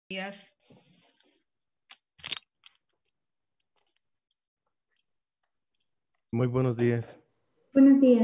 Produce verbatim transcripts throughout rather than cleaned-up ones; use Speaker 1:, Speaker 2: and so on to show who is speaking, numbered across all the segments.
Speaker 1: días.
Speaker 2: Muy buenos días.
Speaker 3: Buenos días.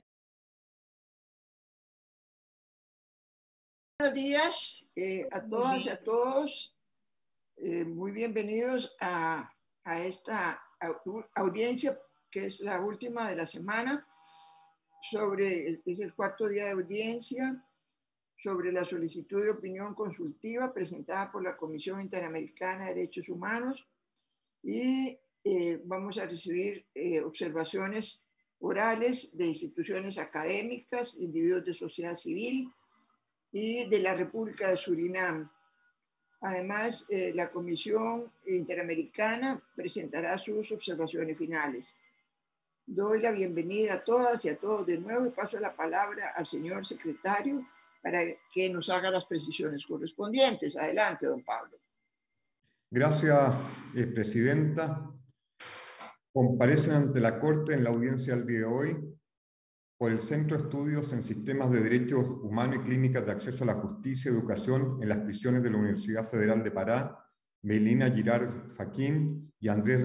Speaker 4: Buenos días eh, a todas y a todos. Eh, muy bienvenidos a, a esta audiencia que es la última de la semana sobre, es el cuarto día de audiencia sobre la solicitud de opinión consultiva presentada por la Comisión Interamericana de Derechos Humanos y eh, vamos a recibir eh, observaciones orales de instituciones académicas, individuos de sociedad civil y de la República de Surinam. Además, eh, la Comisión Interamericana presentará sus observaciones finales. Doy la bienvenida a todas y a todos de nuevo y paso la palabra al señor secretario para que nos haga las precisiones correspondientes. Adelante, don Pablo.
Speaker 5: Gracias, eh, presidenta. Comparecen ante la Corte en la audiencia del día de hoy por el Centro de Estudios en Sistemas de Derechos Humanos y Clínicas de Acceso a la Justicia y Educación en las prisiones de la Universidad Federal de Pará, Melina Girard Faquín y Andrés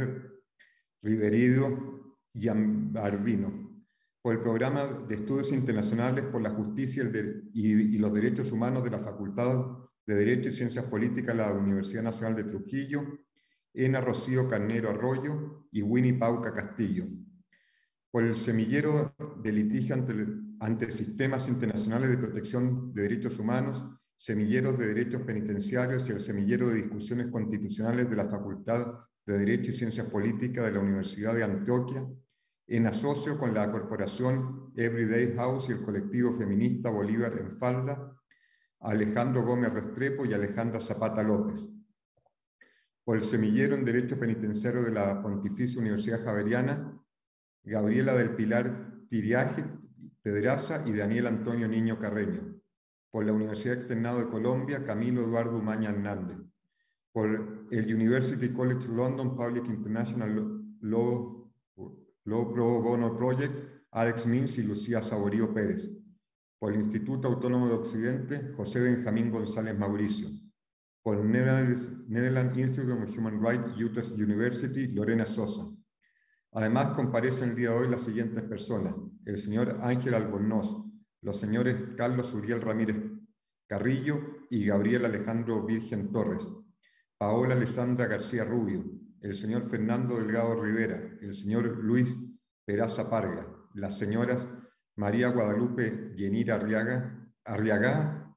Speaker 5: Riverido Yambardino, por el Programa de Estudios Internacionales por la Justicia y los Derechos Humanos de la Facultad de Derecho y Ciencias Políticas de la Universidad Nacional de Trujillo, Ena Rocío Carnero Arroyo y Winnie Pauca Castillo, por el semillero de litigio ante, ante sistemas internacionales de protección de derechos humanos, semilleros de derechos penitenciarios y el semillero de discusiones constitucionales de la Facultad de Derecho y Ciencias Políticas de la Universidad de Antioquia, en asocio con la corporación Everyday House y el colectivo feminista Bolívar en Falda, Alejandro Gómez Restrepo y Alejandra Zapata López, por el semillero en Derecho Penitenciario de la Pontificia Universidad Javeriana, Gabriela del Pilar Tiriaje Pedraza y Daniel Antonio Niño Carreño, por la Universidad Externado de Colombia, Camilo Eduardo Umaña Hernández, por el University College London Public International Law, Law Pro Bono Project, Alex Mins y Lucía Saborío Pérez, por el Instituto Autónomo de Occidente, José Benjamín González Mauricio, por el Netherlands, Netherlands Institute of Human Rights, Utah University, Lorena Sosa. Además, comparecen el día de hoy las siguientes personas: el señor Ángel Albornoz, los señores Carlos Uriel Ramírez Carrillo y Gabriel Alejandro Virgen Torres, Paola Alessandra García Rubio, el señor Fernando Delgado Rivera, el señor Luis Peraza Parga, las señoras María Guadalupe Yenira Arriaga, Arriaga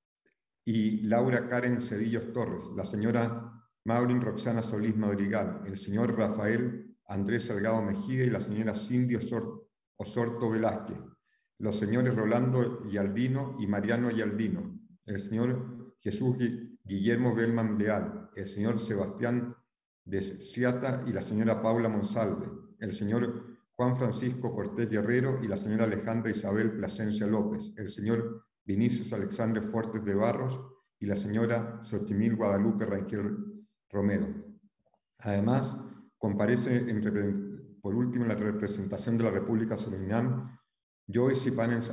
Speaker 5: y Laura Karen Cedillos Torres, la señora Maureen Roxana Solís Madrigal, el señor Rafael Andrés Salgado Mejía y la señora Cindy Osorto, Osorto Velázquez, los señores Rolando Yaldino y Mariano Yaldino, el señor Jesús Guillermo Belman Leal, el señor Sebastián de Ciata y la señora Paula Monsalve, el señor Juan Francisco Cortés Guerrero y la señora Alejandra Isabel Plasencia López, el señor Vinicius Alexandre Fuertes de Barros y la señora Xochimil Guadalupe Rangel Romero. Además, comparece en, por último en la representación de la República de Surinam Joyce Panens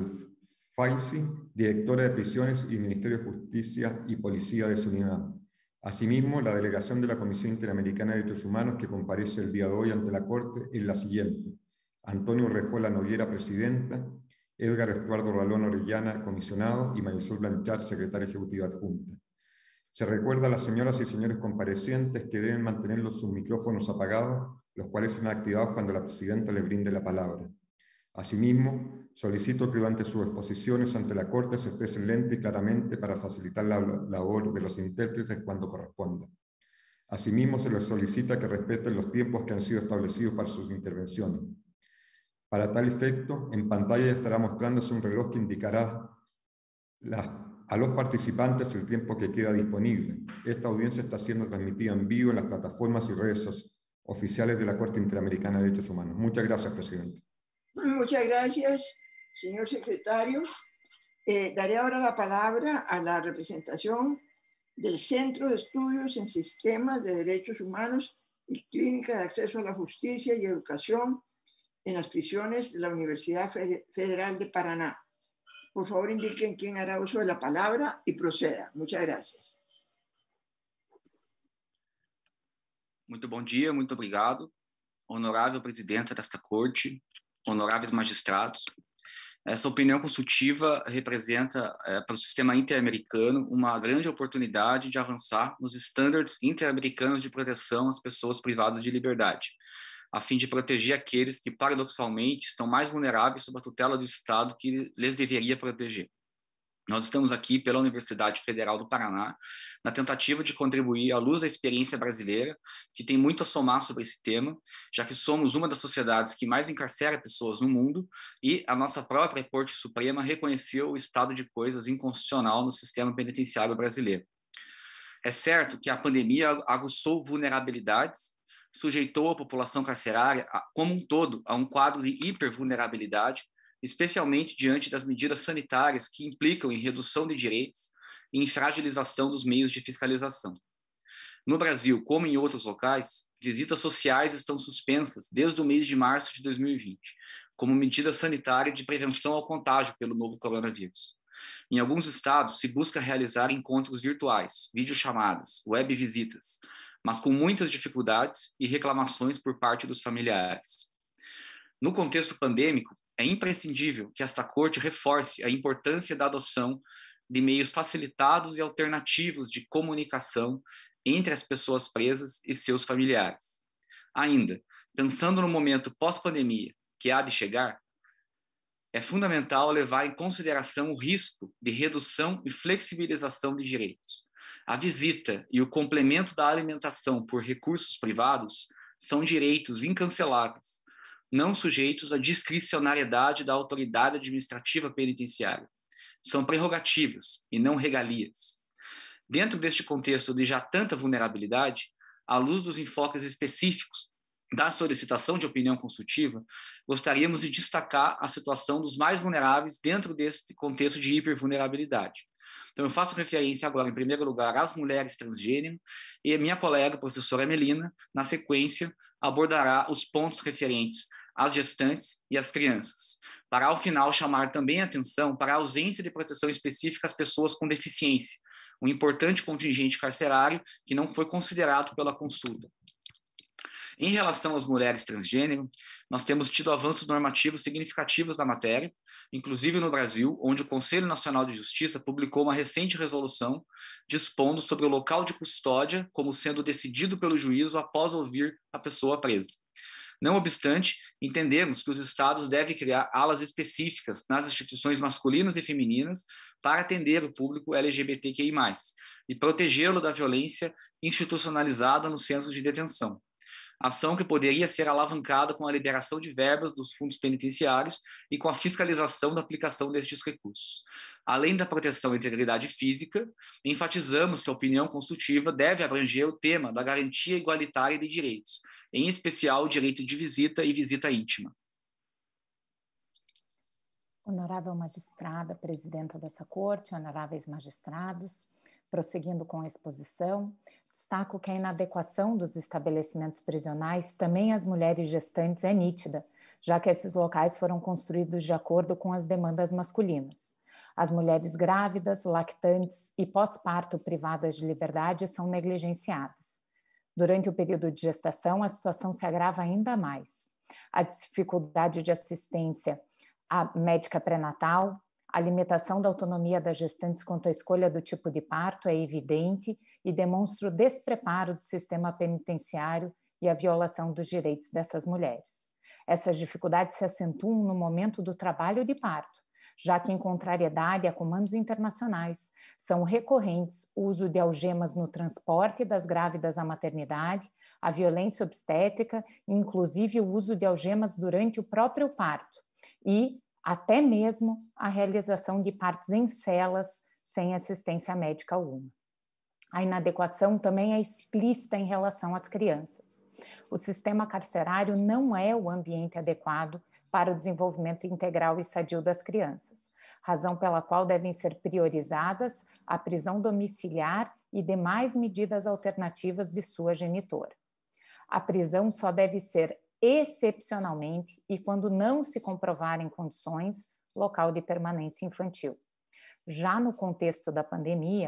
Speaker 5: Al-Faisi, directora de Prisiones y Ministerio de Justicia y Policía de Surinam. Asimismo, la delegación de la Comisión Interamericana de Derechos Humanos que comparece el día de hoy ante la Corte es la siguiente: Antonio Rejuela Noguera, presidenta; Edgar Estuardo Ralón Orellana, comisionado; y Marisol Blanchard, secretaria ejecutiva adjunta. Se recuerda a las señoras y señores comparecientes que deben mantener sus micrófonos apagados, los cuales serán activados cuando la presidenta les brinde la palabra. Asimismo, solicito que durante sus exposiciones ante la Corte se expresen lenta y claramente para facilitar la labor de los intérpretes cuando corresponda. Asimismo, se les solicita que respeten los tiempos que han sido establecidos para sus intervenciones. Para tal efecto, en pantalla estará mostrándose un reloj que indicará las a los participantes el tiempo que queda disponible. Esta audiencia está siendo transmitida en vivo en las plataformas y redes oficiales de la Corte Interamericana de Derechos Humanos. Muchas gracias, presidente.
Speaker 4: Muchas gracias, señor secretario. Eh, daré ahora la palabra a la representación del Centro de Estudios en Sistemas de Derechos Humanos y Clínica de Acceso a la Justicia y Educación en las prisiones de la Universidad Federal de Paraná. Por favor, indiquen quién hará uso de la palabra y proceda. Muchas gracias.
Speaker 1: Muito bom dia, muito obrigado. Honorável presidenta desta corte, honoráveis magistrados. Essa opinião consultiva representa, é, para o sistema interamericano, uma grande oportunidade de avançar nos estándares interamericanos de proteção às pessoas privadas de liberdade, a fim de proteger aqueles que, paradoxalmente, estão mais vulneráveis sob a tutela do Estado que lhes deveria proteger. Nós estamos aqui pela Universidade Federal do Paraná, na tentativa de contribuir à luz da experiência brasileira, que tem muito a somar sobre esse tema, já que somos uma das sociedades que mais encarcera pessoas no mundo e a nossa própria Corte Suprema reconheceu o estado de coisas inconstitucional no sistema penitenciário brasileiro. É certo que a pandemia aguçou vulnerabilidades, sujeitou a população carcerária como um todo a um quadro de hipervulnerabilidade, especialmente diante das medidas sanitárias que implicam em redução de direitos e em fragilização dos meios de fiscalização. No Brasil, como em outros locais, visitas sociais estão suspensas desde o mês de março de dois mil e vinte, como medida sanitária de prevenção ao contágio pelo novo coronavírus. Em alguns estados, se busca realizar encontros virtuais, videochamadas, web visitas, mas com muitas dificuldades e reclamações por parte dos familiares. No contexto pandêmico, é imprescindível que esta corte reforce a importância da adoção de meios facilitados e alternativos de comunicação entre as pessoas presas e seus familiares. Ainda, pensando no momento pós-pandemia que há de chegar, é fundamental levar em consideração o risco de redução e flexibilização de direitos. A visita e o complemento da alimentação por recursos privados são direitos incanceláveis, não sujeitos à discricionariedade da autoridade administrativa penitenciária. São prerrogativas e não regalias. Dentro deste contexto de já tanta vulnerabilidade, à luz dos enfoques específicos da solicitação de opinião consultiva, gostaríamos de destacar a situação dos mais vulneráveis dentro deste contexto de hipervulnerabilidade. Então, eu faço referência agora, em primeiro lugar, às mulheres transgênero, e a minha colega, a professora Melina, na sequência, abordará os pontos referentes às gestantes e às crianças, para, ao final, chamar também a atenção para a ausência de proteção específica às pessoas com deficiência, um importante contingente carcerário que não foi considerado pela consulta. Em relação às mulheres transgênero, nós temos tido avanços normativos significativos na matéria, inclusive no Brasil, onde o Conselho Nacional de Justiça publicou uma recente resolução dispondo sobre o local de custódia como sendo decidido pelo juízo após ouvir a pessoa presa. Não obstante, entendemos que os estados devem criar alas específicas nas instituições masculinas e femininas para atender o público L G B T Q I mais, e protegê-lo da violência institucionalizada nos centros de detenção. Ação que poderia ser alavancada com a liberação de verbas dos fundos penitenciários e com a fiscalização da aplicação destes recursos. Além da proteção à integridade física, enfatizamos que a opinião consultiva deve abranger o tema da garantia igualitária de direitos, em especial o direito de visita e visita íntima.
Speaker 3: Honorável magistrada, presidenta dessa corte, honoráveis magistrados, prosseguindo com a exposição, destaco que a inadequação dos estabelecimentos prisionais também às mulheres gestantes é nítida, já que esses locais foram construídos de acordo com as demandas masculinas. As mulheres grávidas, lactantes e pós-parto privadas de liberdade são negligenciadas. Durante o período de gestação, a situação se agrava ainda mais. A dificuldade de assistência à médica pré-natal, a limitação da autonomia das gestantes quanto à escolha do tipo de parto é evidente e demonstra o despreparo do sistema penitenciário e a violação dos direitos dessas mulheres. Essas dificuldades se acentuam no momento do trabalho de parto, já que, em contrariedade a comandos internacionais, são recorrentes o uso de algemas no transporte das grávidas à maternidade, a violência obstétrica, inclusive o uso de algemas durante o próprio parto, e até mesmo a realização de partos em celas sem assistência médica alguma. A inadequação também é explícita em relação às crianças. O sistema carcerário não é o ambiente adequado para o desenvolvimento integral e sadio das crianças, razão pela qual devem ser priorizadas a prisão domiciliar e demais medidas alternativas de sua genitora. A prisão só deve ser excepcionalmente e quando não se comprovarem condições, local de permanência infantil. Já no contexto da pandemia,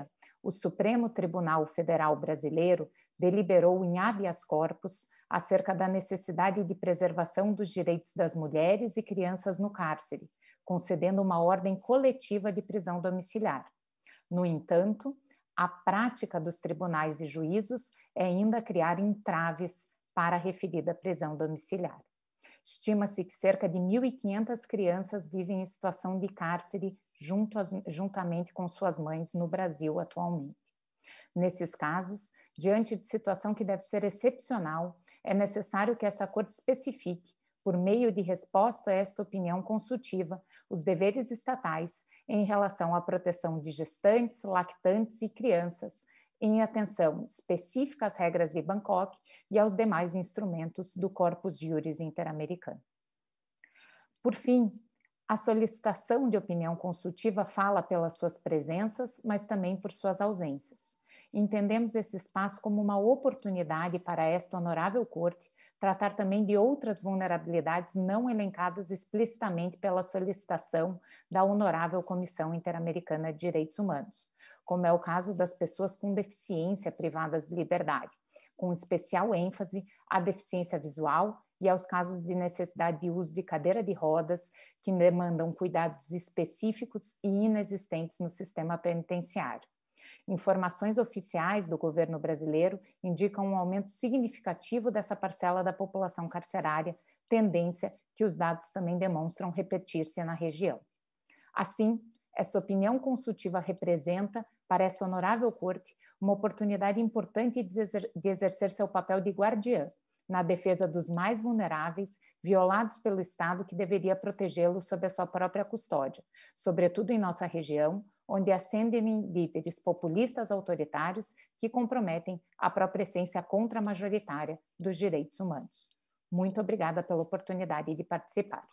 Speaker 3: o Supremo Tribunal Federal Brasileiro deliberou em habeas corpus acerca da necessidade de preservação dos direitos das mulheres e crianças no cárcere, concedendo uma ordem coletiva de prisão domiciliar. No entanto, a prática dos tribunais e juízos é ainda criar entraves para a referida prisão domiciliar. Estima-se que cerca de mil e quinhentas crianças vivem em situação de cárcere junto as, juntamente com suas mães no Brasil atualmente. Nesses casos, diante de situação que deve ser excepcional, é necessário que essa Corte especifique, por meio de resposta a esta opinião consultiva, os deveres estatais em relação à proteção de gestantes, lactantes e crianças, em atenção específica às regras de Bangkok e aos demais instrumentos do Corpus Juris Interamericano. Por fim, a solicitação de opinião consultiva fala pelas suas presenças, mas também por suas ausências. Entendemos esse espaço como uma oportunidade para esta honorável Corte tratar também de outras vulnerabilidades não elencadas explicitamente pela solicitação da Honorável Comissão Interamericana de Direitos Humanos, como é o caso das pessoas com deficiência privadas de liberdade, com especial ênfase à deficiência visual e aos casos de necessidade de uso de cadeira de rodas que demandam cuidados específicos e inexistentes no sistema penitenciário. Informações oficiais do governo brasileiro indicam um aumento significativo dessa parcela da população carcerária, tendência que os dados também demonstram repetir-se na região. Assim, essa opinião consultiva representa, para essa honorável Corte, uma oportunidade importante de, exer- de exercer seu papel de guardiã na defesa dos mais vulneráveis, violados pelo Estado que deveria protegê-los sob a sua própria custódia, sobretudo em nossa região, onde ascendem líderes populistas autoritários que comprometem a própria essência contramajoritária dos direitos humanos. Muito obrigada pela oportunidade de participar.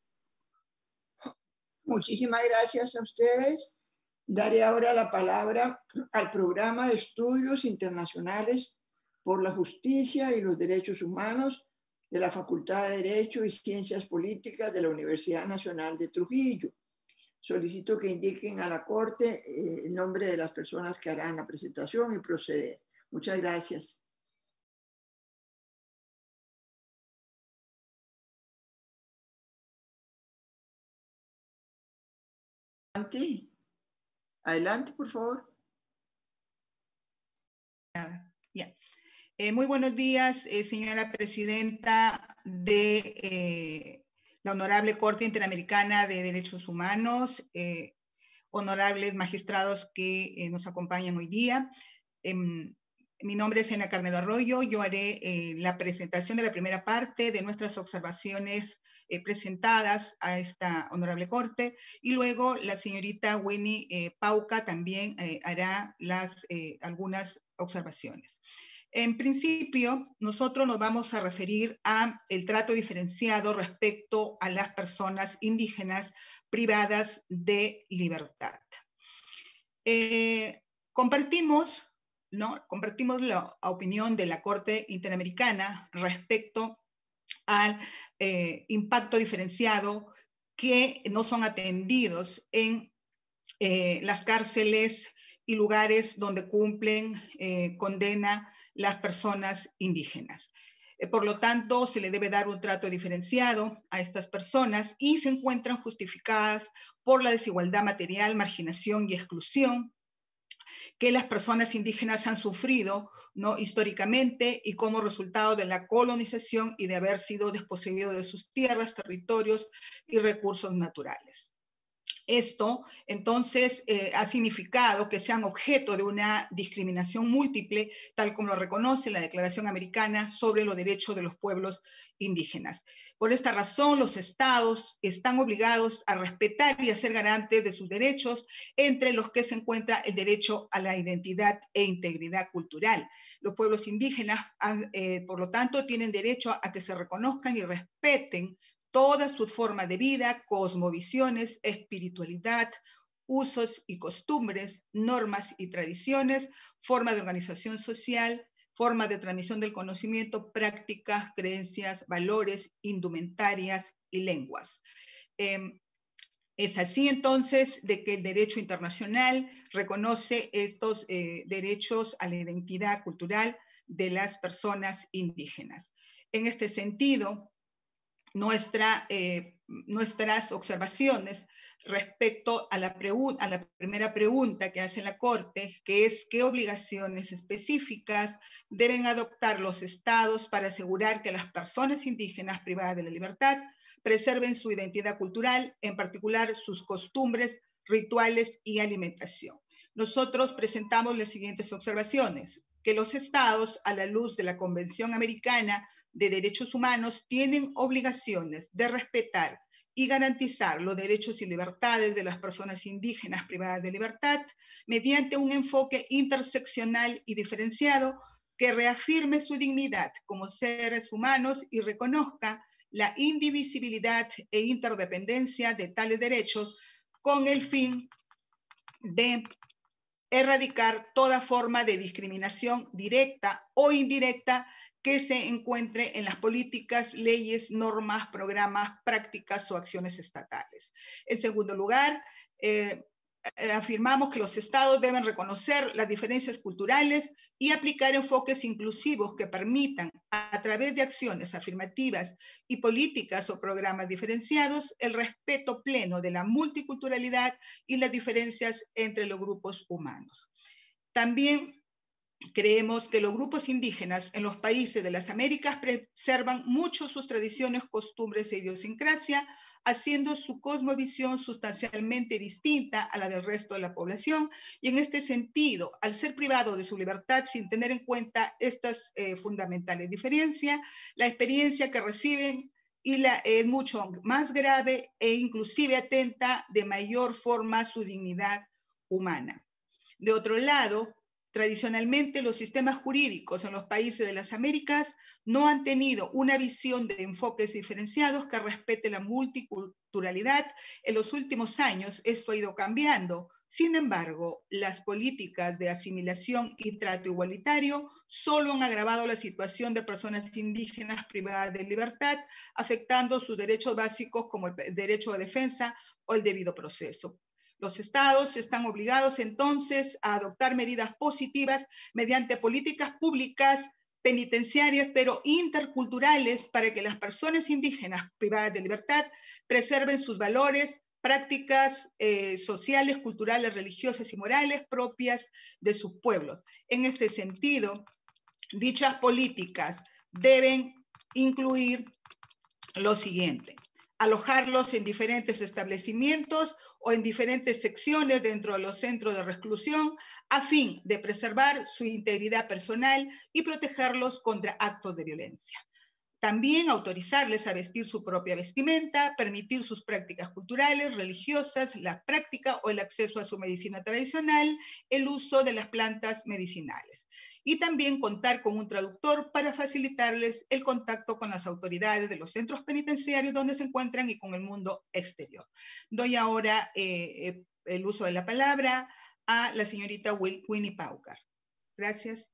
Speaker 4: Muchísimas gracias a ustedes. Daré ahora la palabra al Programa de Estudios Internacionales por la Justicia y los Derechos Humanos de la Facultad de Derecho y Ciencias Políticas de la Universidad Nacional de Trujillo. Solicito que indiquen a la Corte eh, el nombre de las personas que harán la presentación y proceder. Muchas gracias. Adelante, adelante, por favor.
Speaker 6: Yeah. Eh, muy buenos días, eh, señora presidenta de eh, la Honorable Corte Interamericana de Derechos Humanos, eh, honorables magistrados que eh, nos acompañan hoy día. Eh, mi nombre es Ena Carnedo Arroyo. Yo haré eh, la presentación de la primera parte de nuestras observaciones eh, presentadas a esta honorable Corte, y luego la señorita Winnie eh, Pauca también eh, hará las, eh, algunas observaciones. En principio, nosotros nos vamos a referir a el trato diferenciado respecto a las personas indígenas privadas de libertad. Eh, compartimos, ¿no? compartimos la opinión de la Corte Interamericana respecto al eh, impacto diferenciado que no son atendidos en eh, las cárceles y lugares donde cumplen eh, condena las personas indígenas. Eh, por lo tanto, se le debe dar un trato diferenciado a estas personas y se encuentran justificadas por la desigualdad material, marginación y exclusión que las personas indígenas han sufrido, ¿no? históricamente y como resultado de la colonización y de haber sido desposeídos de sus tierras, territorios y recursos naturales. Esto, entonces, eh, ha significado que sean objeto de una discriminación múltiple, tal como lo reconoce la Declaración Americana sobre los Derechos de los Pueblos Indígenas. Por esta razón, los estados están obligados a respetar y a ser garantes de sus derechos, entre los que se encuentra el derecho a la identidad e integridad cultural. Los pueblos indígenas, han, eh, por lo tanto, tienen derecho a que se reconozcan y respeten todas sus formas de vida, cosmovisiones, espiritualidad, usos y costumbres, normas y tradiciones, forma de organización social, forma de transmisión del conocimiento, prácticas, creencias, valores, indumentarias y lenguas. Eh, es así entonces de que el derecho internacional reconoce estos eh, derechos a la identidad cultural de las personas indígenas. En este sentido, nuestra, eh, nuestras observaciones respecto a la, a la primera pregunta que hace la Corte, que es qué obligaciones específicas deben adoptar los estados para asegurar que las personas indígenas privadas de la libertad preserven su identidad cultural, en particular sus costumbres, rituales y alimentación. Nosotros presentamos las siguientes observaciones: que los estados, a la luz de la Convención Americana de Derechos Humanos, tienen obligaciones de respetar y garantizar los derechos y libertades de las personas indígenas privadas de libertad mediante un enfoque interseccional y diferenciado que reafirme su dignidad como seres humanos y reconozca la indivisibilidad e interdependencia de tales derechos con el fin de erradicar toda forma de discriminación directa o indirecta que se encuentre en las políticas, leyes, normas, programas, prácticas o acciones estatales. En segundo lugar, eh, afirmamos que los estados deben reconocer las diferencias culturales y aplicar enfoques inclusivos que permitan, a través de acciones afirmativas y políticas o programas diferenciados, el respeto pleno de la multiculturalidad y las diferencias entre los grupos humanos. También creemos que los grupos indígenas en los países de las Américas preservan mucho sus tradiciones, costumbres e idiosincrasia, haciendo su cosmovisión sustancialmente distinta a la del resto de la población, y en este sentido, al ser privados de su libertad sin tener en cuenta estas eh, fundamentales diferencias, la experiencia que reciben y la, es mucho más grave e inclusive atenta de mayor forma su dignidad humana. De otro lado, tradicionalmente los sistemas jurídicos en los países de las Américas no han tenido una visión de enfoques diferenciados que respete la multiculturalidad. En los últimos años esto ha ido cambiando. Sin embargo, las políticas de asimilación y trato igualitario solo han agravado la situación de personas indígenas privadas de libertad, afectando sus derechos básicos como el derecho a defensa o el debido proceso. Los estados están obligados entonces a adoptar medidas positivas mediante políticas públicas penitenciarias, pero interculturales, para que las personas indígenas privadas de libertad preserven sus valores, prácticas eh, sociales, culturales, religiosas y morales propias de sus pueblos. En este sentido, dichas políticas deben incluir lo siguiente: alojarlos en diferentes establecimientos o en diferentes secciones dentro de los centros de reclusión a fin de preservar su integridad personal y protegerlos contra actos de violencia. También autorizarles a vestir su propia vestimenta, permitir sus prácticas culturales, religiosas, la práctica o el acceso a su medicina tradicional, el uso de las plantas medicinales. Y también contar con un traductor para facilitarles el contacto con las autoridades de los centros penitenciarios donde se encuentran y con el mundo exterior. Doy ahora eh, el uso de la palabra a la señorita Winnie Paucar. Gracias.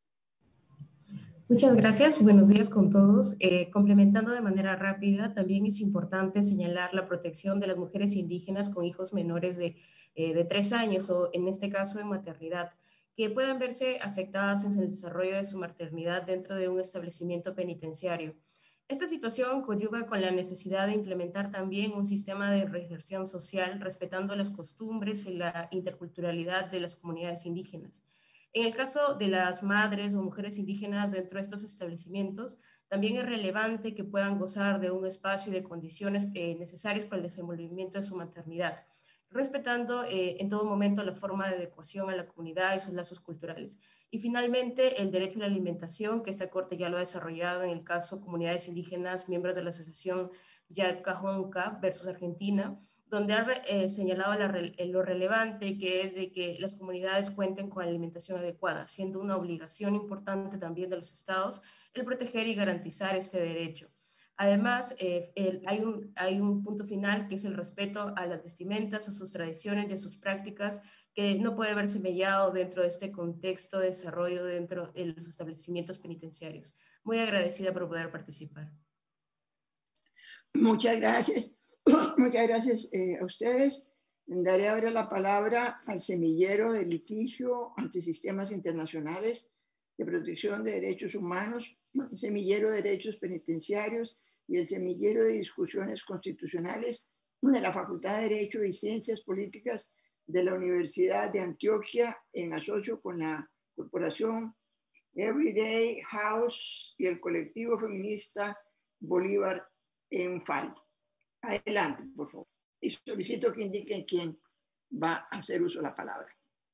Speaker 7: Muchas gracias, buenos días con todos. Eh, complementando de manera rápida, también es importante señalar la protección de las mujeres indígenas con hijos menores de, eh, de tres años o en este caso en maternidad, que puedan verse afectadas en el desarrollo de su maternidad dentro de un establecimiento penitenciario. Esta situación conllega con la necesidad de implementar también un sistema de reinserción social respetando las costumbres y la interculturalidad de las comunidades indígenas. En el caso de las madres o mujeres indígenas dentro de estos establecimientos, también es relevante que puedan gozar de un espacio y de condiciones eh, necesarias para el desenvolvimiento de su maternidad, respetando eh, en todo momento la forma de adecuación a la comunidad y sus lazos culturales. Y finalmente, el derecho a la alimentación, que esta Corte ya lo ha desarrollado en el caso comunidades indígenas, miembros de la asociación Yacajonca versus Argentina, donde ha eh, señalado la, lo relevante que es de que las comunidades cuenten con alimentación adecuada, siendo una obligación importante también de los estados el proteger y garantizar este derecho. Además, eh, el, hay, un, hay un punto final que es el respeto a las vestimentas, a sus tradiciones y a sus prácticas, que no puede verse mellado dentro de este contexto de desarrollo dentro de los establecimientos penitenciarios. Muy agradecida por poder participar.
Speaker 4: Muchas gracias. Muchas gracias eh, a ustedes. Daré ahora la palabra al semillero de litigio ante sistemas internacionales de protección de derechos humanos, el semillero de derechos penitenciarios y el semillero de discusiones constitucionales de la Facultad de Derecho y Ciencias Políticas de la Universidad de Antioquia, en asocio con la corporación Everyday House y el colectivo feminista Bolívar en falda. Adelante, por favor. Y solicito que indiquen quién va a hacer uso de la palabra.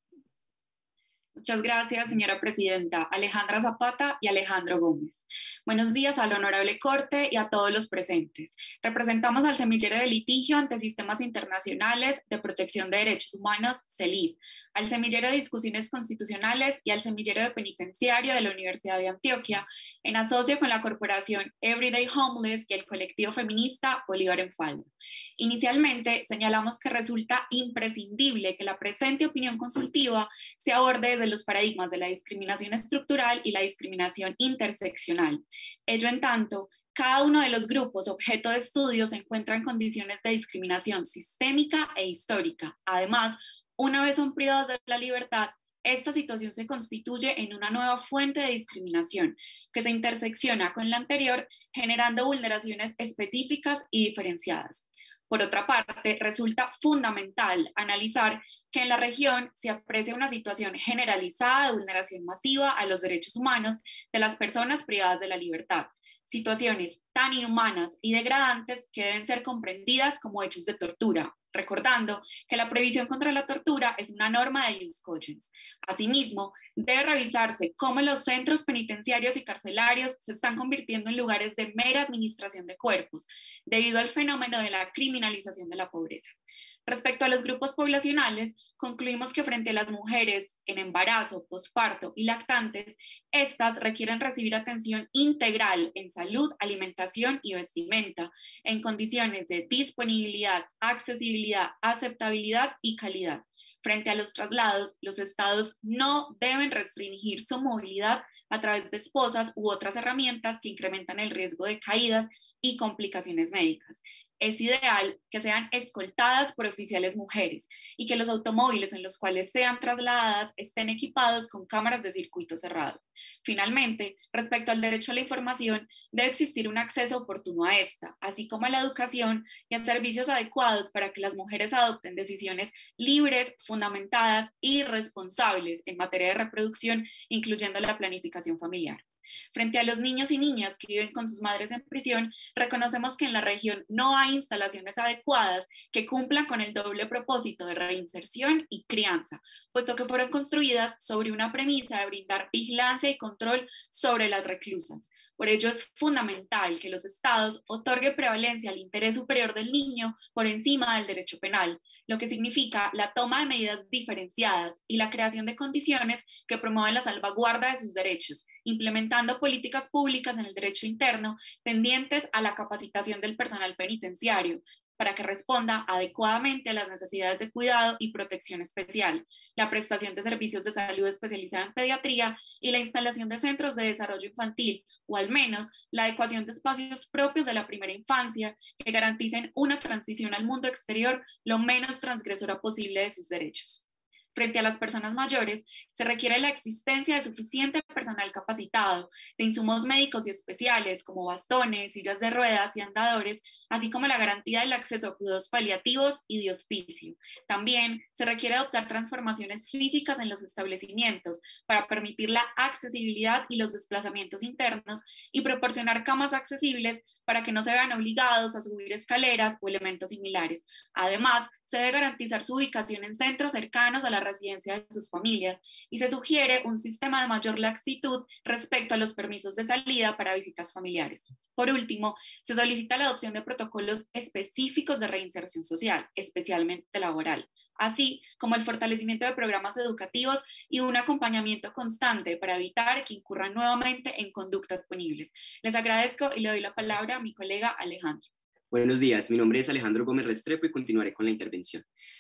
Speaker 8: Muchas gracias, señora presidenta. Alejandra Zapata y Alejandro Gómez. Buenos días a la honorable Corte y a todos los presentes. Representamos al semillero de litigio ante sistemas internacionales de protección de derechos humanos, CELID, al semillero de discusiones constitucionales y al semillero de penitenciario de la Universidad de Antioquia, en asocio con la corporación Everyday Homeless y el colectivo feminista Bolívar en falda. Inicialmente, señalamos que resulta imprescindible que la presente opinión consultiva se aborde desde los paradigmas de la discriminación estructural y la discriminación interseccional. Ello en tanto, cada uno de los grupos objeto de estudio se encuentra en condiciones de discriminación sistémica e histórica. Además, una vez son privados de la libertad, esta situación se constituye en una nueva fuente de discriminación que se intersecciona con la anterior, generando vulneraciones específicas y diferenciadas. Por otra parte, resulta fundamental analizar que en la región se aprecia una situación generalizada de vulneración masiva a los derechos humanos de las personas privadas de la libertad, situaciones tan inhumanas y degradantes que deben ser comprendidas como hechos de tortura, recordando que la prohibición contra la tortura es una norma de ius cogens. Asimismo, debe revisarse cómo los centros penitenciarios y carcelarios se están convirtiendo en lugares de mera administración de cuerpos, debido al fenómeno de la criminalización de la pobreza. Respecto a los grupos poblacionales, concluimos que frente a las mujeres en embarazo, posparto y lactantes, estas requieren recibir atención integral en salud, alimentación y vestimenta, en condiciones de disponibilidad, accesibilidad, aceptabilidad y calidad. Frente a los traslados, los estados no deben restringir su movilidad a través de esposas u otras herramientas que incrementan el riesgo de caídas y complicaciones médicas. Es ideal que sean escoltadas por oficiales mujeres y que los automóviles en los cuales sean trasladadas estén equipados con cámaras de circuito cerrado. Finalmente, respecto al derecho a la información, debe existir un acceso oportuno a esta, así como a la educación y a servicios adecuados para que las mujeres adopten decisiones libres, fundamentadas y responsables en materia de reproducción, incluyendo la planificación familiar. Frente a los niños y niñas que viven con sus madres en prisión, reconocemos que en la región no hay instalaciones adecuadas que cumplan con el doble propósito de reinserción y crianza, puesto que fueron construidas sobre una premisa de brindar vigilancia y control sobre las reclusas. Por ello es fundamental que los estados otorguen prevalencia al interés superior del niño por encima del derecho penal, lo que significa la toma de medidas diferenciadas y la creación de condiciones que promuevan la salvaguarda de sus derechos, implementando políticas públicas en el derecho interno tendientes a la capacitación del personal penitenciario, para que responda adecuadamente a las necesidades de cuidado y protección especial, la prestación de servicios de salud especializada en pediatría y la instalación de centros de desarrollo infantil, o al menos la adecuación de espacios propios de la primera infancia que garanticen una transición al mundo exterior lo menos transgresora posible de sus derechos. Frente a las personas mayores, se requiere la existencia de suficiente personal capacitado, de insumos médicos y especiales como bastones, sillas de ruedas y andadores, así como la garantía del acceso a cuidados paliativos y de hospicio. También se requiere adoptar transformaciones físicas en los establecimientos para permitir la accesibilidad y los desplazamientos internos y proporcionar camas accesibles para que no se vean obligados a subir escaleras o elementos similares. Además, se debe garantizar su ubicación en centros cercanos a la residencia de sus familias y se sugiere un sistema de mayor laxitud respecto a los permisos de salida para visitas familiares. Por último, se solicita la adopción de protocolos específicos de reinserción social, especialmente laboral, así como el fortalecimiento de programas educativos y un acompañamiento constante para evitar que incurran nuevamente en conductas punibles. Les agradezco y le doy la palabra a mi colega Alejandro.
Speaker 9: Buenos días, mi nombre es Alejandro Gómez Restrepo y continuaré con la intervención.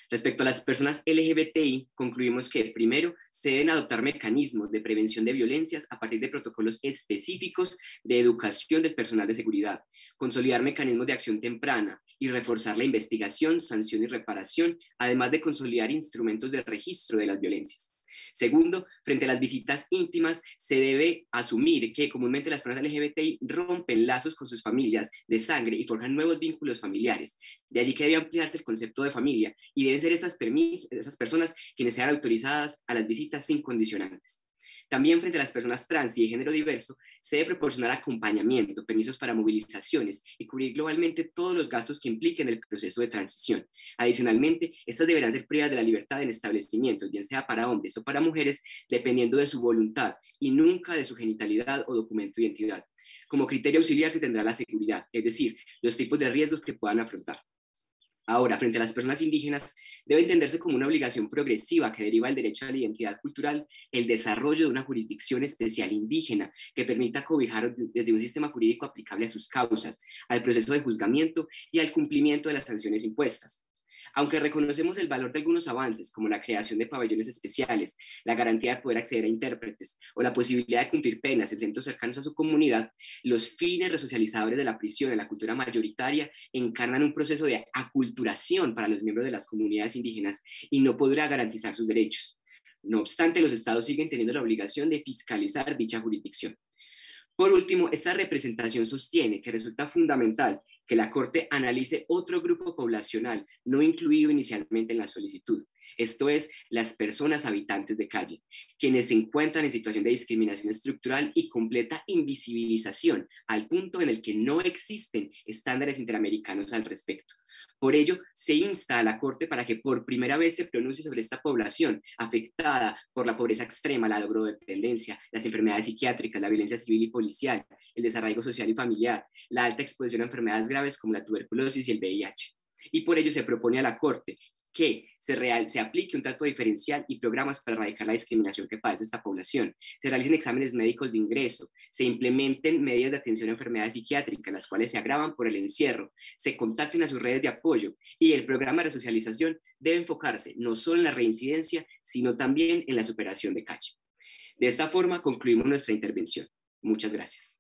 Speaker 9: Respecto a las personas L G B T I, concluimos que, primero, se deben adoptar mecanismos de prevención de violencias a partir de protocolos específicos de educación del personal de seguridad, consolidar mecanismos de acción temprana y reforzar la investigación, sanción y reparación, además de consolidar instrumentos de registro de las violencias. Segundo, frente a las visitas íntimas, se debe asumir que comúnmente las personas L G B T I rompen lazos con sus familias de sangre y forjan nuevos vínculos familiares. De allí que debe ampliarse el concepto de familia y deben ser esas, esas personas quienes sean autorizadas a las visitas sin condicionantes. También frente a las personas trans y de género diverso, se debe proporcionar acompañamiento, permisos para movilizaciones y cubrir globalmente todos los gastos que impliquen el proceso de transición. Adicionalmente, estas deberán ser privadas de la libertad en establecimientos, bien sea para hombres o para mujeres, dependiendo de su voluntad y nunca de su genitalidad o documento de identidad. Como criterio auxiliar se tendrá la seguridad, es decir, los tipos de riesgos que puedan afrontar. Ahora, frente a las personas indígenas, debe entenderse como una obligación progresiva que deriva del derecho a la identidad cultural, el desarrollo de una jurisdicción especial indígena que permita cobijar desde un sistema jurídico aplicable a sus causas, al proceso de juzgamiento y al cumplimiento de las sanciones impuestas. Aunque reconocemos el valor de algunos avances, como la creación de pabellones especiales, la garantía de poder acceder a intérpretes o la posibilidad de cumplir penas en centros cercanos a su comunidad, los fines resocializadores de la prisión en la cultura mayoritaria encarnan un proceso de aculturación para los miembros de las comunidades indígenas y no podrá garantizar sus derechos. No obstante, los estados siguen teniendo la obligación de fiscalizar dicha jurisdicción. Por último, esta representación sostiene que resulta fundamental que la Corte analice otro grupo poblacional no incluido inicialmente en la solicitud, esto es, las personas habitantes de calle, quienes se encuentran en situación de discriminación estructural y completa invisibilización, al punto en el que no existen estándares interamericanos al respecto. Por ello, se insta a la Corte para que por primera vez se pronuncie sobre esta población afectada por la pobreza extrema, la drogodependencia, las enfermedades psiquiátricas, la violencia civil y policial, el desarraigo social y familiar, la alta exposición a enfermedades graves como la tuberculosis y el V I H. Y por ello se propone a la Corte que se, real, se aplique un trato diferencial y programas para erradicar la discriminación que padece esta población, se realicen exámenes médicos de ingreso, se implementen medidas de atención a enfermedades psiquiátricas, las cuales se agravan por el encierro, se contacten a sus redes de apoyo y el programa de resocialización debe enfocarse no solo en la reincidencia, sino también en la superación de calle. De esta forma concluimos nuestra intervención. Muchas gracias.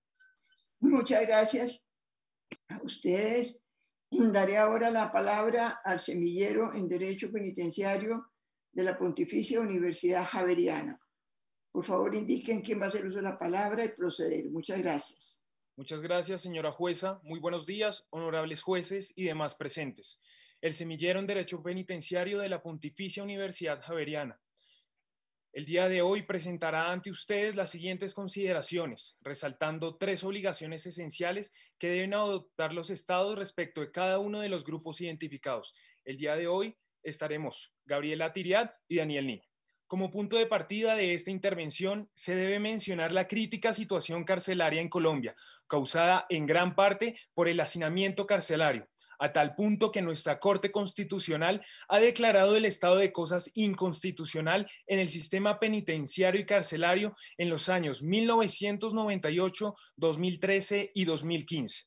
Speaker 4: Muchas gracias a ustedes. Daré ahora la palabra al semillero en Derecho Penitenciario de la Pontificia Universidad Javeriana. Por favor, indiquen quién va a hacer uso de la palabra y proceder. Muchas gracias.
Speaker 10: Muchas gracias, señora jueza. Muy buenos días, honorables jueces y demás presentes. El semillero en Derecho Penitenciario de la Pontificia Universidad Javeriana. El día de hoy presentará ante ustedes las siguientes consideraciones, resaltando tres obligaciones esenciales que deben adoptar los estados respecto de cada uno de los grupos identificados. El día de hoy estaremos Gabriela Tiriad y Daniel Niño. Como punto de partida de esta intervención, se debe mencionar la crítica situación carcelaria en Colombia, causada en gran parte por el hacinamiento carcelario, a tal punto que nuestra Corte Constitucional ha declarado el estado de cosas inconstitucional en el sistema penitenciario y carcelario en los años mil novecientos noventa y ocho, dos mil trece y dos mil quince.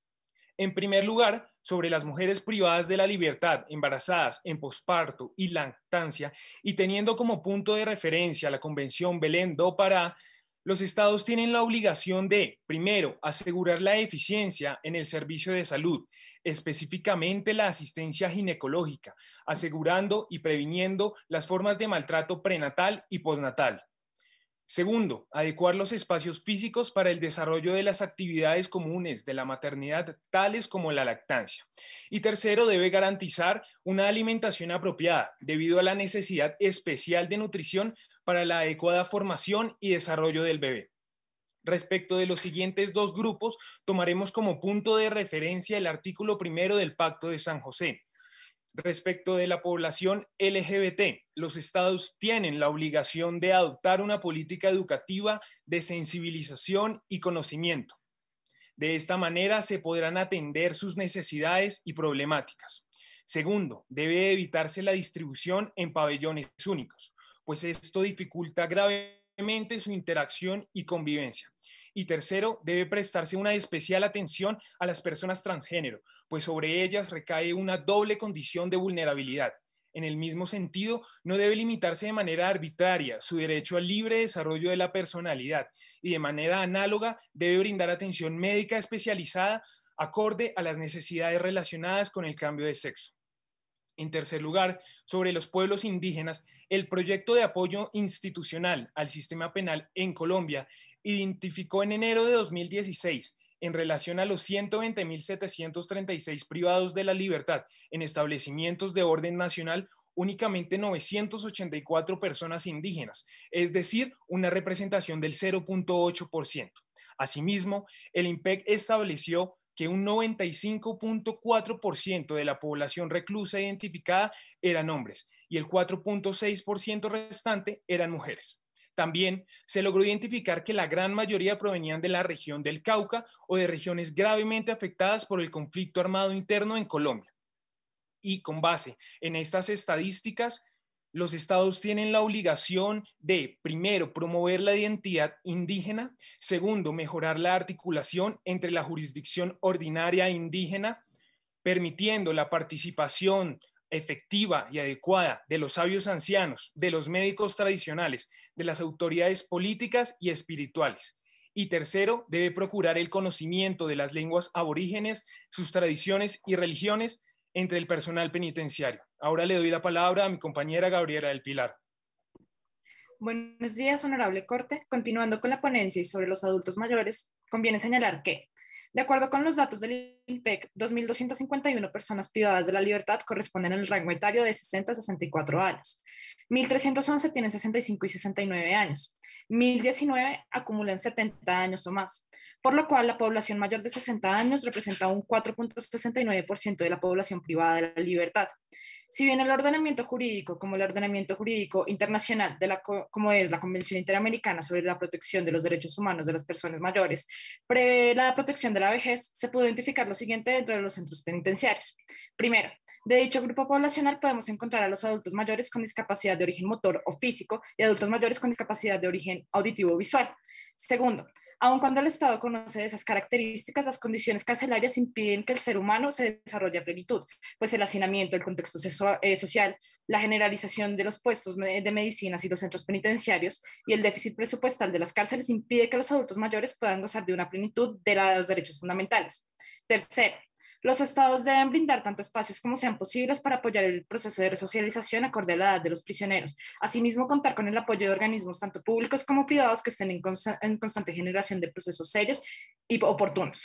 Speaker 10: En primer lugar, sobre las mujeres privadas de la libertad, embarazadas, en posparto y lactancia, y teniendo como punto de referencia la Convención Belén do Pará, los estados tienen la obligación de, primero, asegurar la eficiencia en el servicio de salud, específicamente la asistencia ginecológica, asegurando y previniendo las formas de maltrato prenatal y postnatal. Segundo, adecuar los espacios físicos para el desarrollo de las actividades comunes de la maternidad, tales como la lactancia. Y tercero, debe garantizar una alimentación apropiada, debido a la necesidad especial de nutrición para la adecuada formación y desarrollo del bebé. Respecto de los siguientes dos grupos, tomaremos como punto de referencia el artículo primero del Pacto de San José. Respecto de la población L G B T, los estados tienen la obligación de adoptar una política educativa de sensibilización y conocimiento. De esta manera se podrán atender sus necesidades y problemáticas. Segundo, debe evitarse la distribución en pabellones únicos, pues esto dificulta gravemente su interacción y convivencia. Y tercero, debe prestarse una especial atención a las personas transgénero, pues sobre ellas recae una doble condición de vulnerabilidad. En el mismo sentido, no debe limitarse de manera arbitraria su derecho al libre desarrollo de la personalidad y de manera análoga debe brindar atención médica especializada acorde a las necesidades relacionadas con el cambio de sexo. En tercer lugar, sobre los pueblos indígenas, el proyecto de apoyo institucional al sistema penal en Colombia identificó en enero de dos mil dieciséis, en relación a los ciento veinte mil setecientos treinta y seis privados de la libertad en establecimientos de orden nacional, únicamente novecientas ochenta y cuatro personas indígenas, es decir, una representación del cero punto ocho por ciento. Asimismo, el IMPEC estableció que un noventa y cinco punto cuatro por ciento de la población reclusa identificada eran hombres y el cuatro punto seis por ciento restante eran mujeres. También se logró identificar que la gran mayoría provenían de la región del Cauca o de regiones gravemente afectadas por el conflicto armado interno en Colombia. Y con base en estas estadísticas, los estados tienen la obligación de, primero, promover la identidad indígena, segundo, mejorar la articulación entre la jurisdicción ordinaria indígena, permitiendo la participación efectiva y adecuada de los sabios ancianos, de los médicos tradicionales, de las autoridades políticas y espirituales. Y tercero, debe procurar el conocimiento de las lenguas aborígenes, sus tradiciones y religiones entre el personal penitenciario. Ahora le doy la palabra a mi compañera Gabriela del Pilar.
Speaker 11: Buenos días, honorable Corte. Continuando con la ponencia y sobre los adultos mayores, conviene señalar que, de acuerdo con los datos del IMPEC, dos mil doscientas cincuenta y una personas privadas de la libertad corresponden al rango etario de sesenta a sesenta y cuatro años. mil trescientos once tienen sesenta y cinco y sesenta y nueve años. mil diecinueve acumulan setenta años o más, por lo cual la población mayor de sesenta años representa un cuatro punto sesenta y nueve por ciento de la población privada de la libertad. Si bien el ordenamiento jurídico, como el ordenamiento jurídico internacional, de la, como es la Convención Interamericana sobre la Protección de los Derechos Humanos de las Personas Mayores, prevé la protección de la vejez, se pudo identificar lo siguiente dentro de los centros penitenciarios. Primero, de dicho grupo poblacional podemos encontrar a los adultos mayores con discapacidad de origen motor o físico y adultos mayores con discapacidad de origen auditivo o visual. Segundo, aun cuando el Estado conoce de esas características, las condiciones carcelarias impiden que el ser humano se desarrolle a plenitud, pues el hacinamiento, el contexto social, la generalización de los puestos de medicinas y los centros penitenciarios y el déficit presupuestal de las cárceles impide que los adultos mayores puedan gozar de una plenitud de los derechos fundamentales. Tercero, los estados deben brindar tanto espacios como sean posibles para apoyar el proceso de resocialización acorde a la edad de los prisioneros. Asimismo, contar con el apoyo de organismos tanto públicos como privados que estén en, const- en constante generación de procesos serios y oportunos.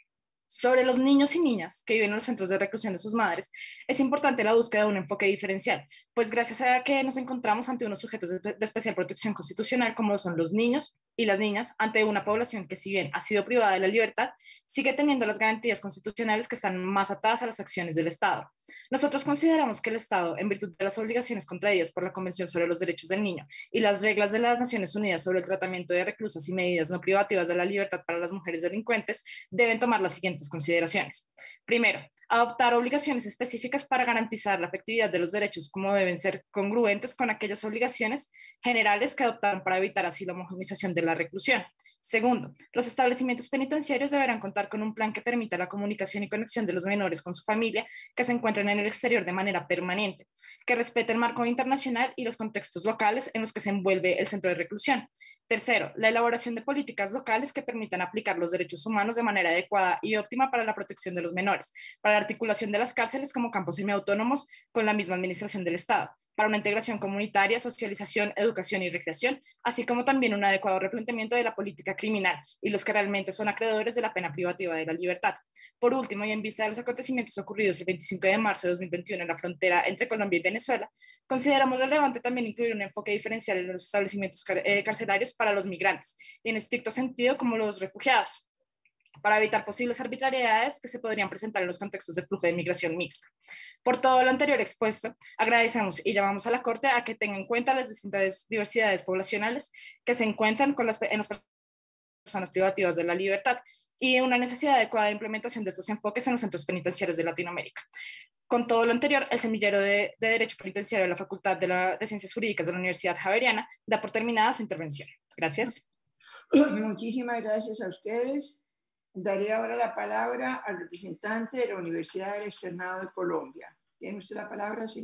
Speaker 11: Sobre los niños y niñas que viven en los centros de reclusión de sus madres, es importante la búsqueda de un enfoque diferencial, pues gracias a que nos encontramos ante unos sujetos de, de especial protección constitucional, como son los niños y las niñas, ante una población que, si bien ha sido privada de la libertad, sigue teniendo las garantías constitucionales que están más atadas a las acciones del Estado. Nosotros consideramos que el Estado, en virtud de las obligaciones contraídas por la Convención sobre los Derechos del Niño y las reglas de las Naciones Unidas sobre el tratamiento de reclusas y medidas no privativas de la libertad para las mujeres delincuentes, deben tomar las siguientes consideraciones. Primero, adoptar obligaciones específicas para garantizar la efectividad de los derechos, como deben ser congruentes con aquellas obligaciones generales que adoptaron para evitar así la homogenización de la reclusión. Segundo, los establecimientos penitenciarios deberán contar con un plan que permita la comunicación y conexión de los menores con su familia que se encuentran en el exterior de manera permanente, que respete el marco internacional y los contextos locales en los que se envuelve el centro de reclusión. Tercero, la elaboración de políticas locales que permitan aplicar los derechos humanos de manera adecuada y óptima para la protección de los menores, para la articulación de las cárceles como campos semiautónomos con la misma administración del Estado, para una integración comunitaria, socialización, educación y recreación, así como también un adecuado replanteamiento de la política criminal y los que realmente son acreedores de la pena privativa de la libertad. Por último, y en vista de los acontecimientos ocurridos el veinticinco de marzo de dos mil veintiuno en la frontera entre Colombia y Venezuela, consideramos relevante también incluir un enfoque diferencial en los establecimientos car eh, carcelarios para los migrantes, y en estricto sentido como los refugiados, para evitar posibles arbitrariedades que se podrían presentar en los contextos de flujo de migración mixta. Por todo lo anterior expuesto, agradecemos y llamamos a la Corte a que tenga en cuenta las distintas diversidades poblacionales que se encuentran con las, en las personas privativas de la libertad y una necesidad adecuada de implementación de estos enfoques en los centros penitenciarios de Latinoamérica. Con todo lo anterior, el semillero de, de Derecho Penitenciario de la Facultad de, la, de Ciencias Jurídicas de la Universidad Javeriana da por terminada su intervención. Gracias.
Speaker 4: Muchísimas gracias a ustedes. Daré ahora la palabra al representante de la Universidad del Externado de Colombia. Tiene usted la palabra, señor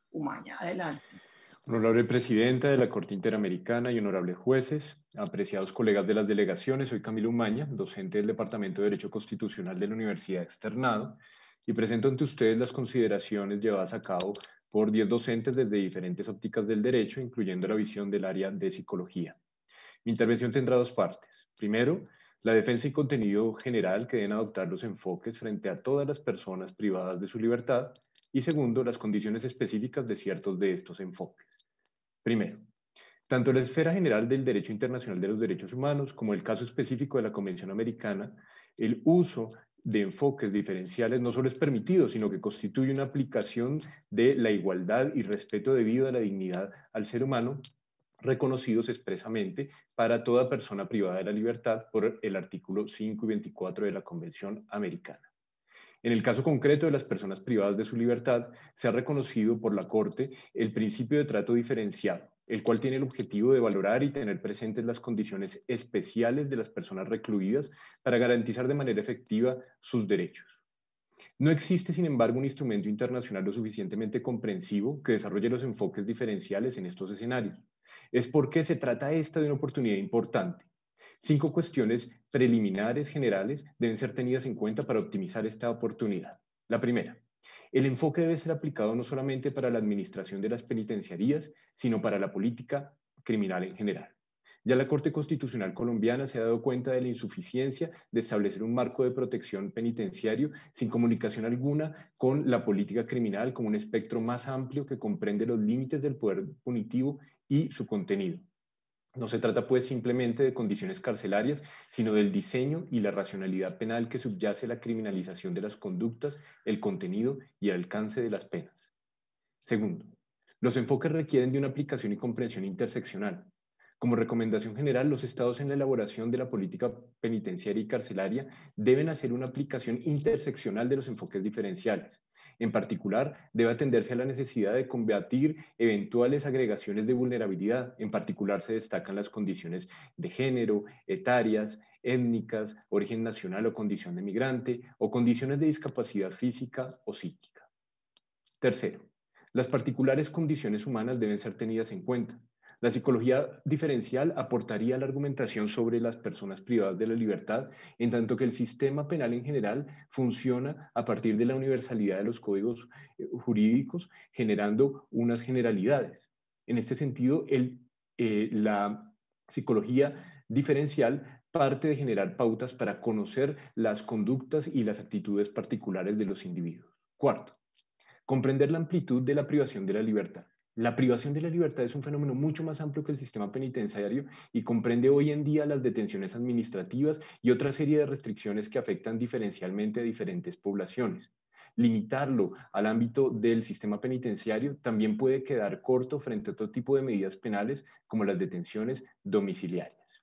Speaker 4: Umaña. Adelante.
Speaker 12: Honorable Presidenta de la Corte Interamericana y honorables jueces, apreciados colegas de las delegaciones, soy Camilo Umaña, docente del Departamento de Derecho Constitucional de la Universidad Externado, y presento ante ustedes las consideraciones llevadas a cabo por diez docentes desde diferentes ópticas del derecho, incluyendo la visión del área de psicología. Mi intervención tendrá dos partes. Primero, la defensa y contenido general que deben adoptar los enfoques frente a todas las personas privadas de su libertad, y segundo, las condiciones específicas de ciertos de estos enfoques. Primero, tanto la esfera general del derecho internacional de los derechos humanos como el caso específico de la Convención Americana, el uso de enfoques diferenciales no solo es permitido, sino que constituye una aplicación de la igualdad y respeto debido a la dignidad al ser humano, reconocidos expresamente para toda persona privada de la libertad por el artículo cinco y veinticuatro de la Convención Americana. En el caso concreto de las personas privadas de su libertad, se ha reconocido por la Corte el principio de trato diferenciado, el cual tiene el objetivo de valorar y tener presentes las condiciones especiales de las personas recluidas para garantizar de manera efectiva sus derechos. No existe, sin embargo, un instrumento internacional lo suficientemente comprensivo que desarrolle los enfoques diferenciales en estos escenarios. Es porque se trata esta de una oportunidad importante. Cinco cuestiones preliminares generales deben ser tenidas en cuenta para optimizar esta oportunidad. La primera, el enfoque debe ser aplicado no solamente para la administración de las penitenciarías, sino para la política criminal en general. Ya la Corte Constitucional colombiana se ha dado cuenta de la insuficiencia de establecer un marco de protección penitenciario sin comunicación alguna con la política criminal como un espectro más amplio que comprende los límites del poder punitivo y su contenido. No se trata pues simplemente de condiciones carcelarias, sino del diseño y la racionalidad penal que subyace a la criminalización de las conductas, el contenido y el alcance de las penas. Segundo, los enfoques requieren de una aplicación y comprensión interseccional. Como recomendación general, los estados en la elaboración de la política penitenciaria y carcelaria deben hacer una aplicación interseccional de los enfoques diferenciales. En particular, debe atenderse a la necesidad de combatir eventuales agregaciones de vulnerabilidad. En particular, se destacan las condiciones de género, etarias, étnicas, origen nacional o condición de migrante, o condiciones de discapacidad física o psíquica. Tercero, las particulares condiciones humanas deben ser tenidas en cuenta. La psicología diferencial aportaría la argumentación sobre las personas privadas de la libertad, en tanto que el sistema penal en general funciona a partir de la universalidad de los códigos jurídicos, generando unas generalidades. En este sentido, el, eh, la psicología diferencial parte de generar pautas para conocer las conductas y las actitudes particulares de los individuos. Cuarto, comprender la amplitud de la privación de la libertad. La privación de la libertad es un fenómeno mucho más amplio que el sistema penitenciario y comprende hoy en día las detenciones administrativas y otra serie de restricciones que afectan diferencialmente a diferentes poblaciones. Limitarlo al ámbito del sistema penitenciario también puede quedar corto frente a otro tipo de medidas penales como las detenciones domiciliarias.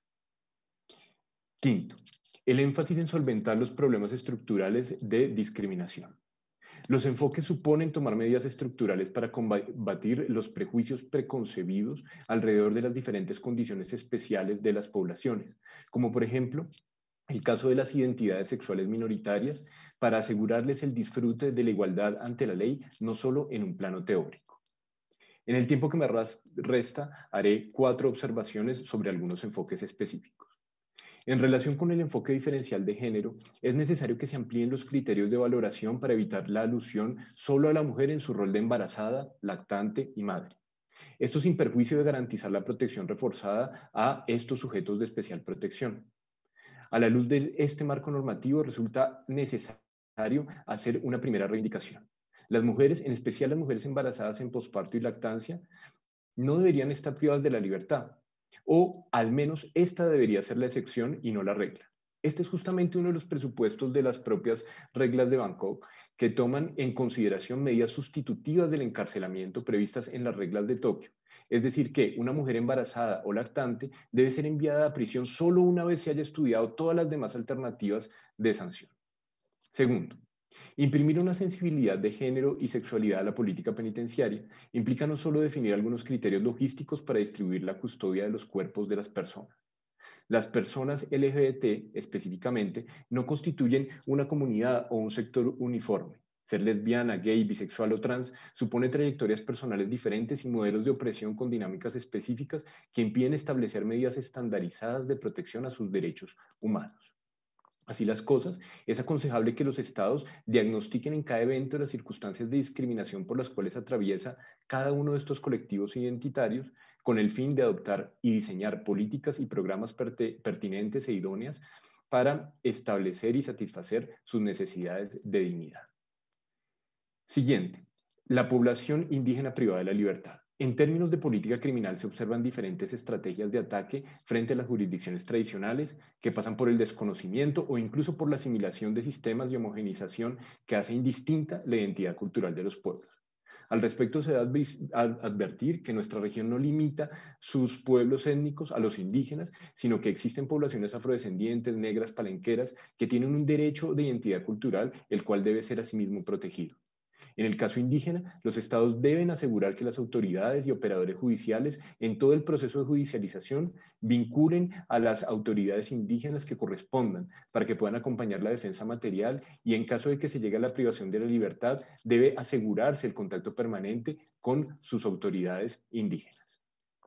Speaker 12: Quinto, el énfasis en solventar los problemas estructurales de discriminación. Los enfoques suponen tomar medidas estructurales para combatir los prejuicios preconcebidos alrededor de las diferentes condiciones especiales de las poblaciones, como por ejemplo el caso de las identidades sexuales minoritarias, para asegurarles el disfrute de la igualdad ante la ley, no solo en un plano teórico. En el tiempo que me resta, haré cuatro observaciones sobre algunos enfoques específicos. En relación con el enfoque diferencial de género, es necesario que se amplíen los criterios de valoración para evitar la alusión solo a la mujer en su rol de embarazada, lactante y madre. Esto sin perjuicio de garantizar la protección reforzada a estos sujetos de especial protección. A la luz de este marco normativo, resulta necesario hacer una primera reivindicación. Las mujeres, en especial las mujeres embarazadas en posparto y lactancia, no deberían estar privadas de la libertad. O al menos esta debería ser la excepción y no la regla. Este es justamente uno de los presupuestos de las propias reglas de Bangkok, que toman en consideración medidas sustitutivas del encarcelamiento previstas en las reglas de Tokio. Es decir, que una mujer embarazada o lactante debe ser enviada a prisión solo una vez se haya estudiado todas las demás alternativas de sanción. Segundo, imprimir una sensibilidad de género y sexualidad a la política penitenciaria implica no solo definir algunos criterios logísticos para distribuir la custodia de los cuerpos de las personas. Las personas L G B T específicamente no constituyen una comunidad o un sector uniforme. Ser lesbiana, gay, bisexual o trans supone trayectorias personales diferentes y modelos de opresión con dinámicas específicas que impiden establecer medidas estandarizadas de protección a sus derechos humanos. Así las cosas, es aconsejable que los estados diagnostiquen en cada evento las circunstancias de discriminación por las cuales atraviesa cada uno de estos colectivos identitarios, con el fin de adoptar y diseñar políticas y programas pertinentes e idóneas para establecer y satisfacer sus necesidades de dignidad. Siguiente, la población indígena privada de la libertad. En términos de política criminal se observan diferentes estrategias de ataque frente a las jurisdicciones tradicionales que pasan por el desconocimiento o incluso por la asimilación de sistemas y homogenización que hace indistinta la identidad cultural de los pueblos. Al respecto se debe advertir que nuestra región no limita sus pueblos étnicos a los indígenas, sino que existen poblaciones afrodescendientes, negras, palenqueras, que tienen un derecho de identidad cultural, el cual debe ser asimismo protegido. En el caso indígena, los estados deben asegurar que las autoridades y operadores judiciales en todo el proceso de judicialización vinculen a las autoridades indígenas que correspondan para que puedan acompañar la defensa material y en caso de que se llegue a la privación de la libertad, debe asegurarse el contacto permanente con sus autoridades indígenas.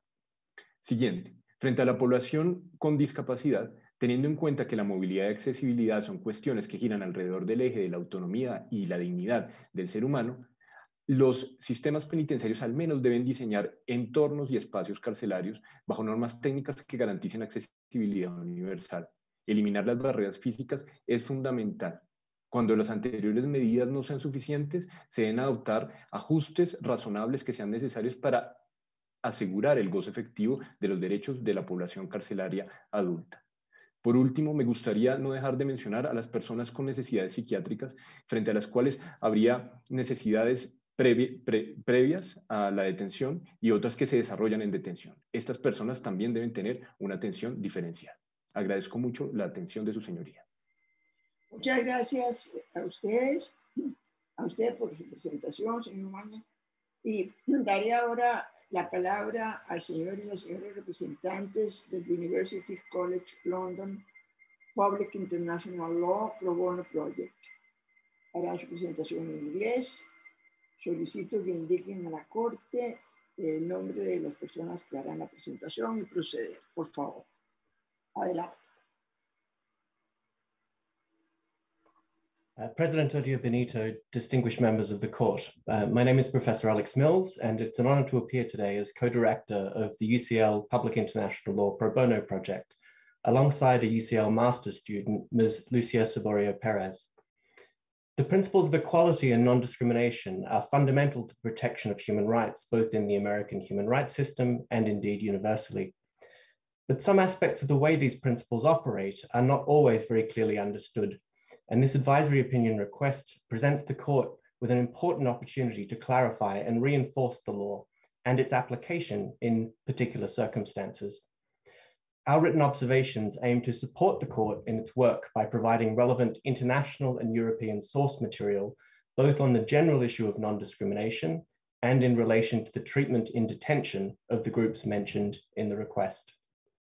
Speaker 12: Siguiente. Frente a la población con discapacidad, teniendo en cuenta que la movilidad y accesibilidad son cuestiones que giran alrededor del eje de la autonomía y la dignidad del ser humano, los sistemas penitenciarios al menos deben diseñar entornos y espacios carcelarios bajo normas técnicas que garanticen accesibilidad universal. Eliminar las barreras físicas es fundamental. Cuando las anteriores medidas no sean suficientes, se deben adoptar ajustes razonables que sean necesarios para asegurar el goce efectivo de los derechos de la población carcelaria adulta. Por último, me gustaría no dejar de mencionar a las personas con necesidades psiquiátricas, frente a las cuales habría necesidades previ pre previas a la detención y otras que se desarrollan en detención. Estas personas también deben tener una atención diferenciada. Agradezco mucho la atención de su señoría.
Speaker 4: Muchas gracias a ustedes, a usted por su presentación, señor Maña. Y daré ahora la palabra al señor y las señoras representantes del University College London Public International Law Pro Bono Project. Harán su presentación en inglés. Solicito que indiquen a la Corte el nombre de las personas que harán la presentación y proceder, por favor. Adelante.
Speaker 13: Uh, President Odio Benito, distinguished members of the court, uh, my name is Professor Alex Mills, and it's an honor to appear today as co-director of the U C L Public International Law Pro Bono Project, alongside a U C L master's student, Miz Lucia Saborio Perez. The principles of equality and non-discrimination are fundamental to the protection of human rights, both in the American human rights system and indeed universally. But some aspects of the way these principles operate are not always very clearly understood. And this advisory opinion request presents the court with an important opportunity to clarify and reinforce the law and its application in particular circumstances. Our written observations aim to support the court in its work by providing relevant international and European source material, both on the general issue of non-discrimination and in relation to the treatment in detention of the groups mentioned in the request.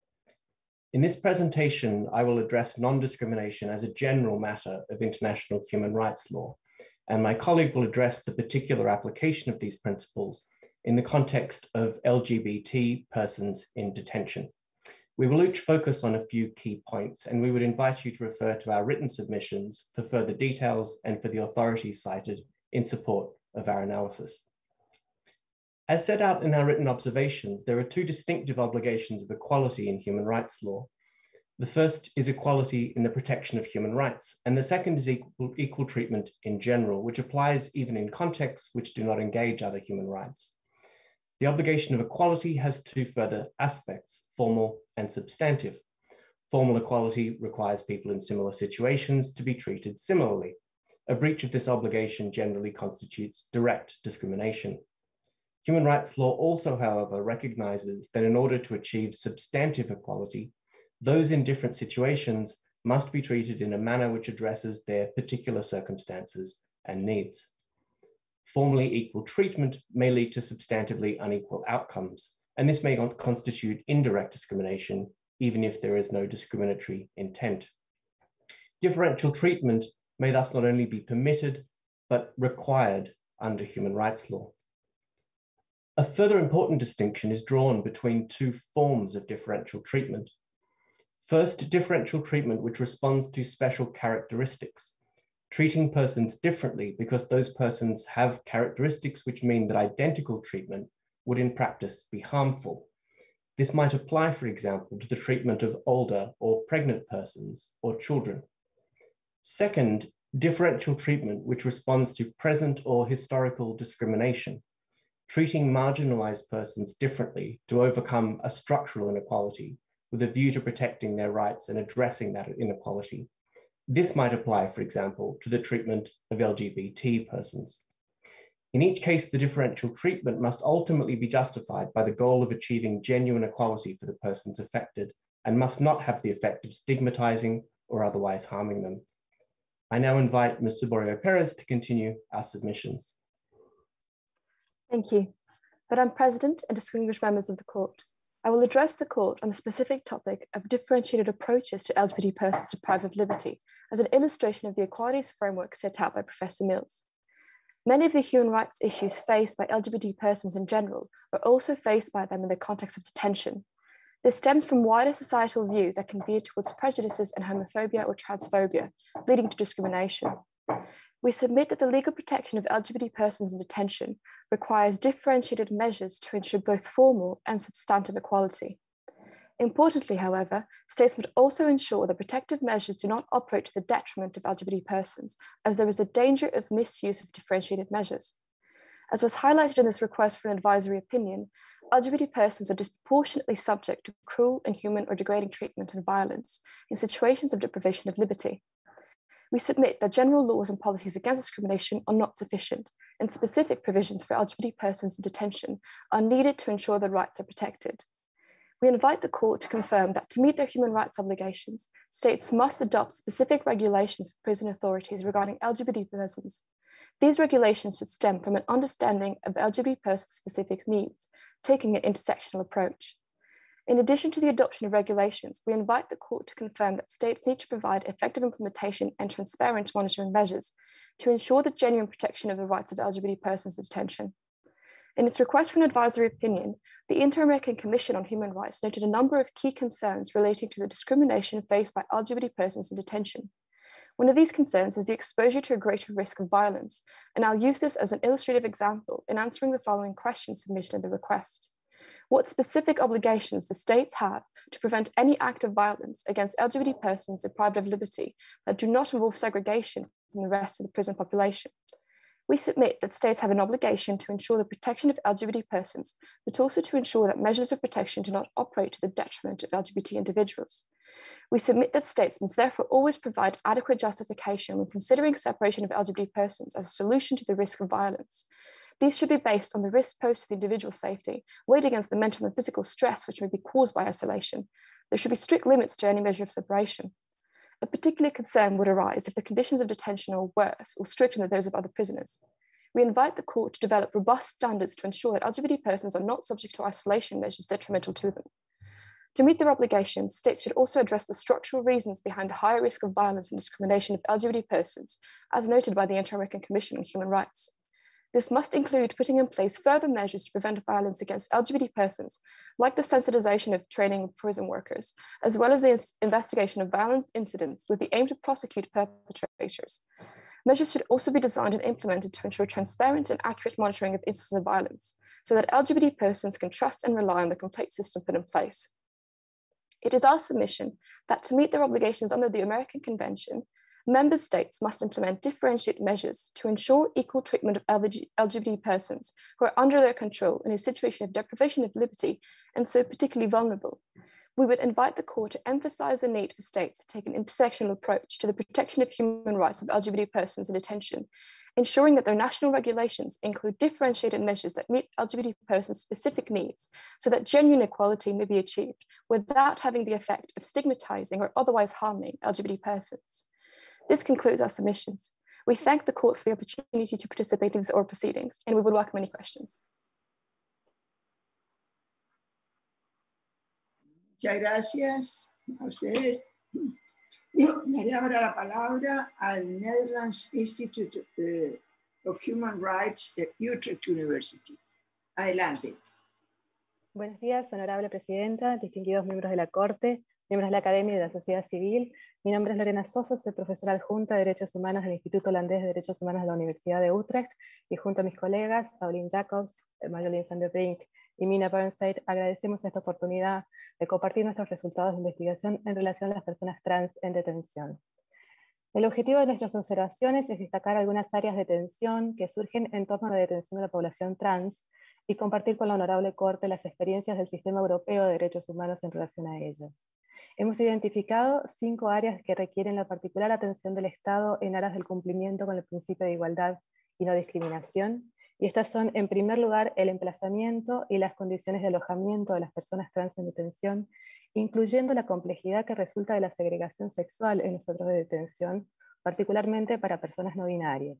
Speaker 13: In this presentation, I will address non-discrimination as a general matter of international human rights law, and my colleague will address the particular application of these principles in the context of L G B T persons in detention. We will each focus on a few key points, and we would invite you to refer to our written submissions for further details and for the authorities cited in support of our analysis. As set out in our written observations, there are two distinctive obligations of equality in human rights law. The first is equality in the protection of human rights, and the second is equal, equal treatment in general, which applies even in contexts which do not engage other human rights. The obligation of equality has two further aspects, formal and substantive. Formal equality requires people in similar situations to be treated similarly. A breach of this obligation generally constitutes direct discrimination. Human rights law also, however, recognizes that in order to achieve substantive equality, those in different situations must be treated in a manner which addresses their particular circumstances and needs. Formally equal treatment may lead to substantively unequal outcomes, and this may constitute indirect discrimination, even if there is no discriminatory intent. Differential treatment may thus not only be permitted, but required under human rights law. A further important distinction is drawn between two forms of differential treatment. First, differential treatment which responds to special characteristics, treating persons differently because those persons have characteristics which mean that identical treatment would in practice be harmful. This might apply, for example, to the treatment of older or pregnant persons or children. Second, differential treatment which responds to present or historical discrimination, treating marginalized persons differently to overcome a structural inequality with a view to protecting their rights and addressing that inequality. This might apply, for example, to the treatment of L G B T persons. In each case, the differential treatment must ultimately be justified by the goal of achieving genuine equality for the persons affected and must not have the effect of stigmatizing or otherwise harming them. I now invite Miz Saborio Perez to continue our submissions.
Speaker 14: Thank you. Madam President and distinguished members of the court, I will address the court on the specific topic of differentiated approaches to L G B T persons deprived of liberty as an illustration of the equalities framework set out by Professor Mills. Many of the human rights issues faced by L G B T persons in general are also faced by them in the context of detention. This stems from wider societal views that can veer towards prejudices and homophobia or transphobia, leading to discrimination. We submit that the legal protection of L G B T persons in detention requires differentiated measures to ensure both formal and substantive equality. Importantly, however, states must also ensure that protective measures do not operate to the detriment of L G B T persons, as there is a danger of misuse of differentiated measures. As was highlighted in this request for an advisory opinion, L G B T persons are disproportionately subject to cruel, inhuman, or degrading treatment and violence in situations of deprivation of liberty. We submit that general laws and policies against discrimination are not sufficient, and specific provisions for L G B T persons in detention are needed to ensure their rights are protected. We invite the court to confirm that to meet their human rights obligations, states must adopt specific regulations for prison authorities regarding L G B T persons. These regulations should stem from an understanding of L G B T persons' specific needs, taking an intersectional approach. In addition to the adoption of regulations, we invite the court to confirm that states need to provide effective implementation and transparent monitoring measures to ensure the genuine protection of the rights of L G B T persons in detention. In its request for an advisory opinion, the Inter-American Commission on Human Rights noted a number of key concerns relating to the discrimination faced by L G B T persons in detention. One of these concerns is the exposure to a greater risk of violence, and I'll use this as an illustrative example in answering the following questions submitted in the request. What specific obligations do states have to prevent any act of violence against L G B T persons deprived of liberty that do not involve segregation from the rest of the prison population? We submit that states have an obligation to ensure the protection of L G B T persons, but also to ensure that measures of protection do not operate to the detriment of L G B T individuals. We submit that states must therefore always provide adequate justification when considering separation of L G B T persons as a solution to the risk of violence. These should be based on the risk posed to the individual's safety, weighed against the mental and physical stress which may be caused by isolation. There should be strict limits to any measure of separation. A particular concern would arise if the conditions of detention are worse or stricter than those of other prisoners. We invite the court to develop robust standards to ensure that L G B T persons are not subject to isolation measures detrimental to them. To meet their obligations, states should also address the structural reasons behind the higher risk of violence and discrimination of L G B T persons, as noted by the Inter-American Commission on Human Rights. This must include putting in place further measures to prevent violence against L G B T persons, like the sensitization of training of prison workers, as well as the investigation of violent incidents with the aim to prosecute perpetrators. Measures should also be designed and implemented to ensure transparent and accurate monitoring of instances of violence, so that L G B T persons can trust and rely on the complete system put in place. It is our submission that to meet their obligations under the American Convention, member states must implement differentiated measures to ensure equal treatment of L G B T persons who are under their control in a situation of deprivation of liberty and so particularly vulnerable. We would invite the court to emphasize the need for states to take an intersectional approach to the protection of human rights of L G B T persons in detention, ensuring that their national regulations include differentiated measures that meet L G B T persons' specific needs so that genuine equality may be achieved without having the effect of stigmatizing or otherwise harming L G B T persons. This concludes our submissions. We thank the court for the opportunity to participate in these oral proceedings, and we would welcome any questions.
Speaker 4: Muchas gracias a ustedes. Daré ahora la palabra al Netherlands Institute of Human Rights at Utrecht University. Adelante.
Speaker 15: Buenos días, honorable presidenta, distinguidos miembros de la Corte, miembros de la Academia y de la Sociedad Civil. Mi nombre es Lorena Sosa, soy profesora adjunta de Derechos Humanos del Instituto Holandés de Derechos Humanos de la Universidad de Utrecht, y junto a mis colegas, Pauline Jacobs, Marjolein van der Brink y Mina Burnside, agradecemos esta oportunidad de compartir nuestros resultados de investigación en relación a las personas trans en detención. El objetivo de nuestras observaciones es destacar algunas áreas de tensión que surgen en torno a la detención de la población trans y compartir con la Honorable Corte las experiencias del Sistema Europeo de Derechos Humanos en relación a ellas. Hemos identificado cinco áreas que requieren la particular atención del Estado en aras del cumplimiento con el principio de igualdad y no discriminación, y estas son, en primer lugar, el emplazamiento y las condiciones de alojamiento de las personas trans en detención, incluyendo la complejidad que resulta de la segregación sexual en los centros de detención, particularmente para personas no binarias.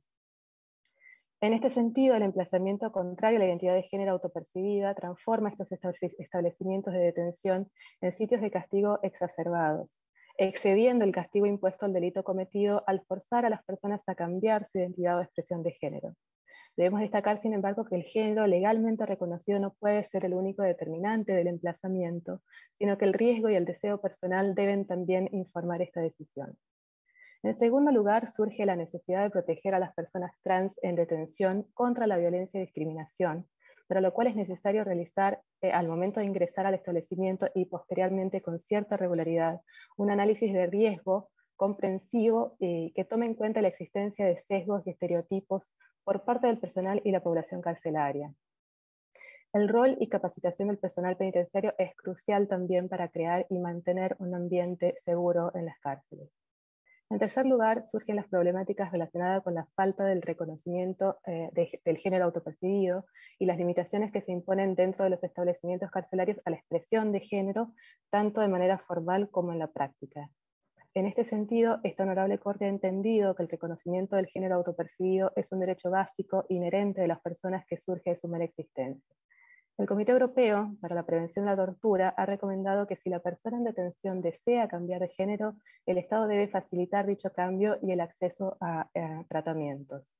Speaker 15: En este sentido, el emplazamiento contrario a la identidad de género autopercibida transforma estos establecimientos de detención en sitios de castigo exacerbados, excediendo el castigo impuesto al delito cometido al forzar a las personas a cambiar su identidad o expresión de género. Debemos destacar, sin embargo, que el género legalmente reconocido no puede ser el único determinante del emplazamiento, sino que el riesgo y el deseo personal deben también informar esta decisión. En segundo lugar, surge la necesidad de proteger a las personas trans en detención contra la violencia y discriminación, para lo cual es necesario realizar, eh, al momento de ingresar al establecimiento y posteriormente con cierta regularidad, un análisis de riesgo comprensivo eh, que tome en cuenta la existencia de sesgos y estereotipos por parte del personal y la población carcelaria. El rol y capacitación del personal penitenciario es crucial también para crear y mantener un ambiente seguro en las cárceles. En tercer lugar, surgen las problemáticas relacionadas con la falta del reconocimiento eh, de, del género autopercibido y las limitaciones que se imponen dentro de los establecimientos carcelarios a la expresión de género, tanto de manera formal como en la práctica. En este sentido, esta Honorable Corte ha entendido que el reconocimiento del género autopercibido es un derecho básico inherente de las personas que surge de su mera existencia. El Comité Europeo para la Prevención de la Tortura ha recomendado que si la persona en detención desea cambiar de género, el Estado debe facilitar dicho cambio y el acceso a, a tratamientos.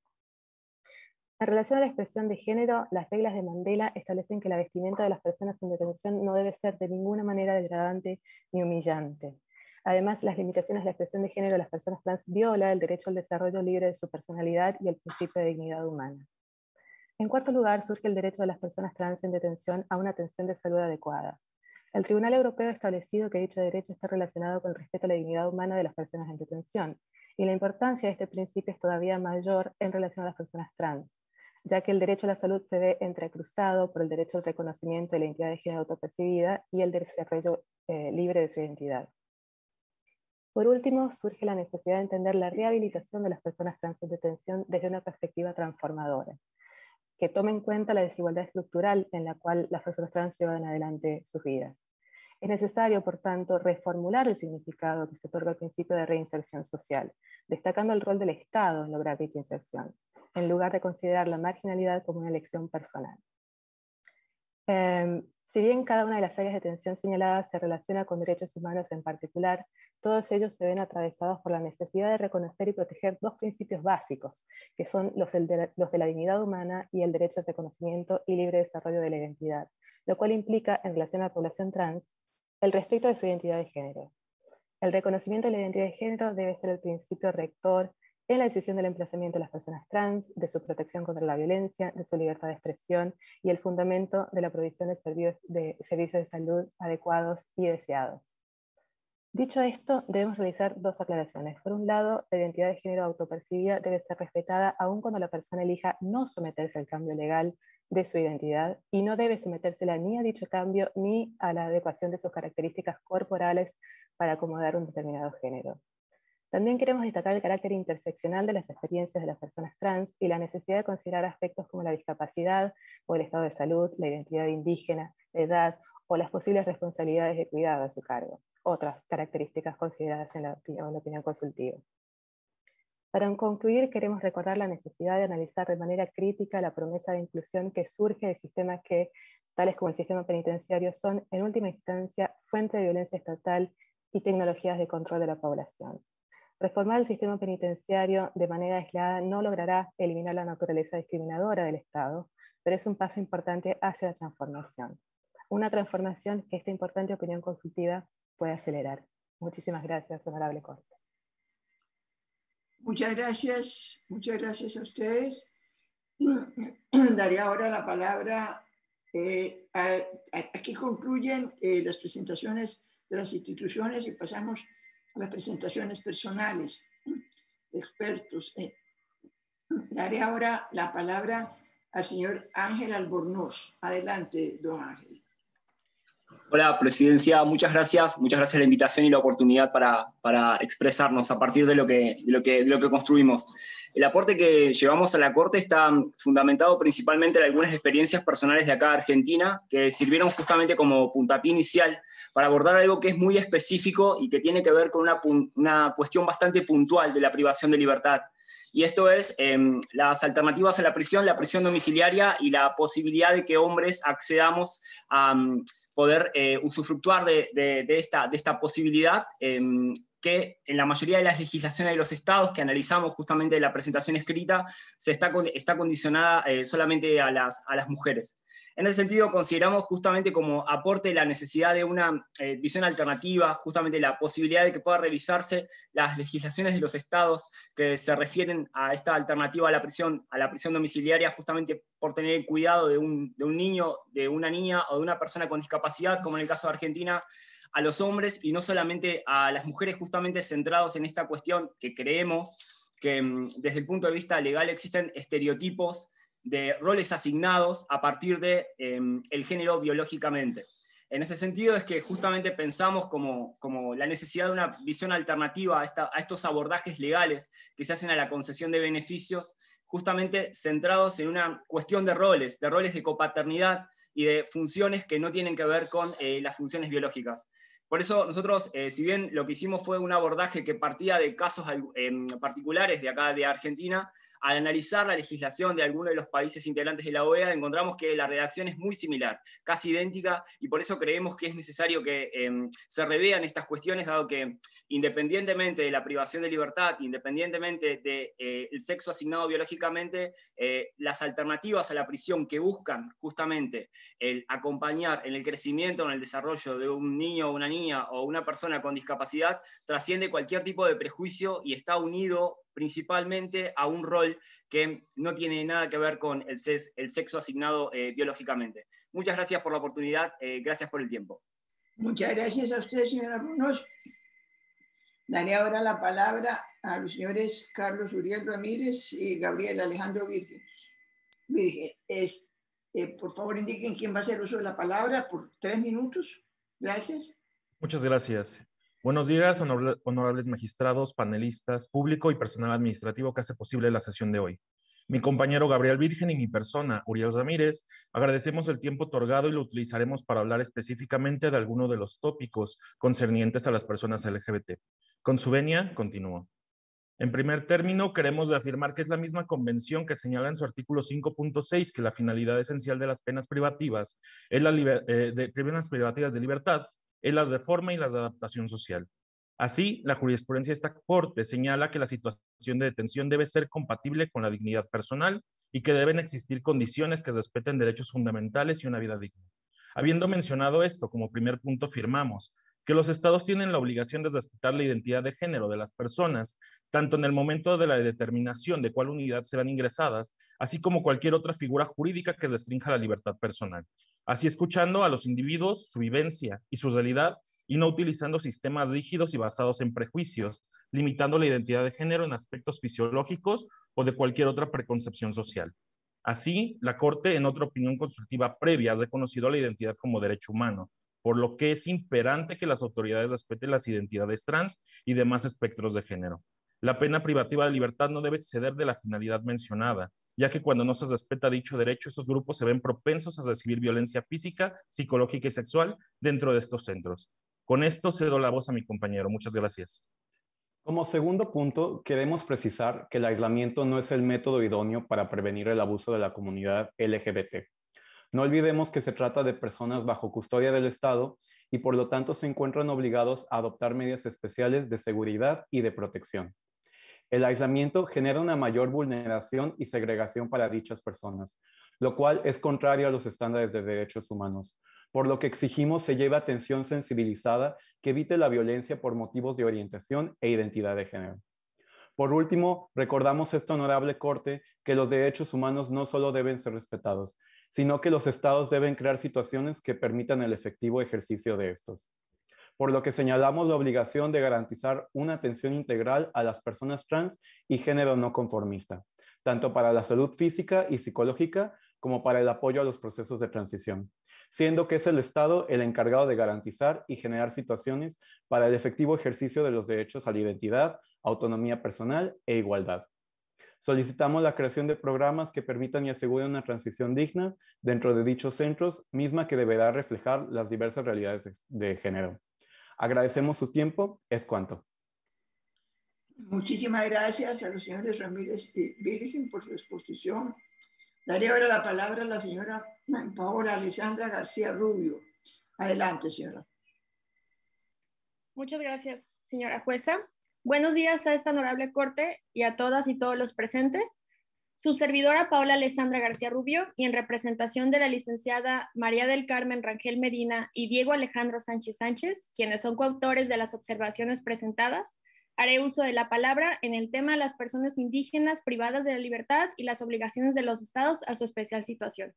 Speaker 15: En relación a la expresión de género, las reglas de Mandela establecen que la vestimenta de las personas en detención no debe ser de ninguna manera degradante ni humillante. Además, las limitaciones de la expresión de género de las personas trans viola el derecho al desarrollo libre de su personalidad y el principio de dignidad humana. En cuarto lugar, surge el derecho de las personas trans en detención a una atención de salud adecuada. El Tribunal Europeo ha establecido que dicho derecho está relacionado con el respeto a la dignidad humana de las personas en detención, y la importancia de este principio es todavía mayor en relación a las personas trans, ya que el derecho a la salud se ve entrecruzado por el derecho al reconocimiento de la identidad de género autopercibida y el desarrollo eh, libre de su identidad. Por último, surge la necesidad de entender la rehabilitación de las personas trans en detención desde una perspectiva transformadora, que tome en cuenta la desigualdad estructural en la cual las personas trans llevan adelante sus vidas. Es necesario, por tanto, reformular el significado que se otorga al principio de reinserción social, destacando el rol del Estado en lograr dicha inserción, en lugar de considerar la marginalidad como una elección personal. Eh, si bien cada una de las áreas de tensión señaladas se relaciona con derechos humanos en particular, todos ellos se ven atravesados por la necesidad de reconocer y proteger dos principios básicos, que son los de, los de la dignidad humana y el derecho al reconocimiento y libre desarrollo de la identidad, lo cual implica, en relación a la población trans, el respeto de su identidad de género. El reconocimiento de la identidad de género debe ser el principio rector en la decisión del emplazamiento de las personas trans, de su protección contra la violencia, de su libertad de expresión y el fundamento de la provisión de servicios de, servicios de salud adecuados y deseados. Dicho esto, debemos realizar dos aclaraciones. Por un lado, la identidad de género autopercibida debe ser respetada aun cuando la persona elija no someterse al cambio legal de su identidad y no debe sometérsela ni a dicho cambio ni a la adecuación de sus características corporales para acomodar un determinado género. También queremos destacar el carácter interseccional de las experiencias de las personas trans y la necesidad de considerar aspectos como la discapacidad o el estado de salud, la identidad indígena, la edad o las posibles responsabilidades de cuidado a su cargo, otras características consideradas en la opinión, en la opinión consultiva. Para concluir, queremos recordar la necesidad de analizar de manera crítica la promesa de inclusión que surge de sistemas que, tales como el sistema penitenciario, son, en última instancia, fuente de violencia estatal y tecnologías de control de la población. Reformar el sistema penitenciario de manera aislada no logrará eliminar la naturaleza discriminadora del Estado, pero es un paso importante hacia la transformación. Una transformación que esta importante opinión consultiva puede acelerar. Muchísimas gracias, honorable Corte.
Speaker 4: Muchas gracias, muchas gracias a ustedes. Daré ahora la palabra. Eh, a, a, aquí concluyen eh, las presentaciones de las instituciones y pasamos a las presentaciones personales de expertos. Eh, daré ahora la palabra al señor Ángel Albornoz. Adelante, don Ángel.
Speaker 16: Hola, Presidencia, muchas gracias. Muchas gracias por la invitación y la oportunidad para, para expresarnos a partir de lo, que, de, lo que, de lo que construimos. El aporte que llevamos a la Corte está fundamentado principalmente en algunas experiencias personales de acá de Argentina que sirvieron justamente como puntapié inicial para abordar algo que es muy específico y que tiene que ver con una, una cuestión bastante puntual de la privación de libertad. Y esto es eh, las alternativas a la prisión, la prisión domiciliaria y la posibilidad de que hombres accedamos a um, poder eh, usufructuar de, de, de, esta, de esta posibilidad eh, que en la mayoría de las legislaciones de los estados que analizamos justamente en la presentación escrita se está, está condicionada eh, solamente a las, a las mujeres. En ese sentido, consideramos justamente como aporte la necesidad de una eh, visión alternativa, justamente la posibilidad de que pueda revisarse las legislaciones de los estados que se refieren a esta alternativa a la prisión, a la prisión domiciliaria, justamente por tener el cuidado de un, de un niño, de una niña o de una persona con discapacidad, como en el caso de Argentina, a los hombres y no solamente a las mujeres, justamente centrados en esta cuestión que creemos que desde el punto de vista legal existen estereotipos de roles asignados a partir del de, eh, género biológicamente. En ese sentido es que justamente pensamos como, como la necesidad de una visión alternativa a, esta, a estos abordajes legales que se hacen a la concesión de beneficios, justamente centrados en una cuestión de roles, de roles de copaternidad y de funciones que no tienen que ver con eh, las funciones biológicas. Por eso nosotros, eh, si bien lo que hicimos fue un abordaje que partía de casos eh, particulares de acá de Argentina, al analizar la legislación de algunos de los países integrantes de la O E A, encontramos que la redacción es muy similar, casi idéntica, y por eso creemos que es necesario que eh, se revean estas cuestiones, dado que independientemente de la privación de libertad, independientemente del de, eh, sexo asignado biológicamente, eh, las alternativas a la prisión que buscan justamente el acompañar en el crecimiento, en el desarrollo de un niño o una niña o una persona con discapacidad, trasciende cualquier tipo de prejuicio y está unido principalmente a un rol que no tiene nada que ver con el, ses, el sexo asignado eh, biológicamente. Muchas gracias por la oportunidad, eh, gracias por el tiempo.
Speaker 4: Muchas gracias a usted, señora Brunos. Daré ahora la palabra a los señores Carlos Uriel Ramírez y Gabriel Alejandro Virgen. Virgen, es, eh, por favor indiquen quién va a hacer uso de la palabra por tres minutos. Gracias.
Speaker 2: Muchas gracias. Buenos días, honorables magistrados, panelistas, público y personal administrativo que hace posible la sesión de hoy. Mi compañero Gabriel Virgen y mi persona, Uriel Ramírez, agradecemos el tiempo otorgado y lo utilizaremos para hablar específicamente de algunos de los tópicos concernientes a las personas L G B T. Con su venia, continúo. En primer término, queremos reafirmar que es la misma convención que señala en su artículo cinco punto seis que la finalidad esencial de las penas privativas es la eh, de penas privativas de libertad, es la reforma y la adaptación social. Así, la jurisprudencia de esta Corte señala que la situación de detención debe ser compatible con la dignidad personal y que deben existir condiciones que respeten derechos fundamentales y una vida digna. Habiendo mencionado esto, como primer punto afirmamos que los estados tienen la obligación de respetar la identidad de género de las personas, tanto en el momento de la determinación de cuál unidad serán ingresadas, así como cualquier otra figura jurídica que restrinja la libertad personal. Así escuchando a los individuos, su vivencia y su realidad, y no utilizando sistemas rígidos y basados en prejuicios, limitando la identidad de género en aspectos fisiológicos o de cualquier otra preconcepción social. Así, la Corte, en otra opinión consultiva previa, ha reconocido la identidad como derecho humano, por lo que es imperante que las autoridades respeten las identidades trans y demás espectros de género. La pena privativa de libertad no debe exceder de la finalidad mencionada, ya que cuando no se respeta dicho derecho, esos grupos se ven propensos a recibir violencia física, psicológica y sexual dentro de estos centros. Con esto cedo la voz a mi compañero. Muchas gracias.
Speaker 17: Como segundo punto, queremos precisar que el aislamiento no es el método idóneo para prevenir el abuso de la comunidad L G B T. No olvidemos que se trata de personas bajo custodia del Estado y por lo tanto se encuentran obligados a adoptar medidas especiales de seguridad y de protección. El aislamiento genera una mayor vulneración y segregación para dichas personas, lo cual es contrario a los estándares de derechos humanos, por lo que exigimos se lleve atención sensibilizada que evite la violencia por motivos de orientación e identidad de género. Por último, recordamos a esta honorable Corte que los derechos humanos no solo deben ser respetados, sino que los estados deben crear situaciones que permitan el efectivo ejercicio de estos. Por lo que señalamos la obligación de garantizar una atención integral a las personas trans y género no conformista, tanto para la salud física y psicológica como para el apoyo a los procesos de transición, siendo que es el Estado el encargado de garantizar y generar situaciones para el efectivo ejercicio de los derechos a la identidad, autonomía personal e igualdad. Solicitamos la creación de programas que permitan y aseguren una transición digna dentro de dichos centros, misma que deberá reflejar las diversas realidades de género. Agradecemos su tiempo. Es cuanto.
Speaker 4: Muchísimas gracias a los señores Ramírez y Virgen por su exposición. Daré ahora la palabra a la señora Paola Alessandra García Rubio. Adelante, señora.
Speaker 18: Muchas gracias, señora jueza. Buenos días a esta honorable Corte y a todas y todos los presentes. Su servidora Paola Alessandra García Rubio y en representación de la licenciada María del Carmen Rangel Medina y Diego Alejandro Sánchez Sánchez, quienes son coautores de las observaciones presentadas, haré uso de la palabra en el tema de las personas indígenas privadas de la libertad y las obligaciones de los estados a su especial situación.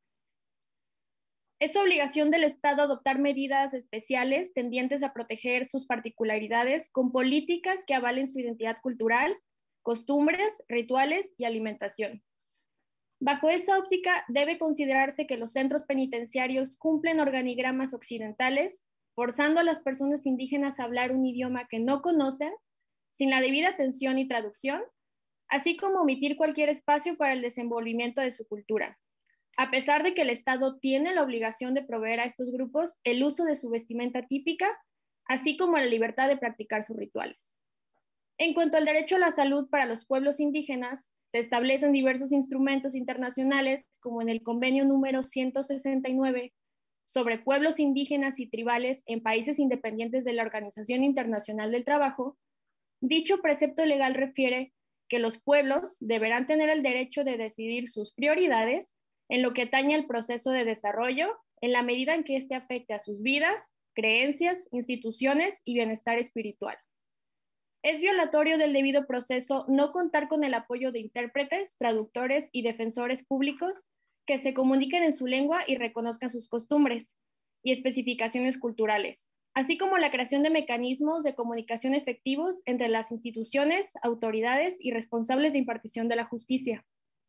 Speaker 18: Es obligación del Estado adoptar medidas especiales tendientes a proteger sus particularidades con políticas que avalen su identidad cultural, costumbres, rituales y alimentación. Bajo esa óptica, debe considerarse que los centros penitenciarios cumplen organigramas occidentales, forzando a las personas indígenas a hablar un idioma que no conocen, sin la debida atención y traducción, así como omitir cualquier espacio para el desenvolvimiento de su cultura. A pesar de que el Estado tiene la obligación de proveer a estos grupos el uso de su vestimenta típica, así como la libertad de practicar sus rituales. En cuanto al derecho a la salud para los pueblos indígenas, se establecen diversos instrumentos internacionales, como en el convenio número ciento sesenta y nueve sobre pueblos indígenas y tribales en países independientes de la Organización Internacional del Trabajo. Dicho precepto legal refiere que los pueblos deberán tener el derecho de decidir sus prioridades en lo que atañe al proceso de desarrollo, en la medida en que éste afecte a sus vidas, creencias, instituciones y bienestar espiritual. Es violatorio del debido proceso no contar con el apoyo de intérpretes, traductores y defensores públicos que se comuniquen en su lengua y reconozcan sus costumbres y especificaciones culturales, así como la creación de mecanismos de comunicación efectivos entre las instituciones, autoridades y responsables de impartición de la justicia.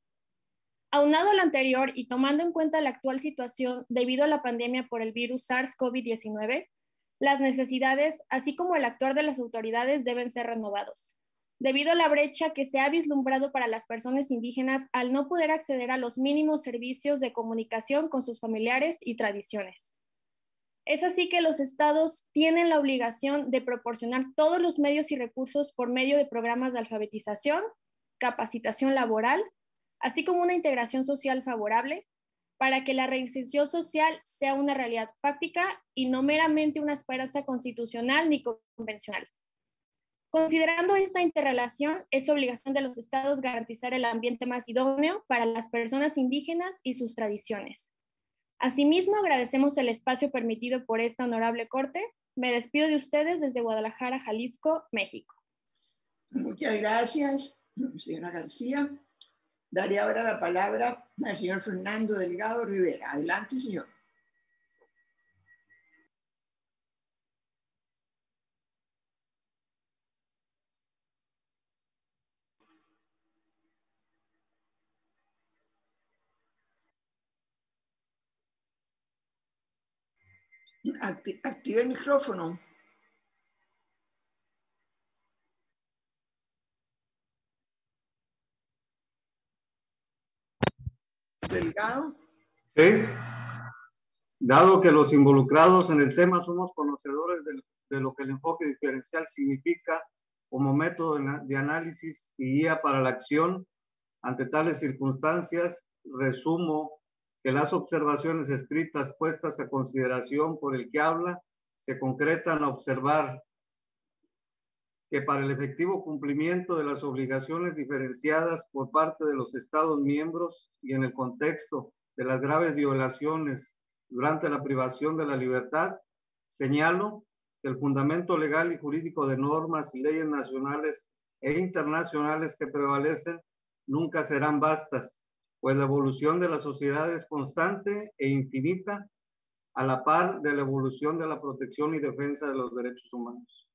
Speaker 18: Aunado a lo anterior y tomando en cuenta la actual situación debido a la pandemia por el virus SARS CoV diecinueve, las necesidades, así como el actuar de las autoridades, deben ser renovados, debido a la brecha que se ha vislumbrado para las personas indígenas al no poder acceder a los mínimos servicios de comunicación con sus familiares y tradiciones. Es así que los estados tienen la obligación de proporcionar todos los medios y recursos por medio de programas de alfabetización, capacitación laboral, así como una integración social favorable, para que la reinserción social sea una realidad fáctica y no meramente una esperanza constitucional ni convencional. Considerando esta interrelación, es obligación de los estados garantizar el ambiente más idóneo para las personas indígenas y sus tradiciones. Asimismo, agradecemos el espacio permitido por esta honorable Corte. Me despido de ustedes desde Guadalajara, Jalisco, México.
Speaker 4: Muchas gracias, señora García. Daré ahora la palabra al señor Fernando Delgado Rivera. Adelante, señor. Acti- Active el micrófono. Delgado.
Speaker 19: Sí. Dado que los involucrados en el tema somos conocedores de, de lo que el enfoque diferencial significa como método de análisis y guía para la acción, ante tales circunstancias, resumo que las observaciones escritas puestas a consideración por el que habla se concretan a observar que para el efectivo cumplimiento de las obligaciones diferenciadas por parte de los Estados miembros y en el contexto de las graves violaciones durante la privación de la libertad, señalo que el fundamento legal y jurídico de normas y leyes nacionales e internacionales que prevalecen nunca serán bastas, pues la evolución de la sociedad es constante e infinita, a la par de la evolución de la protección y defensa de los derechos humanos.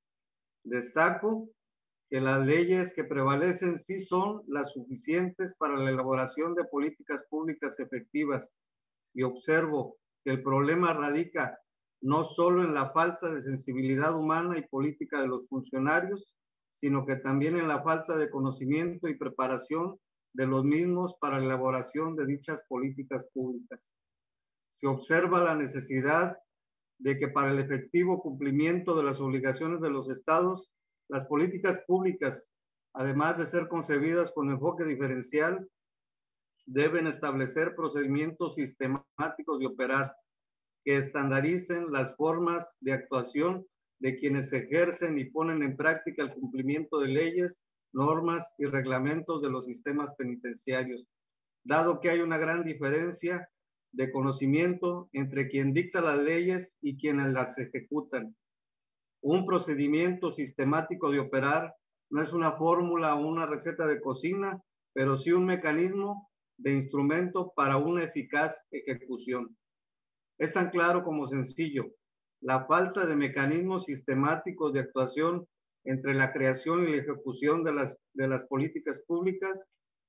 Speaker 19: Destaco que las leyes que prevalecen sí son las suficientes para la elaboración de políticas públicas efectivas y observo que el problema radica no solo en la falta de sensibilidad humana y política de los funcionarios, sino que también en la falta de conocimiento y preparación de los mismos para la elaboración de dichas políticas públicas. Se observa la necesidad de que para el efectivo cumplimiento de las obligaciones de los estados, las políticas públicas, además de ser concebidas con enfoque diferencial, deben establecer procedimientos sistemáticos de operar que estandaricen las formas de actuación de quienes ejercen y ponen en práctica el cumplimiento de leyes, normas y reglamentos de los sistemas penitenciarios, dado que hay una gran diferencia de conocimiento entre quien dicta las leyes y quienes las ejecutan. Un procedimiento sistemático de operar no es una fórmula o una receta de cocina, pero sí un mecanismo de instrumento para una eficaz ejecución. Es tan claro como sencillo. La falta de mecanismos sistemáticos de actuación entre la creación y la ejecución de las, de las políticas públicas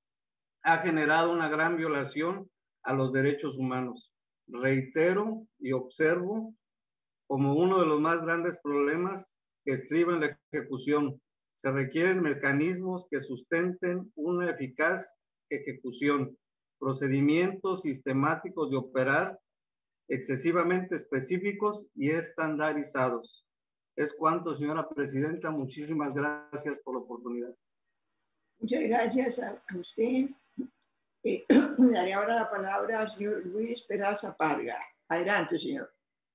Speaker 19: ha generado una gran violación a los derechos humanos. Reitero y observo como uno de los más grandes problemas que estriba en la ejecución. Se requieren mecanismos que sustenten una eficaz ejecución, procedimientos sistemáticos de operar excesivamente específicos y estandarizados. Es cuanto, señora presidenta. Muchísimas gracias por la oportunidad.
Speaker 4: Muchas gracias a usted. Eh, daré ahora la palabra al señor Luis Peraza Parga. Adelante, señor.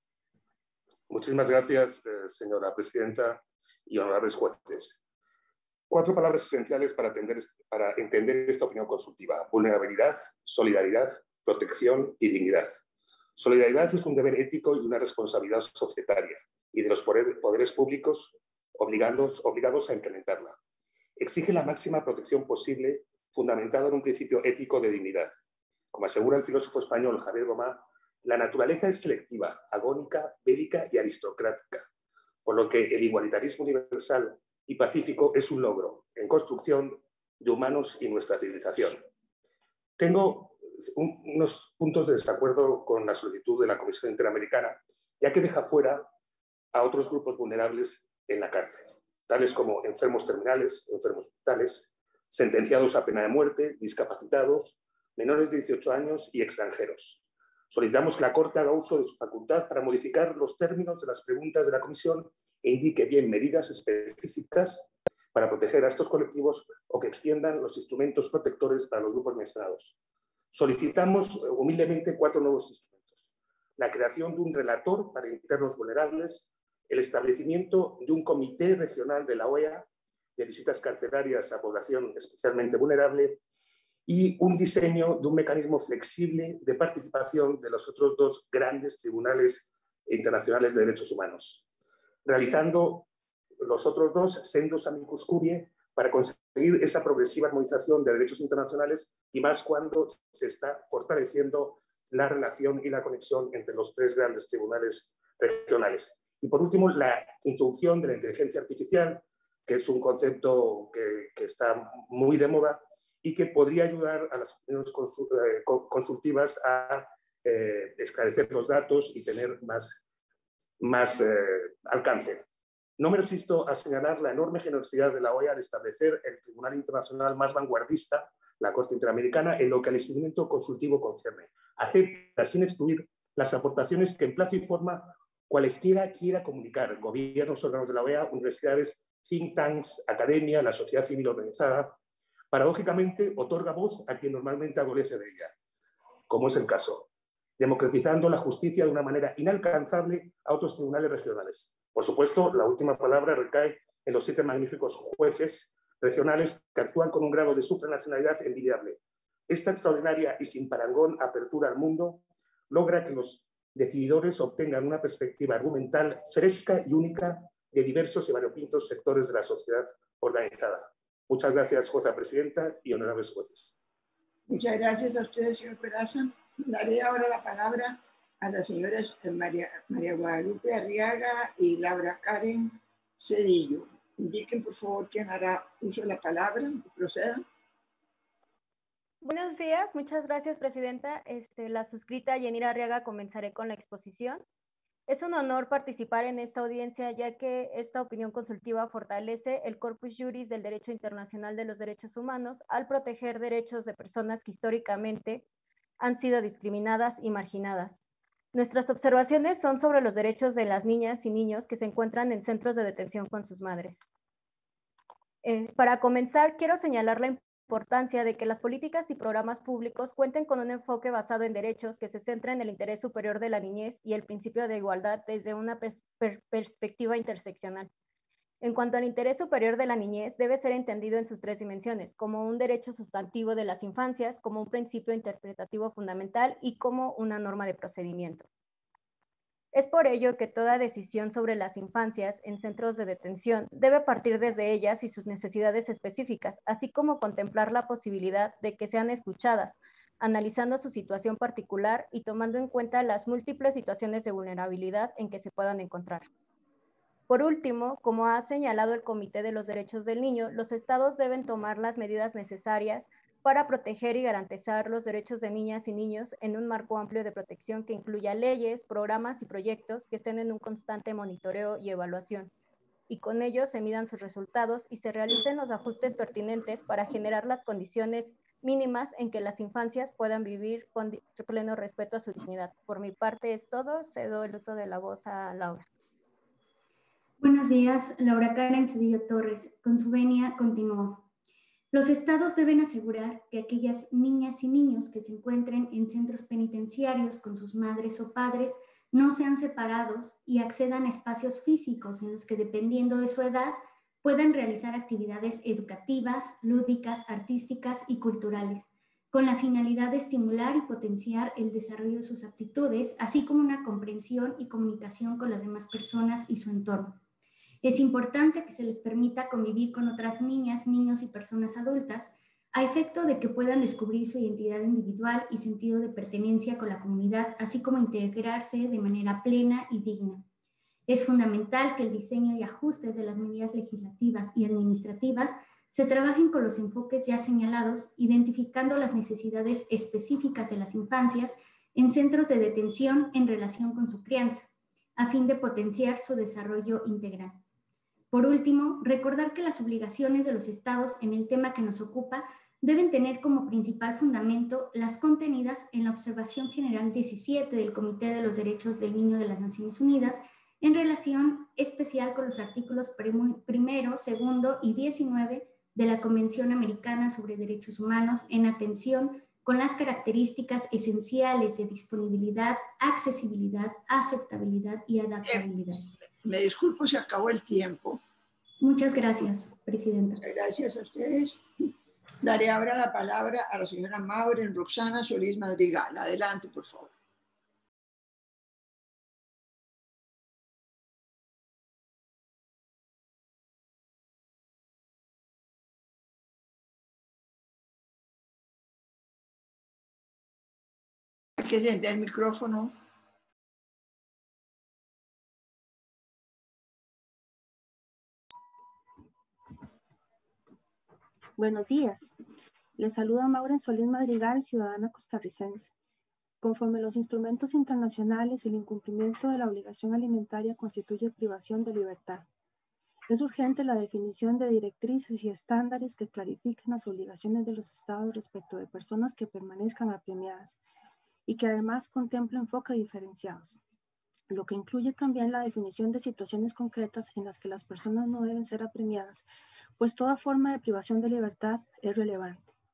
Speaker 20: Muchísimas gracias, eh, señora presidenta y honorables jueces. Cuatro palabras esenciales para entender, para entender esta opinión consultiva: vulnerabilidad, solidaridad, protección y dignidad. Solidaridad es un deber ético y una responsabilidad societaria y de los poderes públicos obligados, obligados a implementarla. Exige la máxima protección posible, fundamentado en un principio ético de dignidad. Como asegura el filósofo español Javier Gomá, la naturaleza es selectiva, agónica, bélica y aristocrática, por lo que el igualitarismo universal y pacífico es un logro en construcción de humanos y nuestra civilización. Tengo un, unos puntos de desacuerdo con la solicitud de la Comisión Interamericana, ya que deja fuera a otros grupos vulnerables en la cárcel, tales como enfermos terminales, enfermos mentales, sentenciados a pena de muerte, discapacitados, menores de dieciocho años y extranjeros. Solicitamos que la Corte haga uso de su facultad para modificar los términos de las preguntas de la Comisión e indique bien medidas específicas para proteger a estos colectivos o que extiendan los instrumentos protectores para los grupos mencionados. Solicitamos humildemente cuatro nuevos instrumentos: la creación de un relator para internos vulnerables, el establecimiento de un comité regional de la O E A de visitas carcelarias a población especialmente vulnerable y un diseño de un mecanismo flexible de participación de los otros dos grandes tribunales internacionales de derechos humanos, realizando los otros dos sendos amicus curiae para conseguir esa progresiva armonización de derechos internacionales y más cuando se está fortaleciendo la relación y la conexión entre los tres grandes tribunales regionales. Y por último, la introducción de la inteligencia artificial, que es un concepto que, que está muy de moda y que podría ayudar a las opiniones consultivas a eh, esclarecer los datos y tener más, más eh, alcance. No me resisto a señalar la enorme generosidad de la O E A al establecer el Tribunal Internacional más vanguardista, la Corte Interamericana, en lo que al instrumento consultivo concierne. Acepta sin excluir las aportaciones que en plazo y forma cualesquiera quiera comunicar, gobiernos, órganos de la O E A, universidades, think tanks, academia, la sociedad civil organizada. Paradójicamente, otorga voz a quien normalmente adolece de ella, como es el caso democratizando la justicia de una manera inalcanzable a otros tribunales regionales. Por supuesto, la última palabra recae en los siete magníficos jueces regionales que actúan con un grado de supranacionalidad envidiable. Esta extraordinaria y sin parangón apertura al mundo logra que los decididores obtengan una perspectiva argumental fresca y única de diversos y variopintos sectores de la sociedad organizada. Muchas gracias, jueza presidenta y honorables jueces.
Speaker 4: Muchas gracias a ustedes, señor Peraza. Daré ahora la palabra a las señoras María, María Guadalupe Arriaga y Laura Karen Cedillo. Indiquen, por favor, quién hará uso de la palabra y procedan.
Speaker 21: Buenos días, muchas gracias, presidenta. Este, la suscrita Yanira Arriaga, comenzaré con la exposición. Es un honor participar en esta audiencia, ya que esta opinión consultiva fortalece el corpus juris del derecho internacional de los derechos humanos al proteger derechos de personas que históricamente han sido discriminadas y marginadas. Nuestras observaciones son sobre los derechos de las niñas y niños que se encuentran en centros de detención con sus madres. Eh, para comenzar, quiero señalar la importancia de que las políticas y programas públicos cuenten con un enfoque basado en derechos que se centra en el interés superior de la niñez y el principio de igualdad desde una pers per perspectiva interseccional. En cuanto al interés superior de la niñez, debe ser entendido en sus tres dimensiones, como un derecho sustantivo de las infancias, como un principio interpretativo fundamental y como una norma de procedimiento. Es por ello que toda decisión sobre las infancias en centros de detención debe partir desde ellas y sus necesidades específicas, así como contemplar la posibilidad de que sean escuchadas, analizando su situación particular y tomando en cuenta las múltiples situaciones de vulnerabilidad en que se puedan encontrar. Por último, como ha señalado el Comité de los Derechos del Niño, los estados deben tomar las medidas necesarias para proteger y garantizar los derechos de niñas y niños en un marco amplio de protección que incluya leyes, programas y proyectos que estén en un constante monitoreo y evaluación, y con ello se midan sus resultados y se realicen los ajustes pertinentes para generar las condiciones mínimas en que las infancias puedan vivir con pleno respeto a su dignidad. Por mi parte es todo, cedo el uso de la voz a Laura.
Speaker 22: Buenos días, Laura Karen Cedillo Torres. Con su venia continúo. Los estados deben asegurar que aquellas niñas y niños que se encuentren en centros penitenciarios con sus madres o padres no sean separados y accedan a espacios físicos en los que, dependiendo de su edad, puedan realizar actividades educativas, lúdicas, artísticas y culturales, con la finalidad de estimular y potenciar el desarrollo de sus aptitudes, así como una comprensión y comunicación con las demás personas y su entorno. Es importante que se les permita convivir con otras niñas, niños y personas adultas a efecto de que puedan descubrir su identidad individual y sentido de pertenencia con la comunidad, así como integrarse de manera plena y digna. Es fundamental que el diseño y ajustes de las medidas legislativas y administrativas se trabajen con los enfoques ya señalados, identificando las necesidades específicas de las infancias en centros de detención en relación con su crianza, a fin de potenciar su desarrollo integral. Por último, recordar que las obligaciones de los estados en el tema que nos ocupa deben tener como principal fundamento las contenidas en la Observación General diecisiete del Comité de los Derechos del Niño de las Naciones Unidas en relación especial con los artículos primero, segundo y diecinueve de la Convención Americana sobre Derechos Humanos en atención con las características esenciales de disponibilidad, accesibilidad, aceptabilidad y adaptabilidad.
Speaker 4: Me disculpo, se acabó el tiempo.
Speaker 22: Muchas gracias, presidenta.
Speaker 4: Gracias a ustedes. Daré ahora la palabra a la señora Maureen Roxana Solís Madrigal. Adelante, por favor. Hay que encender el micrófono.
Speaker 23: Buenos días. Les saluda Maureen Solís Madrigal, ciudadana costarricense. Conforme los instrumentos internacionales, el incumplimiento de la obligación alimentaria constituye privación de libertad. Es urgente la definición de directrices y estándares que clarifiquen las obligaciones de los estados respecto de personas que permanezcan apremiadas y que además contemplen enfoques diferenciados, lo que incluye también la definición de situaciones concretas en las que las personas no deben ser apremiadas, pues toda forma de privación de libertad es relevante.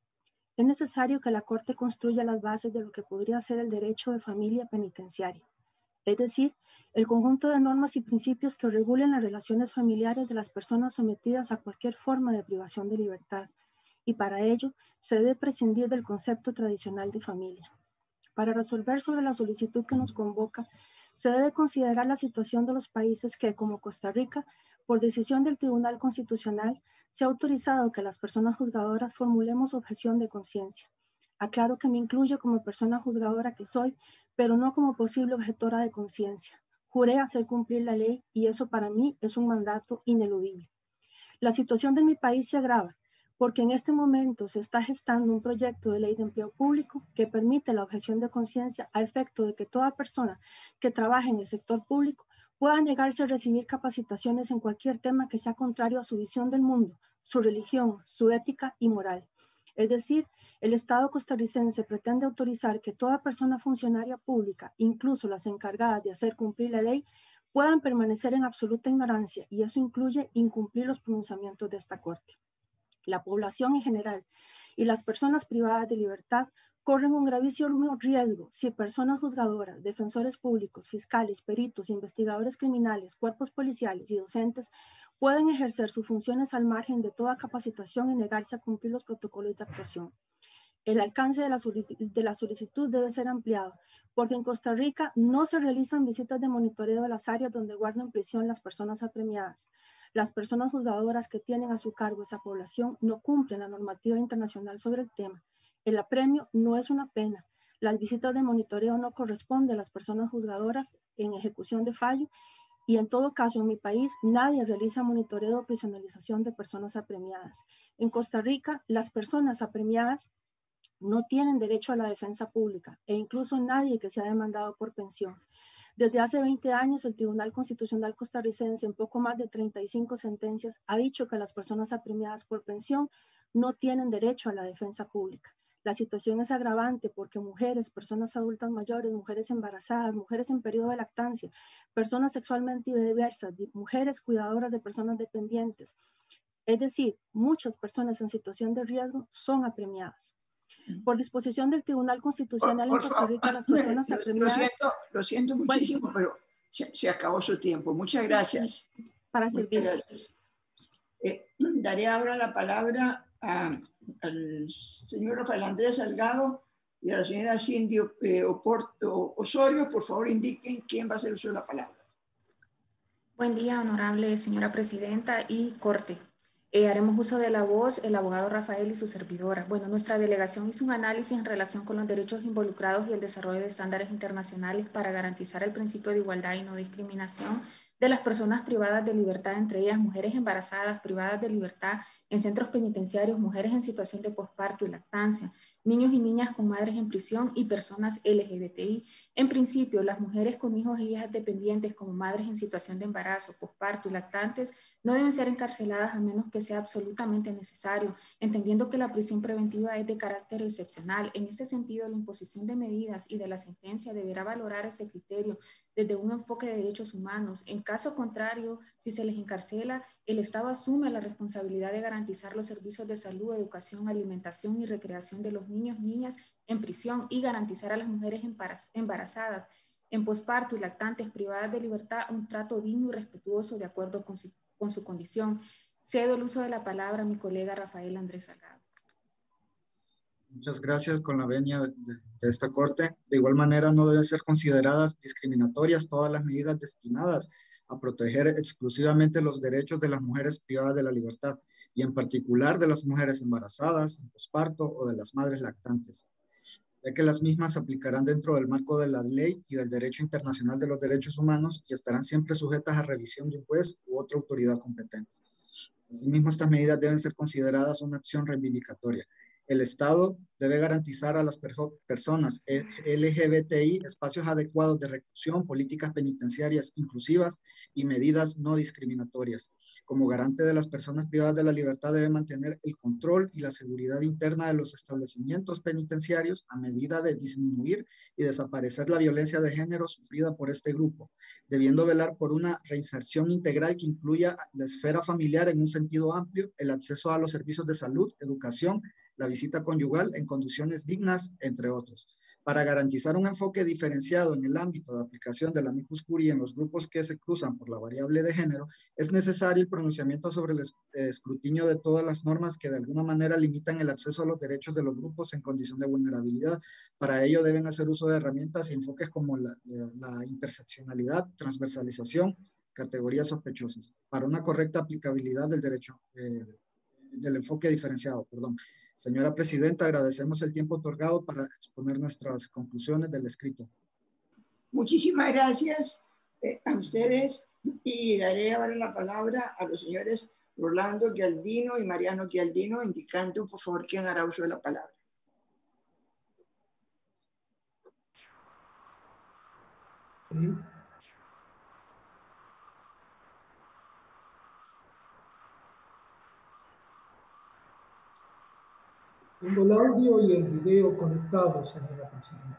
Speaker 23: es necesario que la Corte construya las bases de lo que podría ser el derecho de familia penitenciaria, es decir, el conjunto de normas y principios que regulen las relaciones familiares de las personas sometidas a cualquier forma de privación de libertad, y para ello se debe prescindir del concepto tradicional de familia. Para resolver sobre la solicitud que nos convoca, se debe considerar la situación de los países que, como Costa Rica, por decisión del Tribunal Constitucional, se ha autorizado que las personas juzgadoras formulemos objeción de conciencia. Aclaro que me incluyo como persona juzgadora que soy, pero no como posible objetora de conciencia. Juré hacer cumplir la ley y eso para mí es un mandato ineludible. La situación de mi país se agrava porque en este momento se está gestando un proyecto de ley de empleo público que permite la objeción de conciencia a efecto de que toda persona que trabaje en el sector público pueda negarse a recibir capacitaciones en cualquier tema que sea contrario a su visión del mundo, su religión, su ética y moral. Es decir, el Estado costarricense pretende autorizar que toda persona funcionaria pública, incluso las encargadas de hacer cumplir la ley, puedan permanecer en absoluta ignorancia, y eso incluye incumplir los pronunciamientos de esta Corte. La población en general y las personas privadas de libertad corren un gravísimo riesgo si personas juzgadoras, defensores públicos, fiscales, peritos, investigadores criminales, cuerpos policiales y docentes pueden ejercer sus funciones al margen de toda capacitación y negarse a cumplir los protocolos de actuación. El alcance de la, de la solicitud debe ser ampliado, porque en Costa Rica no se realizan visitas de monitoreo a las áreas donde guardan prisión las personas apremiadas. Las personas juzgadoras que tienen a su cargo esa población no cumplen la normativa internacional sobre el tema. El apremio no es una pena. Las visitas de monitoreo no corresponden a las personas juzgadoras en ejecución de fallo, y en todo caso en mi país nadie realiza monitoreo o prisionalización de personas apremiadas. En Costa Rica las personas apremiadas no tienen derecho a la defensa pública e incluso nadie que sea demandado por pensión. Desde hace veinte años, el Tribunal Constitucional costarricense, en poco más de treinta y cinco sentencias, ha dicho que las personas apremiadas por pensión no tienen derecho a la defensa pública. La situación es agravante porque mujeres, personas adultas mayores, mujeres embarazadas, mujeres en periodo de lactancia, personas sexualmente diversas, mujeres cuidadoras de personas dependientes, es decir, muchas personas en situación de riesgo son apremiadas. Por disposición del Tribunal Constitucional por, por en Costa Rica, las personas
Speaker 4: lo,
Speaker 23: apremiadas...
Speaker 4: Lo siento, lo siento muchísimo, bueno, pero se, se acabó su tiempo. Muchas gracias.
Speaker 23: Para servir.
Speaker 4: Eh, daré ahora la palabra a, al señor Rafael Andrés Salgado y a la señora Cindy eh, Oporto, Osorio. Por favor, indiquen quién va a hacer uso de la palabra.
Speaker 7: Buen día, honorable señora presidenta y corte. Eh, haremos uso de la voz el abogado Rafael y su servidora. Bueno, nuestra delegación hizo un análisis en relación con los derechos involucrados y el desarrollo de estándares internacionales para garantizar el principio de igualdad y no discriminación de las personas privadas de libertad, entre ellas mujeres embarazadas, privadas de libertad en centros penitenciarios, mujeres en situación de posparto y lactancia, niños y niñas con madres en prisión y personas L G B T I. En principio, las mujeres con hijos e hijas dependientes como madres en situación de embarazo, posparto y lactantes no deben ser encarceladas a menos que sea absolutamente necesario, entendiendo que la prisión preventiva es de carácter excepcional. En este sentido, la imposición de medidas y de la sentencia deberá valorar este criterio desde un enfoque de derechos humanos. En caso contrario, si se les encarcela, el Estado asume la responsabilidad de garantizar los servicios de salud, educación, alimentación y recreación de los niños, niñas en prisión y garantizar a las mujeres embarazadas, en posparto y lactantes privadas de libertad un trato digno y respetuoso de acuerdo con su, con su condición. Cedo el uso de la palabra a mi colega Rafael Andrés Salgado.
Speaker 1: Muchas gracias, con la venia de, de esta Corte. De igual manera, no deben ser consideradas discriminatorias todas las medidas destinadas a proteger exclusivamente los derechos de las mujeres privadas de la libertad, y en particular de las mujeres embarazadas, en posparto o de las madres lactantes, ya que las mismas se aplicarán dentro del marco de la ley y del derecho internacional de los derechos humanos y estarán siempre sujetas a revisión de un juez u otra autoridad competente. Asimismo, estas medidas deben ser consideradas una acción reivindicatoria. El Estado debe garantizar a las personas L G B T I espacios adecuados de reclusión, políticas penitenciarias inclusivas y medidas no discriminatorias. Como garante de las personas privadas de la libertad, debe mantener el control y la seguridad interna de los establecimientos penitenciarios a medida de disminuir y desaparecer la violencia de género sufrida por este grupo, debiendo velar por una reinserción integral que incluya la esfera familiar en un sentido amplio, el acceso a los servicios de salud, educación, la visita conyugal en condiciones dignas, entre otros. Para garantizar un enfoque diferenciado en el ámbito de aplicación de la amicus curiae en los grupos que se cruzan por la variable de género, es necesario el pronunciamiento sobre el escrutinio de todas las normas que de alguna manera limitan el acceso a los derechos de los grupos en condición de vulnerabilidad. Para ello deben hacer uso de herramientas y enfoques como la, la, la interseccionalidad, transversalización, categorías sospechosas, para una correcta aplicabilidad del derecho, eh, del enfoque diferenciado, perdón. Señora Presidenta, agradecemos el tiempo otorgado para exponer nuestras conclusiones del escrito.
Speaker 4: Muchísimas gracias eh, a ustedes y daré ahora la palabra a los señores Rolando Gialdino y Mariano Gialdino, indicando por favor quién hará uso de la palabra.
Speaker 3: ¿Sí? Tengo el audio y el video conectados, señora Presidenta.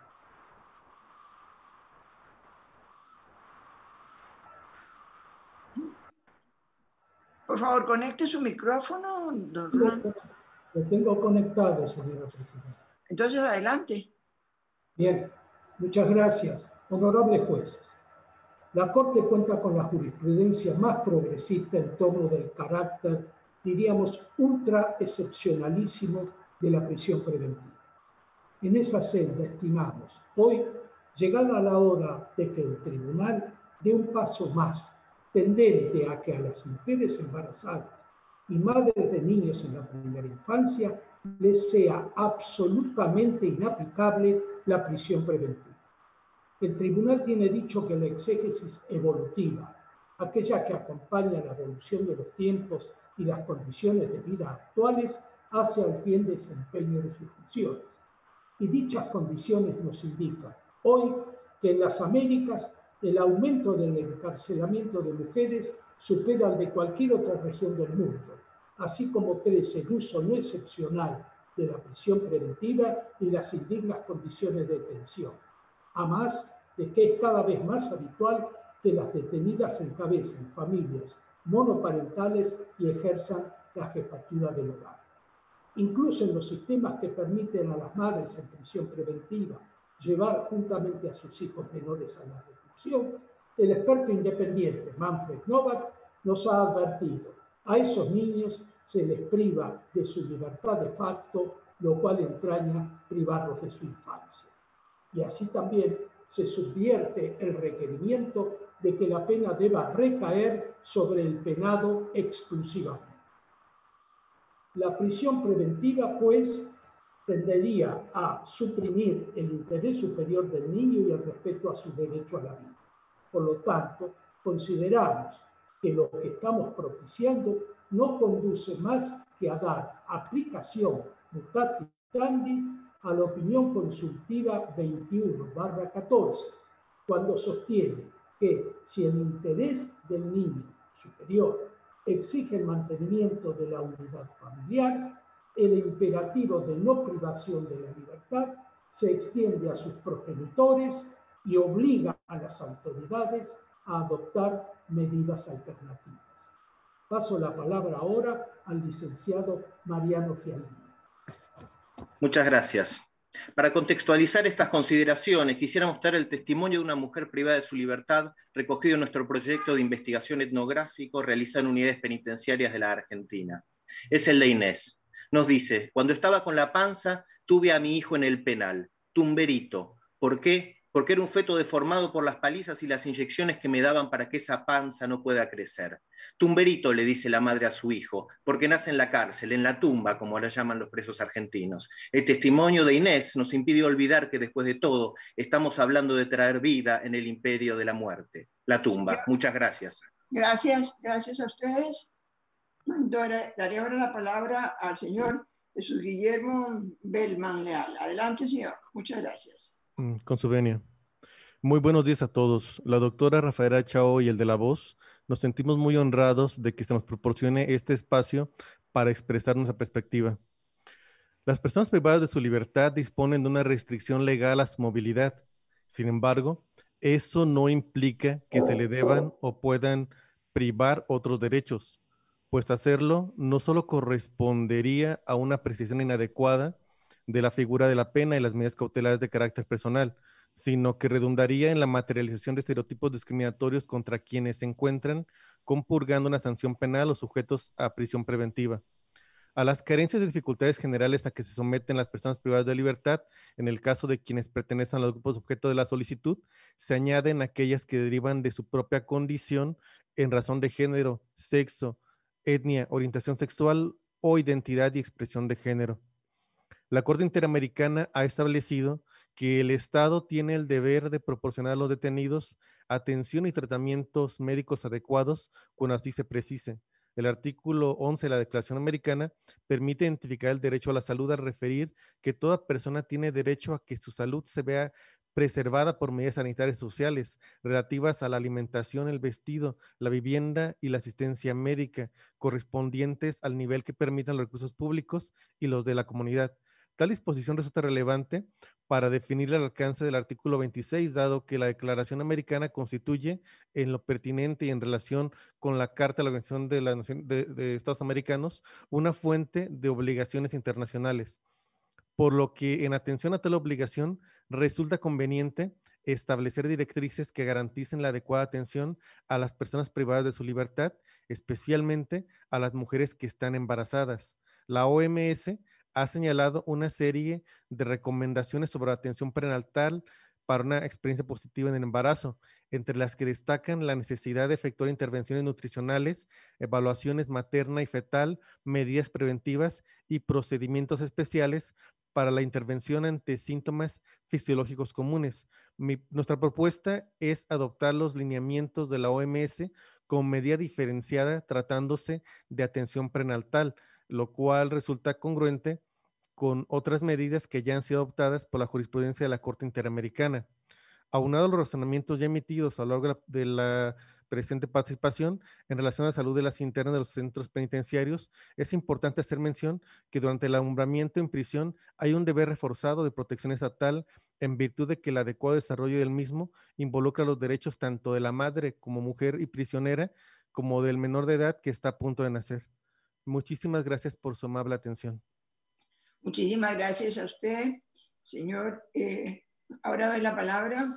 Speaker 4: Por favor, conecte su micrófono, don Rolando.
Speaker 3: Lo tengo conectado, señora Presidenta.
Speaker 4: Entonces, adelante.
Speaker 3: Bien, muchas gracias. Honorables jueces, la Corte cuenta con la jurisprudencia más progresista en torno del carácter, diríamos, ultra excepcionalísimo de la prisión preventiva. En esa senda estimamos hoy, llegada la hora de que el tribunal dé un paso más, tendente a que a las mujeres embarazadas y madres de niños en la primera infancia les sea absolutamente inaplicable la prisión preventiva. El tribunal tiene dicho que la exégesis evolutiva, aquella que acompaña la evolución de los tiempos y las condiciones de vida actuales, hace al fiel desempeño de sus funciones. Y dichas condiciones nos indican hoy que en las Américas el aumento del encarcelamiento de mujeres supera al de cualquier otra región del mundo, así como crece el uso no excepcional de la prisión preventiva y las indignas condiciones de detención, a más de que es cada vez más habitual que las detenidas encabecen familias monoparentales y ejerzan la jefatura del hogar. Incluso en los sistemas que permiten a las madres en prisión preventiva llevar juntamente a sus hijos menores a la reclusión, el experto independiente Manfred Novak nos ha advertido: a esos niños se les priva de su libertad de facto, lo cual entraña privarlos de su infancia. Y así también se subvierte el requerimiento de que la pena deba recaer sobre el penado exclusivamente. La prisión preventiva, pues, tendería a suprimir el interés superior del niño y el respeto a su derecho a la vida. Por lo tanto, consideramos que lo que estamos propiciando no conduce más que a dar aplicación mutatis mutandis a la opinión consultiva veintiuno barra catorce, cuando sostiene que si el interés del niño superior exige el mantenimiento de la unidad familiar, el imperativo de no privación de la libertad se extiende a sus progenitores y obliga a las autoridades a adoptar medidas alternativas. Paso la palabra ahora al licenciado Mariano Gialdino.
Speaker 5: Muchas gracias. Para contextualizar estas consideraciones, quisiera mostrar el testimonio de una mujer privada de su libertad recogido en nuestro proyecto de investigación etnográfico realizado en unidades penitenciarias de la Argentina. Es el de Inés. Nos dice: cuando estaba con la panza, tuve a mi hijo en el penal, Tumberito. ¿Por qué? Porque era un feto deformado por las palizas y las inyecciones que me daban para que esa panza no pueda crecer. Tumberito, le dice la madre a su hijo, porque nace en la cárcel, en la tumba, como la llaman los presos argentinos. El testimonio de Inés nos impide olvidar que después de todo estamos hablando de traer vida en el imperio de la muerte, la tumba. Muchas gracias.
Speaker 4: Gracias, gracias a ustedes. Daré ahora la palabra al señor Jesús Guillermo Bellman Leal. Adelante, señor. Muchas gracias.
Speaker 6: Con su venia. Muy buenos días a todos. La doctora Rafaela Chao y el de la voz, nos sentimos muy honrados de que se nos proporcione este espacio para expresar nuestra perspectiva. Las personas privadas de su libertad disponen de una restricción legal a su movilidad. Sin embargo, eso no implica que se le deban o puedan privar otros derechos. pues hacerlo no solo correspondería a una apreciación inadecuada de la figura de la pena y las medidas cautelares de carácter personal, sino que redundaría en la materialización de estereotipos discriminatorios contra quienes se encuentran compurgando una sanción penal o sujetos a prisión preventiva. A las carencias y dificultades generales a que se someten las personas privadas de libertad, en el caso de quienes pertenecen a los grupos objeto de la solicitud, se añaden aquellas que derivan de su propia condición en razón de género, sexo, etnia, orientación sexual o identidad y expresión de género. La Corte Interamericana ha establecido que el Estado tiene el deber de proporcionar a los detenidos atención y tratamientos médicos adecuados cuando así se precise. El artículo once de la Declaración Americana permite identificar el derecho a la salud al referir que toda persona tiene derecho a que su salud se vea preservada por medidas sanitarias y sociales relativas a la alimentación, el vestido, la vivienda y la asistencia médica correspondientes al nivel que permitan los recursos públicos y los de la comunidad. Tal disposición resulta relevante para definir el alcance del artículo veintiséis, dado que la Declaración Americana constituye en lo pertinente y en relación con la Carta de la Organización de, la Nación, de, de Estados Americanos una fuente de obligaciones internacionales, por lo que en atención a tal obligación resulta conveniente establecer directrices que garanticen la adecuada atención a las personas privadas de su libertad, especialmente a las mujeres que están embarazadas. La O M S ha señalado una serie de recomendaciones sobre la atención prenatal para una experiencia positiva en el embarazo, entre las que destacan la necesidad de efectuar intervenciones nutricionales, evaluaciones materna y fetal, medidas preventivas y procedimientos especiales para la intervención ante síntomas fisiológicos comunes. Mi, nuestra propuesta es adoptar los lineamientos de la O M S con medida diferenciada tratándose de atención prenatal, lo cual resulta congruente con otras medidas que ya han sido adoptadas por la jurisprudencia de la Corte Interamericana. Aunado a los razonamientos ya emitidos a lo largo de la presente participación en relación a la salud de las internas de los centros penitenciarios, es importante hacer mención que durante el alumbramiento en prisión hay un deber reforzado de protección estatal en virtud de que el adecuado desarrollo del mismo involucra los derechos tanto de la madre como mujer y prisionera, como del menor de edad que está a punto de nacer. Muchísimas gracias por su amable atención.
Speaker 4: Muchísimas gracias a usted, señor. Eh, ahora doy la palabra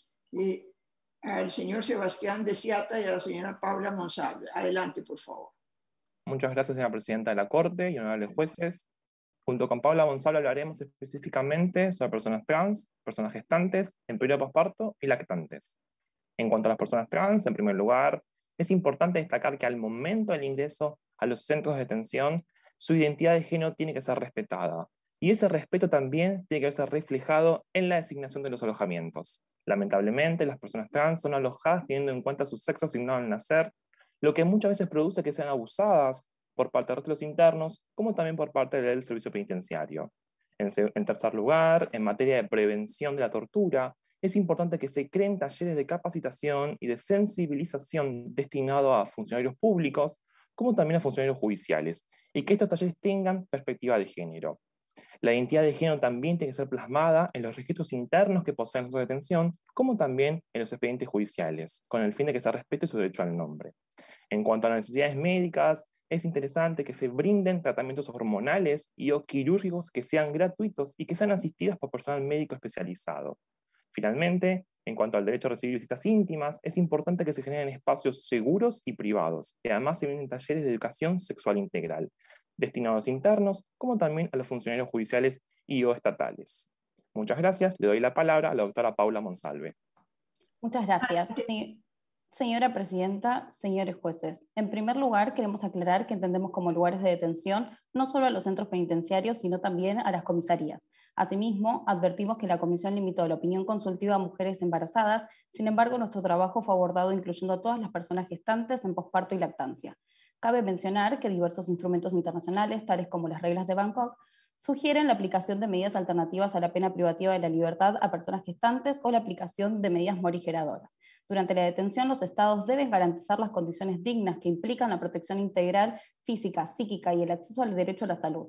Speaker 4: eh, al señor Sebastián de Ciata y a la señora Paula Monsalve. Adelante, por favor.
Speaker 8: Muchas gracias, señora presidenta de la Corte y honorables jueces. Junto con Paula Monsalve hablaremos específicamente sobre personas trans, personas gestantes, en periodo posparto y lactantes. En cuanto a las personas trans, en primer lugar, es importante destacar que al momento del ingreso a los centros de detención, su identidad de género tiene que ser respetada. Y ese respeto también tiene que verse reflejado en la designación de los alojamientos. Lamentablemente, las personas trans son alojadas teniendo en cuenta su sexo asignado al nacer, lo que muchas veces produce que sean abusadas por parte de los internos, como también por parte del servicio penitenciario. En, en tercer lugar, en materia de prevención de la tortura, es importante que se creen talleres de capacitación y de sensibilización destinados a funcionarios públicos, como también a funcionarios judiciales, y que estos talleres tengan perspectiva de género. La identidad de género también tiene que ser plasmada en los registros internos que poseen los centros de detención, como también en los expedientes judiciales, con el fin de que se respete su derecho al nombre. En cuanto a las necesidades médicas, es interesante que se brinden tratamientos hormonales y o quirúrgicos que sean gratuitos y que sean asistidos por personal médico especializado. Finalmente, en cuanto al derecho a recibir visitas íntimas, es importante que se generen espacios seguros y privados, y además se brinden talleres de educación sexual integral, destinados a internos, como también a los funcionarios judiciales y o estatales. Muchas gracias. Le doy la palabra a la doctora Paula Monsalve.
Speaker 9: Muchas gracias. Sí. Señora Presidenta, señores jueces, en primer lugar queremos aclarar que entendemos como lugares de detención no solo a los centros penitenciarios, sino también a las comisarías. Asimismo, advertimos que la Comisión limitó la opinión consultiva a mujeres embarazadas, sin embargo, nuestro trabajo fue abordado incluyendo a todas las personas gestantes en posparto y lactancia. Cabe mencionar que diversos instrumentos internacionales, tales como las reglas de Bangkok, sugieren la aplicación de medidas alternativas a la pena privativa de la libertad a personas gestantes o la aplicación de medidas morigeradoras. Durante la detención, los estados deben garantizar las condiciones dignas que implican la protección integral, física, psíquica y el acceso al derecho a la salud.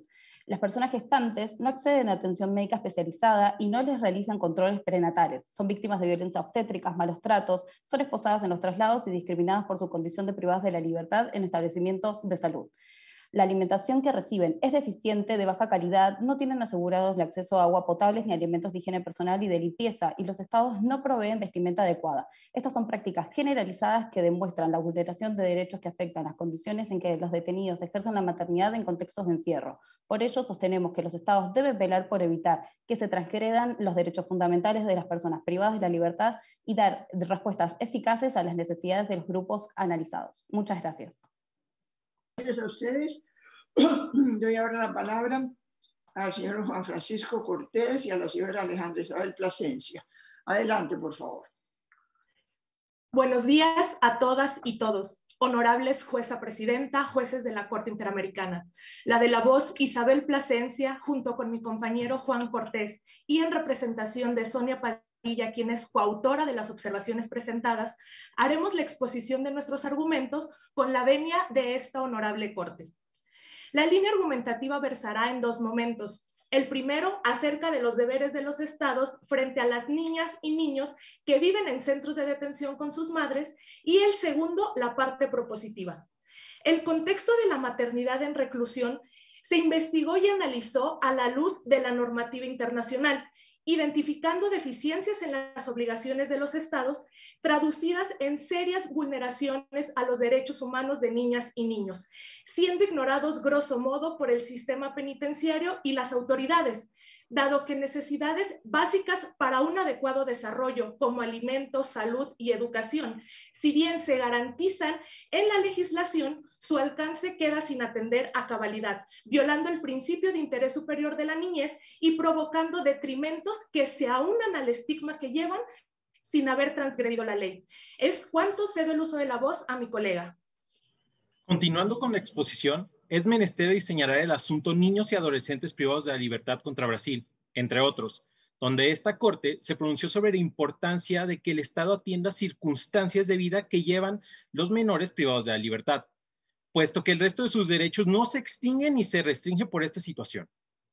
Speaker 9: Las personas gestantes no acceden a atención médica especializada y no les realizan controles prenatales. Son víctimas de violencia obstétrica, malos tratos, son esposadas en los traslados y discriminadas por su condición de privadas de la libertad en establecimientos de salud. La alimentación que reciben es deficiente, de baja calidad, no tienen asegurados el acceso a agua potable ni alimentos de higiene personal y de limpieza, y los estados no proveen vestimenta adecuada. Estas son prácticas generalizadas que demuestran la vulneración de derechos que afectan las condiciones en que los detenidos ejercen la maternidad en contextos de encierro. Por ello, sostenemos que los estados deben velar por evitar que se transgredan los derechos fundamentales de las personas privadas de la libertad y dar respuestas eficaces a las necesidades de los grupos analizados. Muchas gracias.
Speaker 4: Gracias a ustedes. Doy ahora la palabra al señor Juan Francisco Cortés y a la señora Alejandra Isabel Plasencia. Adelante, por favor.
Speaker 10: Buenos días a todas y todos. Honorables jueza presidenta, jueces de la Corte Interamericana. La de la voz Isabel Plasencia, junto con mi compañero Juan Cortés, y en representación de Sonia Padilla, quien es coautora de las observaciones presentadas, haremos la exposición de nuestros argumentos con la venia de esta honorable Corte. La línea argumentativa versará en dos momentos. El primero, acerca de los deberes de los estados frente a las niñas y niños que viven en centros de detención con sus madres, y el segundo, la parte propositiva. El contexto de la maternidad en reclusión se investigó y analizó a la luz de la normativa internacional, identificando deficiencias en las obligaciones de los estados, traducidas en serias vulneraciones a los derechos humanos de niñas y niños, siendo ignorados grosso modo por el sistema penitenciario y las autoridades, dado que necesidades básicas para un adecuado desarrollo, como alimentos, salud y educación, si bien se garantizan en la legislación, su alcance queda sin atender a cabalidad, violando el principio de interés superior de la niñez y provocando detrimentos que se aunan al estigma que llevan sin haber transgredido la ley. Es cuanto cedo el uso de la voz a mi colega.
Speaker 11: Continuando con la exposición, es menester señalar el asunto niños y adolescentes privados de la libertad contra Brasil, entre otros, donde esta Corte se pronunció sobre la importancia de que el Estado atienda circunstancias de vida que llevan los menores privados de la libertad, puesto que el resto de sus derechos no se extinguen ni se restringen por esta situación,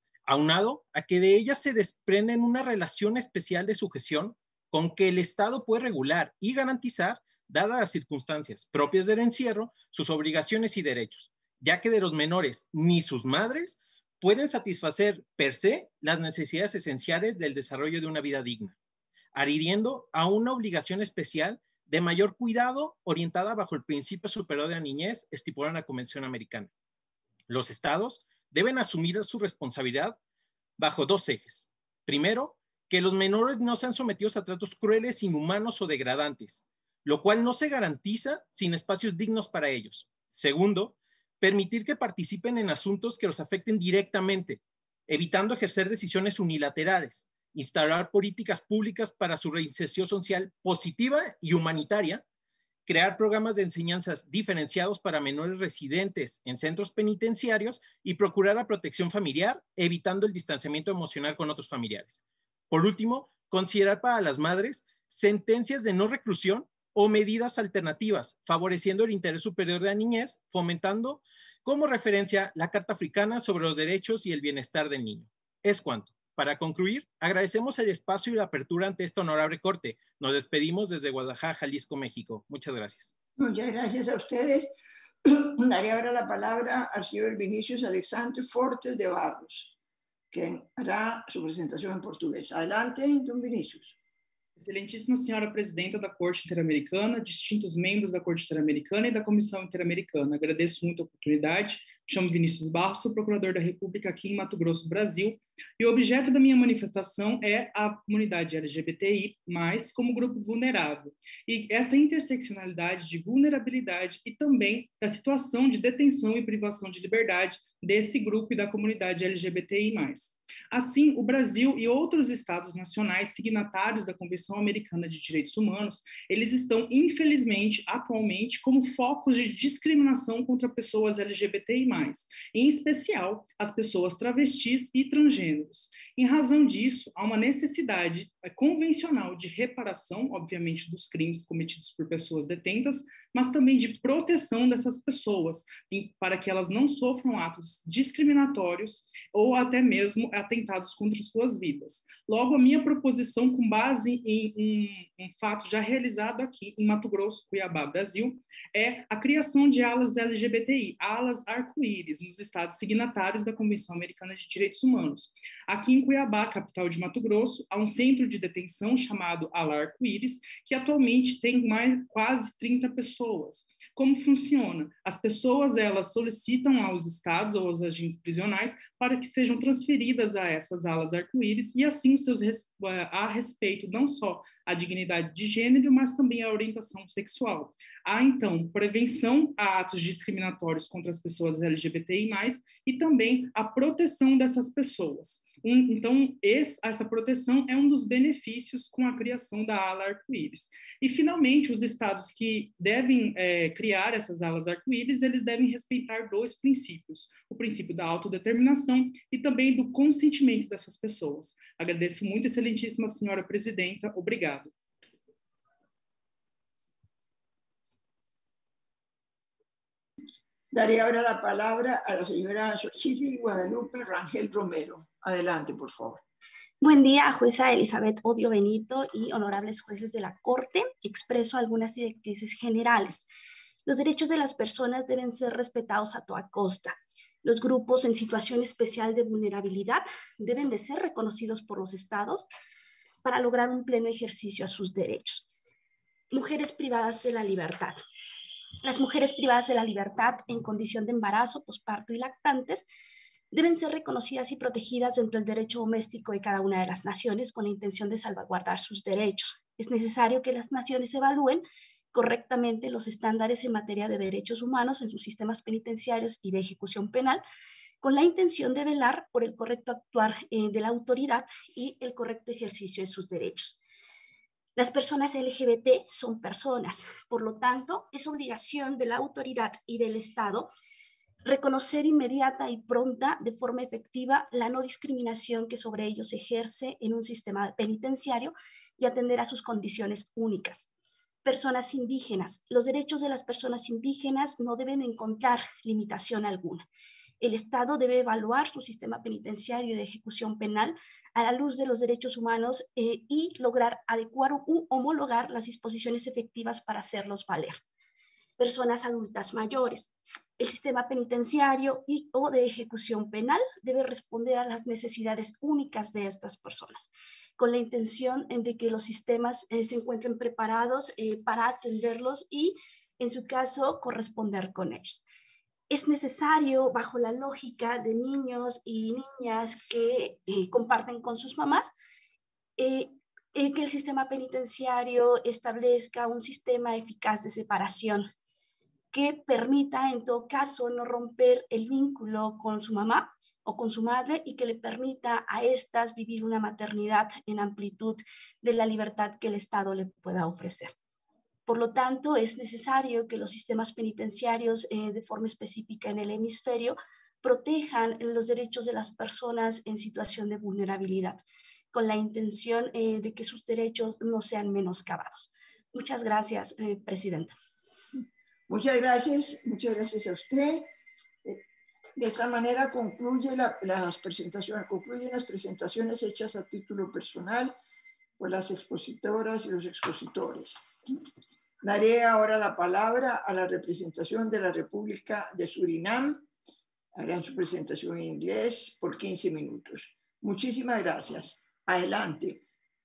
Speaker 11: aunado a que de ellas se desprenden una relación especial de sujeción con que el Estado puede regular y garantizar, dadas las circunstancias propias del encierro, sus obligaciones y derechos, ya que de los menores ni sus madres pueden satisfacer per se las necesidades esenciales del desarrollo de una vida digna, adhiriendo a una obligación especial de mayor cuidado orientada bajo el principio superior de la niñez estipulado en la Convención Americana. Los estados deben asumir su responsabilidad bajo dos ejes. Primero, que los menores no sean sometidos a tratos crueles, inhumanos o degradantes, lo cual no se garantiza sin espacios dignos para ellos. Segundo, permitir que participen en asuntos que los afecten directamente, evitando ejercer decisiones unilaterales, instaurar políticas públicas para su reinserción social positiva y humanitaria, crear programas de enseñanzas diferenciados para menores residentes en centros penitenciarios y procurar la protección familiar, evitando el distanciamiento emocional con otros familiares. Por último, considerar para las madres sentencias de no reclusión o medidas alternativas, favoreciendo el interés superior de la niñez, fomentando como referencia la Carta Africana sobre los derechos y el bienestar del niño. Es cuanto. Para concluir, agradecemos el espacio y la apertura ante esta honorable Corte. Nos despedimos desde Guadalajara, Jalisco, México. Muchas gracias.
Speaker 4: Muchas gracias a ustedes. Daré ahora la palabra al señor Vinicius Alexandre Fortes de Barros, quien hará su presentación en portugués. Adelante, don Vinicius.
Speaker 12: Excelentíssima senhora presidenta da Corte Interamericana, distintos membros da Corte Interamericana e da Comissão Interamericana. Agradeço muito a oportunidade. Me chamo Vinícius Barros, sou procurador da República aqui em Mato Grosso, Brasil, e o objeto da minha manifestação é a comunidade L G B T I mais, como grupo vulnerável, e essa interseccionalidade de vulnerabilidade e também da situação de detenção e privação de liberdade desse grupo e da comunidade L G B T I mais. Assim, o Brasil e outros estados nacionais signatários da Convenção Americana de Direitos Humanos, eles estão, infelizmente, atualmente, como focos de discriminação contra pessoas L G B T I mais, em especial as pessoas travestis e transgêneros. Em razão disso, há uma necessidade convencional de reparação, obviamente, dos crimes cometidos por pessoas detentas, mas também de proteção dessas pessoas, para que elas não sofram atos atos discriminatórios ou até mesmo atentados contra suas vidas. Logo, a minha proposição, com base em um, um fato já realizado aqui em Mato Grosso, Cuiabá, Brasil, é a criação de alas L G B T I, alas arco-íris, nos estados signatários da Convenção Americana de Direitos Humanos. Aqui em Cuiabá, capital de Mato Grosso, há um centro de detenção chamado Ala Arco-Íris, que atualmente tem mais, quase trinta pessoas. Como funciona? As pessoas, elas solicitam aos estados ou aos agentes prisionais para que sejam transferidas a essas alas arco-íris e assim seus, a respeito não só à dignidade de gênero, mas também à orientação sexual. Há, então, prevenção a atos discriminatórios contra as pessoas L G B T I mais, e também a proteção dessas pessoas. Um, então, esse, essa proteção é um dos benefícios com a criação da ala arco-íris. E, finalmente, os estados que devem é, criar essas alas arco-íris, eles devem respeitar dois princípios: o princípio da autodeterminação e também do consentimento dessas pessoas. Agradeço muito, excelentíssima senhora presidenta. Obrigado.
Speaker 4: Daré ahora la palabra a la señora Xochitl Guadalupe Rangel Romero. Adelante, por favor.
Speaker 13: Buen día, jueza Elizabeth Odio Benito y honorables jueces de la Corte. Expreso algunas directrices generales. Los derechos de las personas deben ser respetados a toda costa. Los grupos en situación especial de vulnerabilidad deben de ser reconocidos por los estados para lograr un pleno ejercicio a sus derechos. Mujeres privadas de la libertad. Las mujeres privadas de la libertad en condición de embarazo, posparto y lactantes deben ser reconocidas y protegidas dentro del derecho doméstico de cada una de las naciones con la intención de salvaguardar sus derechos. Es necesario que las naciones evalúen correctamente los estándares en materia de derechos humanos en sus sistemas penitenciarios y de ejecución penal, con la intención de velar por el correcto actuar eh, de la autoridad y el correcto ejercicio de sus derechos. Las personas L G B T son personas, por lo tanto, es obligación de la autoridad y del Estado reconocer inmediata y pronta, de forma efectiva, la no discriminación que sobre ellos ejerce en un sistema penitenciario y atender a sus condiciones únicas. Personas indígenas. Los derechos de las personas indígenas no deben encontrar limitación alguna. El Estado debe evaluar su sistema penitenciario de ejecución penal a la luz de los derechos humanos eh, y lograr adecuar u homologar las disposiciones efectivas para hacerlos valer. Personas adultas mayores. El sistema penitenciario y o de ejecución penal debe responder a las necesidades únicas de estas personas, con la intención de que los sistemas eh, se encuentren preparados eh, para atenderlos y, en su caso, corresponder con ellos. Es necesario, bajo la lógica de niños y niñas que eh, comparten con sus mamás, eh, eh, que el sistema penitenciario establezca un sistema eficaz de separación que permita, en todo caso, no romper el vínculo con su mamá o con su madre y que le permita a estas vivir una maternidad en amplitud de la libertad que el Estado le pueda ofrecer. Por lo tanto, es necesario que los sistemas penitenciarios, eh, de forma específica en el hemisferio, protejan los derechos de las personas en situación de vulnerabilidad, con la intención eh, de que sus derechos no sean menoscabados. Muchas gracias, eh, Presidenta.
Speaker 4: Muchas gracias, muchas gracias a usted. De esta manera concluye la, las presentaciones, concluyen las presentaciones hechas a título personal por las expositoras y los expositores. Daré ahora la palabra a la representación de la República de Surinam. Harán su presentación en inglés por quince minutos. Muchísimas gracias. Adelante.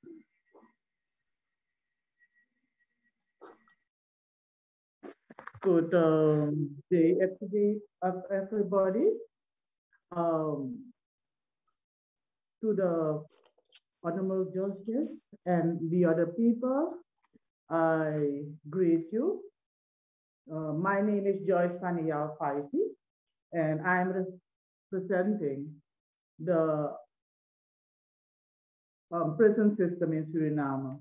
Speaker 14: Good um, day, everybody. Um, to the Honorable Justice and the other people, I greet you. Uh, my name is Joyce Panial Faisi, and I'm representing the um, prison system in Suriname.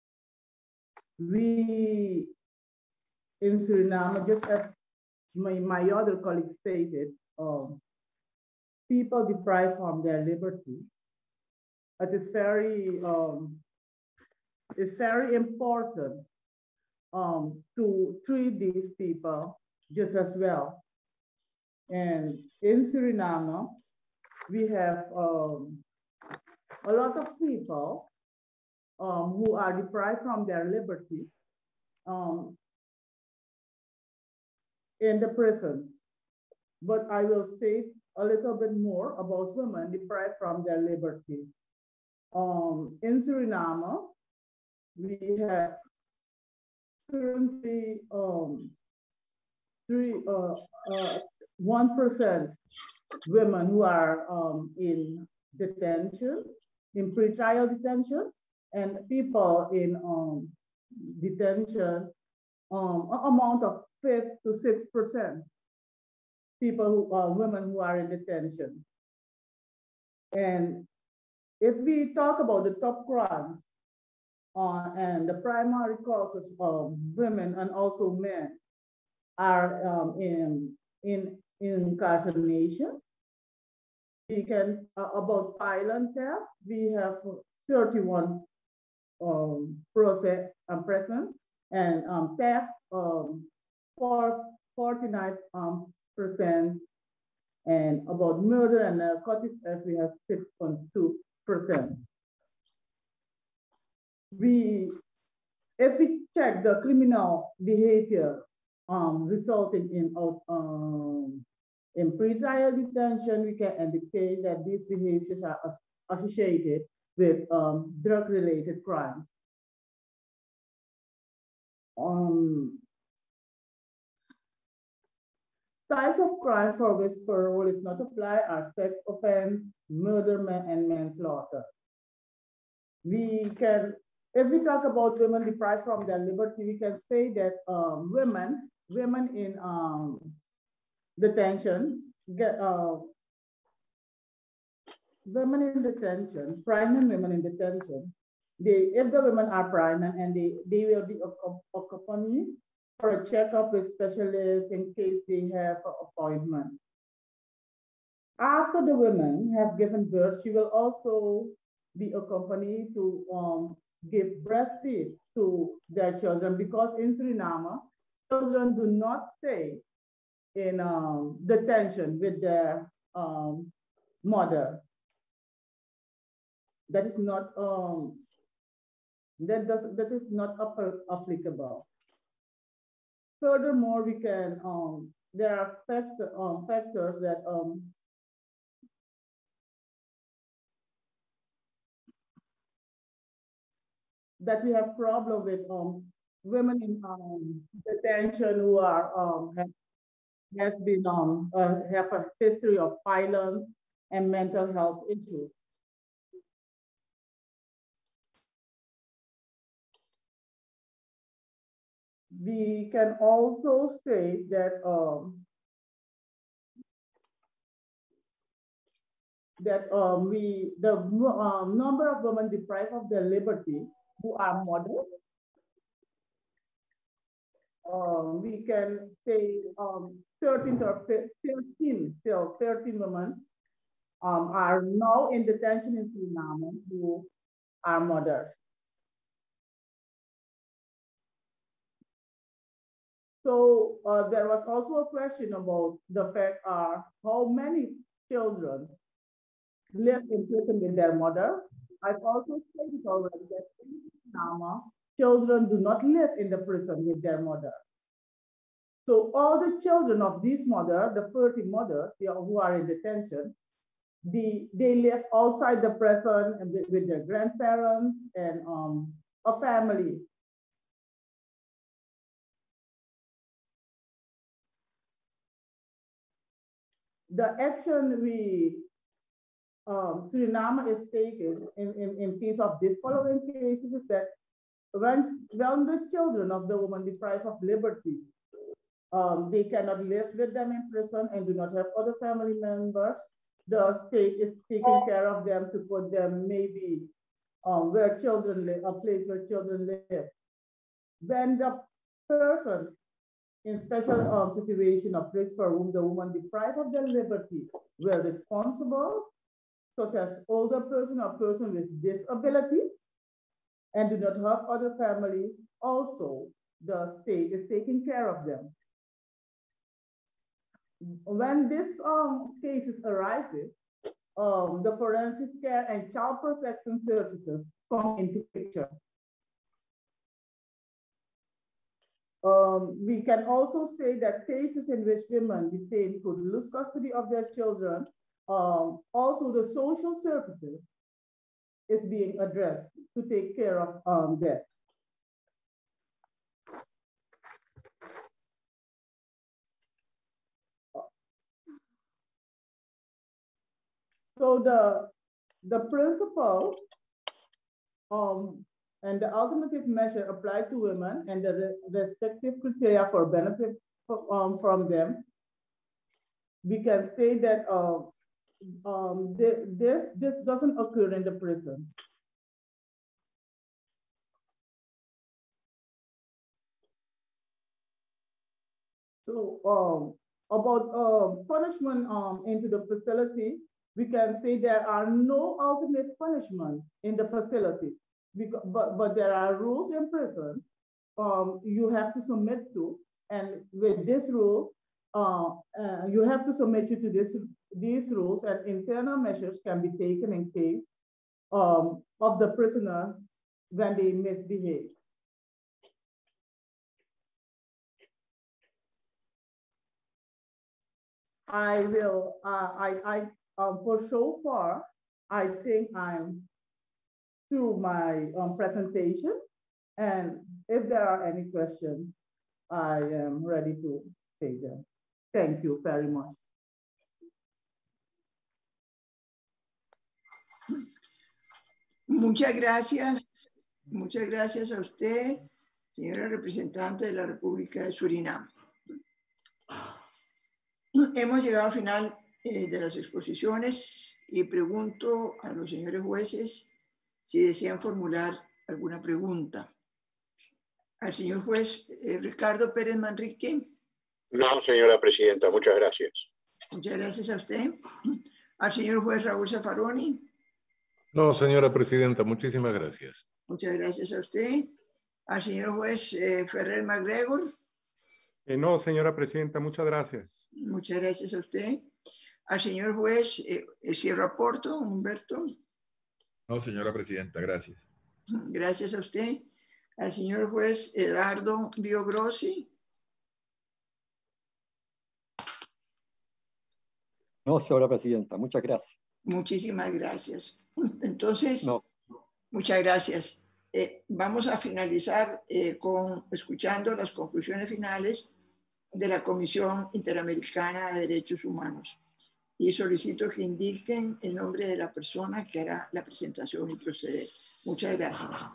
Speaker 14: We, in Suriname, just as my, my other colleague stated, um, people deprived from their liberty. It is very, um, it's very important um, to treat these people just as well And in Suriname, we have um, a lot of people um, who are deprived from their liberty um, in the prisons. But I will state a little bit more about women deprived from their liberty. Um, in Suriname, we have currently um, three, uh, uh, one percent women who are um, in detention, in pretrial detention, and people in um, detention, um, amount of five to six percent people who are women who are in detention. And if we talk about the top crimes uh, and the primary causes of women and also men are um, in, in, in incarceration. We can, uh, about violent theft, we have thirty-one um, process and present, and um, theft, um, for forty-nine percent, um, and about murder and narcotics, as we have six point two percent. We, if we check the criminal behavior um, resulting in um, in pretrial detention, we can indicate that these behaviors are associated with um, drug-related crimes. Um, types of crime for which parole is not applied are sex offense, murder, and manslaughter. We can, if we talk about women deprived from their liberty, we can say that um, women, women in um, detention, get uh, women in detention, pregnant women in detention, they, if the women are pregnant and they, they will be accompanied for a checkup with specialists in case they have an appointment. After the women have given birth, she will also be accompanied to um, give breastfeed to their children, because in Suriname, children do not stay in um, detention with their um, mother. That is not um, that does that is not applicable. Furthermore, we can um, there are factor, um, factors that um, that we have problem with um, women in um, detention who are um, have, has been um, uh, have a history of violence and mental health issues. We can also say that um, that um, we the um, number of women deprived of their liberty who are mothers. Um, we can say um, thirteen to thirteen till thirteen women um, are now in detention in Suriname who are mothers. So uh, there was also a question about the fact uh, how many children live in prison with their mother. I've also stated already that in Suriname, children do not live in the prison with their mother. So all the children of these mothers, the thirty mothers who are in detention, the, they live outside the prison and with, with their grandparents and um, a family. The action we, um, Suriname is taking in, in, in case of this following cases is that when, when the children of the woman deprived of liberty, um, they cannot live with them in prison and do not have other family members, the state is taking care of them to put them maybe um, where children live, a place where children live. When the person in special um, situation of place for whom the woman deprived of their liberty were responsible, such as older person or person with disabilities, and do not have other family, also the state is taking care of them. when this um, cases arises, um, the forensic care and child protection services come into picture. Um, we can also say that cases in which women detained could lose custody of their children, um, also the social services is being addressed to take care of um, that. So the, the principle um, and the alternative measure applied to women and the re respective criteria for benefit for, um, from them, we can say that uh, um, this, this, this doesn't occur in the prison. So um, about uh, punishment um, into the facility, we can say there are no ultimate punishment in the facility, because, but, but there are rules in prison um, you have to submit to, and with this rule, uh, uh, you have to submit you to this, these rules, and internal measures can be taken in case um, of the prisoner when they misbehave. I will, uh, I, I, um, for so far, I think I'm through my um, presentation. And if there are any questions, I am ready to take them. Thank you very much.
Speaker 4: Muchas gracias. Muchas gracias a usted, señora representante de la República de Surinam. Hemos llegado al final eh, de las exposiciones y pregunto a los señores jueces si desean formular alguna pregunta. Al señor juez eh, Ricardo Pérez Manrique.
Speaker 2: No, señora presidenta, muchas gracias.
Speaker 4: Muchas gracias a usted. Al señor juez Raúl Zaffaroni.
Speaker 15: No, señora presidenta, muchísimas gracias.
Speaker 4: Muchas gracias a usted. Al señor juez eh, Ferrer MacGregor.
Speaker 15: Eh, no, señora presidenta, muchas gracias.
Speaker 4: Muchas gracias a usted. Al señor juez eh, Sierra Porto, Humberto.
Speaker 16: No, señora presidenta, gracias.
Speaker 4: Gracias a usted. Al señor juez Eduardo Biogrossi.
Speaker 24: No, señora presidenta, muchas gracias.
Speaker 4: Muchísimas gracias. Entonces,
Speaker 24: no.
Speaker 4: muchas gracias. Eh, vamos a finalizar eh, con, escuchando las conclusiones finales de la Comisión Interamericana de Derechos Humanos. Y solicito que indiquen el nombre de la persona que hará la presentación y proceder. Muchas gracias.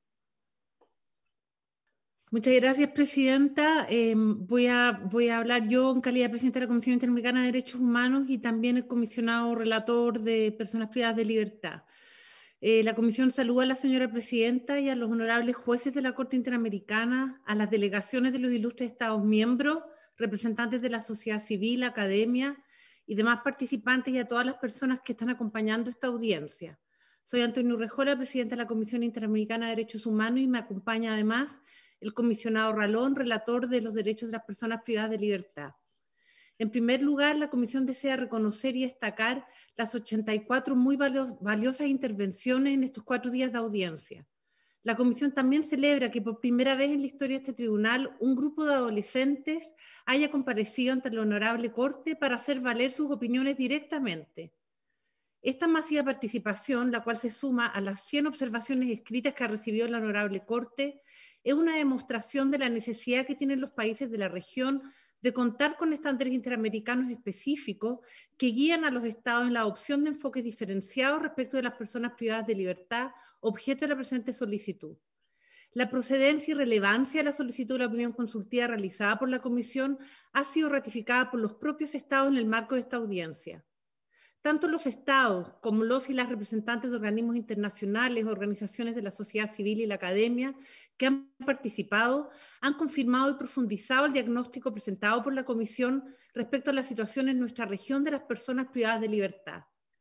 Speaker 25: Muchas gracias, Presidenta. Eh, voy, a, voy a hablar yo en calidad de Presidenta de la Comisión Interamericana de Derechos Humanos y también el comisionado relator de personas privadas de libertad. Eh, la Comisión saluda a la señora Presidenta y a los honorables jueces de la Corte Interamericana, a las delegaciones de los ilustres Estados miembros, representantes de la sociedad civil, academia y demás participantes y a todas las personas que están acompañando esta audiencia. Soy Antonio Urrejola, Presidenta de la Comisión Interamericana de Derechos Humanos y me acompaña además el comisionado Ralón, relator de los derechos de las personas privadas de libertad. En primer lugar, la Comisión desea reconocer y destacar las ochenta y cuatro muy valiosas intervenciones en estos cuatro días de audiencia. La Comisión también celebra que por primera vez en la historia de este tribunal un grupo de adolescentes haya comparecido ante la Honorable Corte para hacer valer sus opiniones directamente. Esta masiva participación, la cual se suma a las cien observaciones escritas que ha recibido la Honorable Corte, es una demostración de la necesidad que tienen los países de la región de contar con estándares interamericanos específicos que guían a los estados en la adopción de enfoques diferenciados respecto de las personas privadas de libertad, objeto de la presente solicitud. La procedencia y relevancia de la solicitud de la opinión consultiva realizada por la Comisión ha sido ratificada por los propios estados en el marco de esta audiencia. Tanto los estados como los y las representantes de organismos internacionales, organizaciones de la sociedad civil y la academia que han participado han confirmado y profundizado el diagnóstico presentado por la Comisión respecto a la situación en nuestra región de las personas privadas de libertad.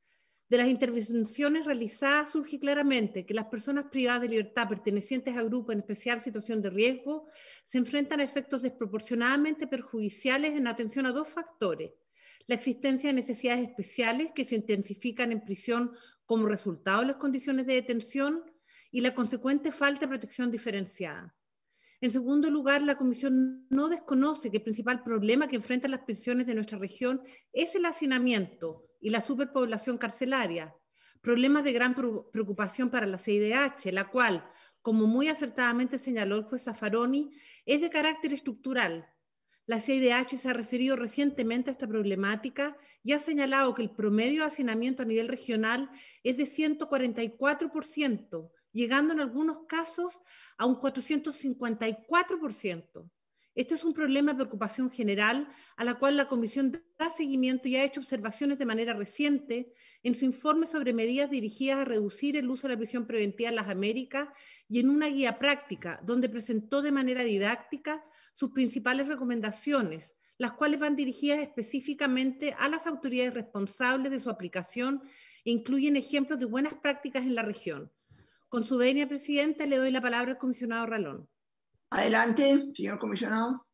Speaker 25: De las intervenciones realizadas surge claramente que las personas privadas de libertad pertenecientes a grupos en especial situación de riesgo se enfrentan a efectos desproporcionadamente perjudiciales en atención a dos factores: la existencia de necesidades especiales que se intensifican en prisión como resultado de las condiciones de detención y la consecuente falta de protección diferenciada. En segundo lugar, la Comisión no desconoce que el principal problema que enfrentan las prisiones de nuestra región es el hacinamiento y la superpoblación carcelaria, problemas de gran preocupación para la C I D H, la cual, como muy acertadamente señaló el juez Zaffaroni, es de carácter estructural. La C I D H se ha referido recientemente a esta problemática y ha señalado que el promedio de hacinamiento a nivel regional es de ciento cuarenta y cuatro por ciento, llegando en algunos casos a un cuatrocientos cincuenta y cuatro por ciento. Este es un problema de preocupación general a la cual la Comisión da seguimiento y ha hecho observaciones de manera reciente en su informe sobre medidas dirigidas a reducir el uso de la prisión preventiva en las Américas y en una guía práctica donde presentó de manera didáctica sus principales recomendaciones, las cuales van dirigidas específicamente a las autoridades responsables de su aplicación e incluyen ejemplos de buenas prácticas en la región. Con su venia, Presidenta, le doy la palabra al comisionado Ralón.
Speaker 4: Adelante, señor comisionado.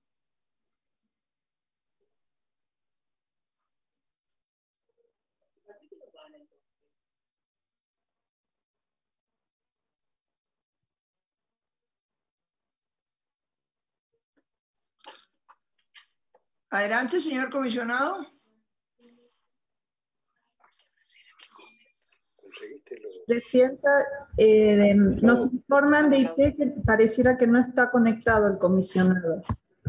Speaker 4: Adelante, señor comisionado.
Speaker 17: Presidenta, eh, nos informan de I T E que pareciera que no está conectado el comisionado.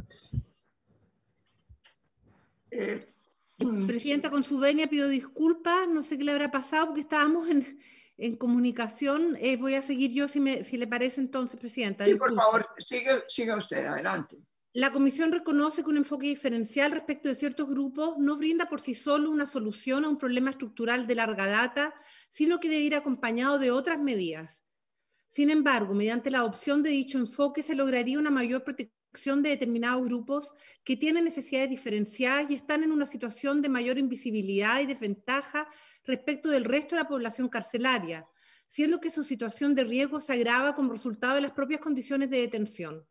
Speaker 25: Eh, Presidenta, con su venia pido disculpas, no sé qué le habrá pasado porque estábamos en, en comunicación. Eh, voy a seguir yo si, me, si le parece entonces, Presidenta.
Speaker 4: Sí, por favor, siga, siga usted, adelante.
Speaker 25: La Comisión reconoce que un enfoque diferencial respecto de ciertos grupos no brinda por sí solo una solución a un problema estructural de larga data, sino que debe ir acompañado de otras medidas. Sin embargo, mediante la adopción de dicho enfoque se lograría una mayor protección de determinados grupos que tienen necesidades diferenciadas y están en una situación de mayor invisibilidad y desventaja respecto del resto de la población carcelaria, siendo que su situación de riesgo se agrava como resultado de las propias condiciones de detención.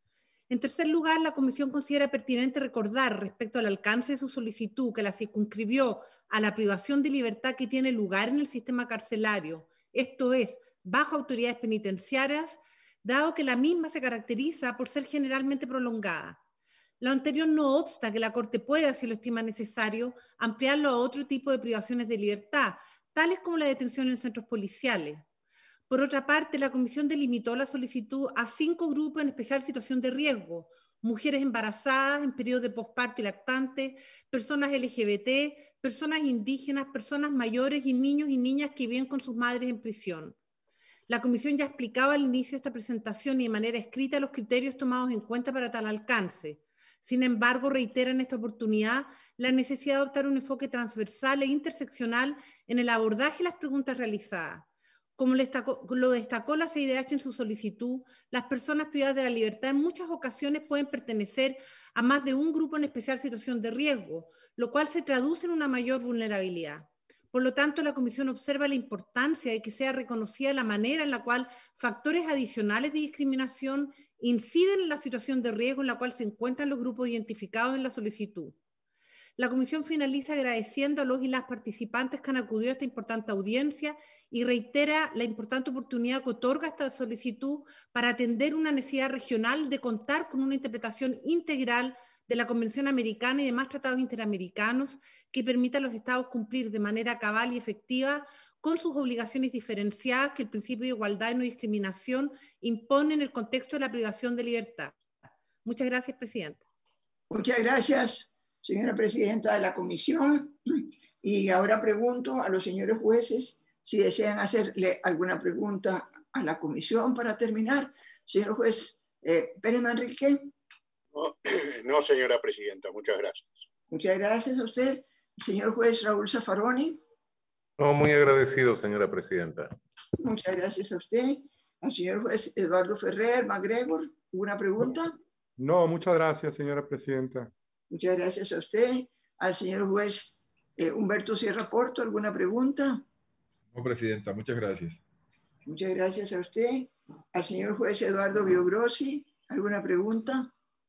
Speaker 25: En tercer lugar, la Comisión considera pertinente recordar respecto al alcance de su solicitud que la circunscribió a la privación de libertad que tiene lugar en el sistema carcelario, esto es, bajo autoridades penitenciarias, dado que la misma se caracteriza por ser generalmente prolongada. Lo anterior no obsta que la Corte pueda, si lo estima necesario, ampliarlo a otro tipo de privaciones de libertad, tales como la detención en centros policiales. Por otra parte, la Comisión delimitó la solicitud a cinco grupos en especial situación de riesgo: mujeres embarazadas en periodo de posparto y lactantes, personas L G B T, personas indígenas, personas mayores y niños y niñas que viven con sus madres en prisión. La Comisión ya explicaba al inicio de esta presentación y de manera escrita los criterios tomados en cuenta para tal alcance. Sin embargo, reitera en esta oportunidad la necesidad de adoptar un enfoque transversal e interseccional en el abordaje y las preguntas realizadas. Como lo destacó, lo destacó la C I D H en su solicitud, las personas privadas de la libertad en muchas ocasiones pueden pertenecer a más de un grupo en especial situación de riesgo, lo cual se traduce en una mayor vulnerabilidad. Por lo tanto, la Comisión observa la importancia de que sea reconocida la manera en la cual factores adicionales de discriminación inciden en la situación de riesgo en la cual se encuentran los grupos identificados en la solicitud. La Comisión finaliza agradeciendo a los y las participantes que han acudido a esta importante audiencia y reitera la importante oportunidad que otorga esta solicitud para atender una necesidad regional de contar con una interpretación integral de la Convención Americana y demás tratados interamericanos que permita a los Estados cumplir de manera cabal y efectiva con sus obligaciones diferenciadas que el principio de igualdad y no discriminación impone en el contexto de la privación de libertad. Muchas gracias, Presidenta.
Speaker 4: Muchas gracias, señora Presidenta de la Comisión. Y ahora pregunto a los señores jueces si desean hacerle alguna pregunta a la Comisión para terminar. Señor juez eh, Pérez Manrique.
Speaker 2: No, no, señora Presidenta, muchas gracias.
Speaker 4: Muchas gracias a usted. Señor juez Raúl Zaffaroni.
Speaker 15: No, muy agradecido, señora Presidenta.
Speaker 4: Muchas gracias a usted. Al señor juez Eduardo Ferrer MacGregor, ¿alguna pregunta?
Speaker 18: No, muchas gracias, señora Presidenta.
Speaker 4: Muchas gracias a usted. Al señor juez eh, Humberto Sierra Porto, ¿alguna pregunta?
Speaker 16: No, presidenta, muchas gracias.
Speaker 4: Muchas gracias a usted. Al señor juez Eduardo Biogrossi, ¿alguna pregunta?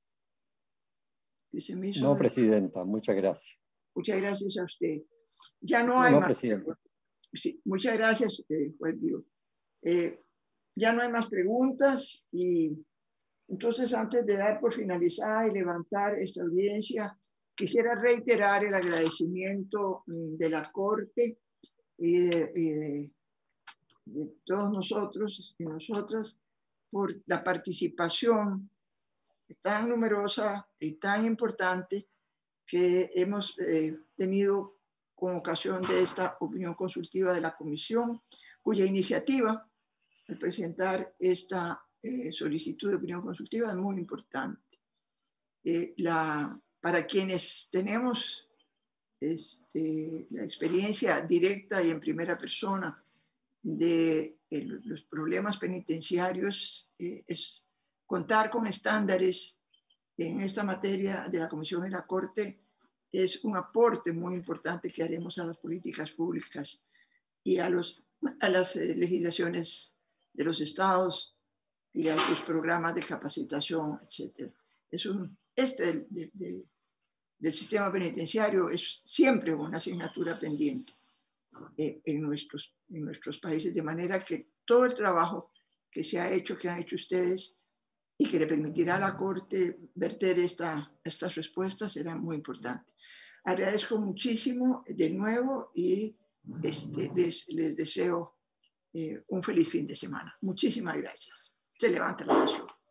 Speaker 4: Se me hizo
Speaker 24: No,
Speaker 4: de...
Speaker 24: presidenta, muchas gracias.
Speaker 4: Muchas gracias a usted. Ya no hay
Speaker 24: no,
Speaker 4: más
Speaker 24: presidenta.
Speaker 4: preguntas. Sí, muchas gracias, eh, juez Bio. Eh, ya no hay más preguntas y entonces antes de dar por finalizada y levantar esta audiencia, quisiera reiterar el agradecimiento de la Corte y de, y de, de todos nosotros y nosotras por la participación tan numerosa y tan importante que hemos eh, tenido con ocasión de esta opinión consultiva de la Comisión, cuya iniciativa al presentar esta eh, solicitud de opinión consultiva es muy importante. Eh, la, para quienes tenemos este, la experiencia directa y en primera persona de eh, los problemas penitenciarios, eh, es contar con estándares en esta materia de la Comisión y la Corte es un aporte muy importante que haremos a las políticas públicas y a, los, a las eh, legislaciones de los estados y a sus programas de capacitación, etcétera. Es un, este del, del, del sistema penitenciario es siempre una asignatura pendiente eh, en, nuestros, en nuestros países, de manera que todo el trabajo que se ha hecho, que han hecho ustedes, y que le permitirá a la Corte verter esta, estas respuestas será muy importante. Agradezco muchísimo de nuevo y este, les, les deseo eh, un feliz fin de semana. Muchísimas gracias. Se levanta la sesión.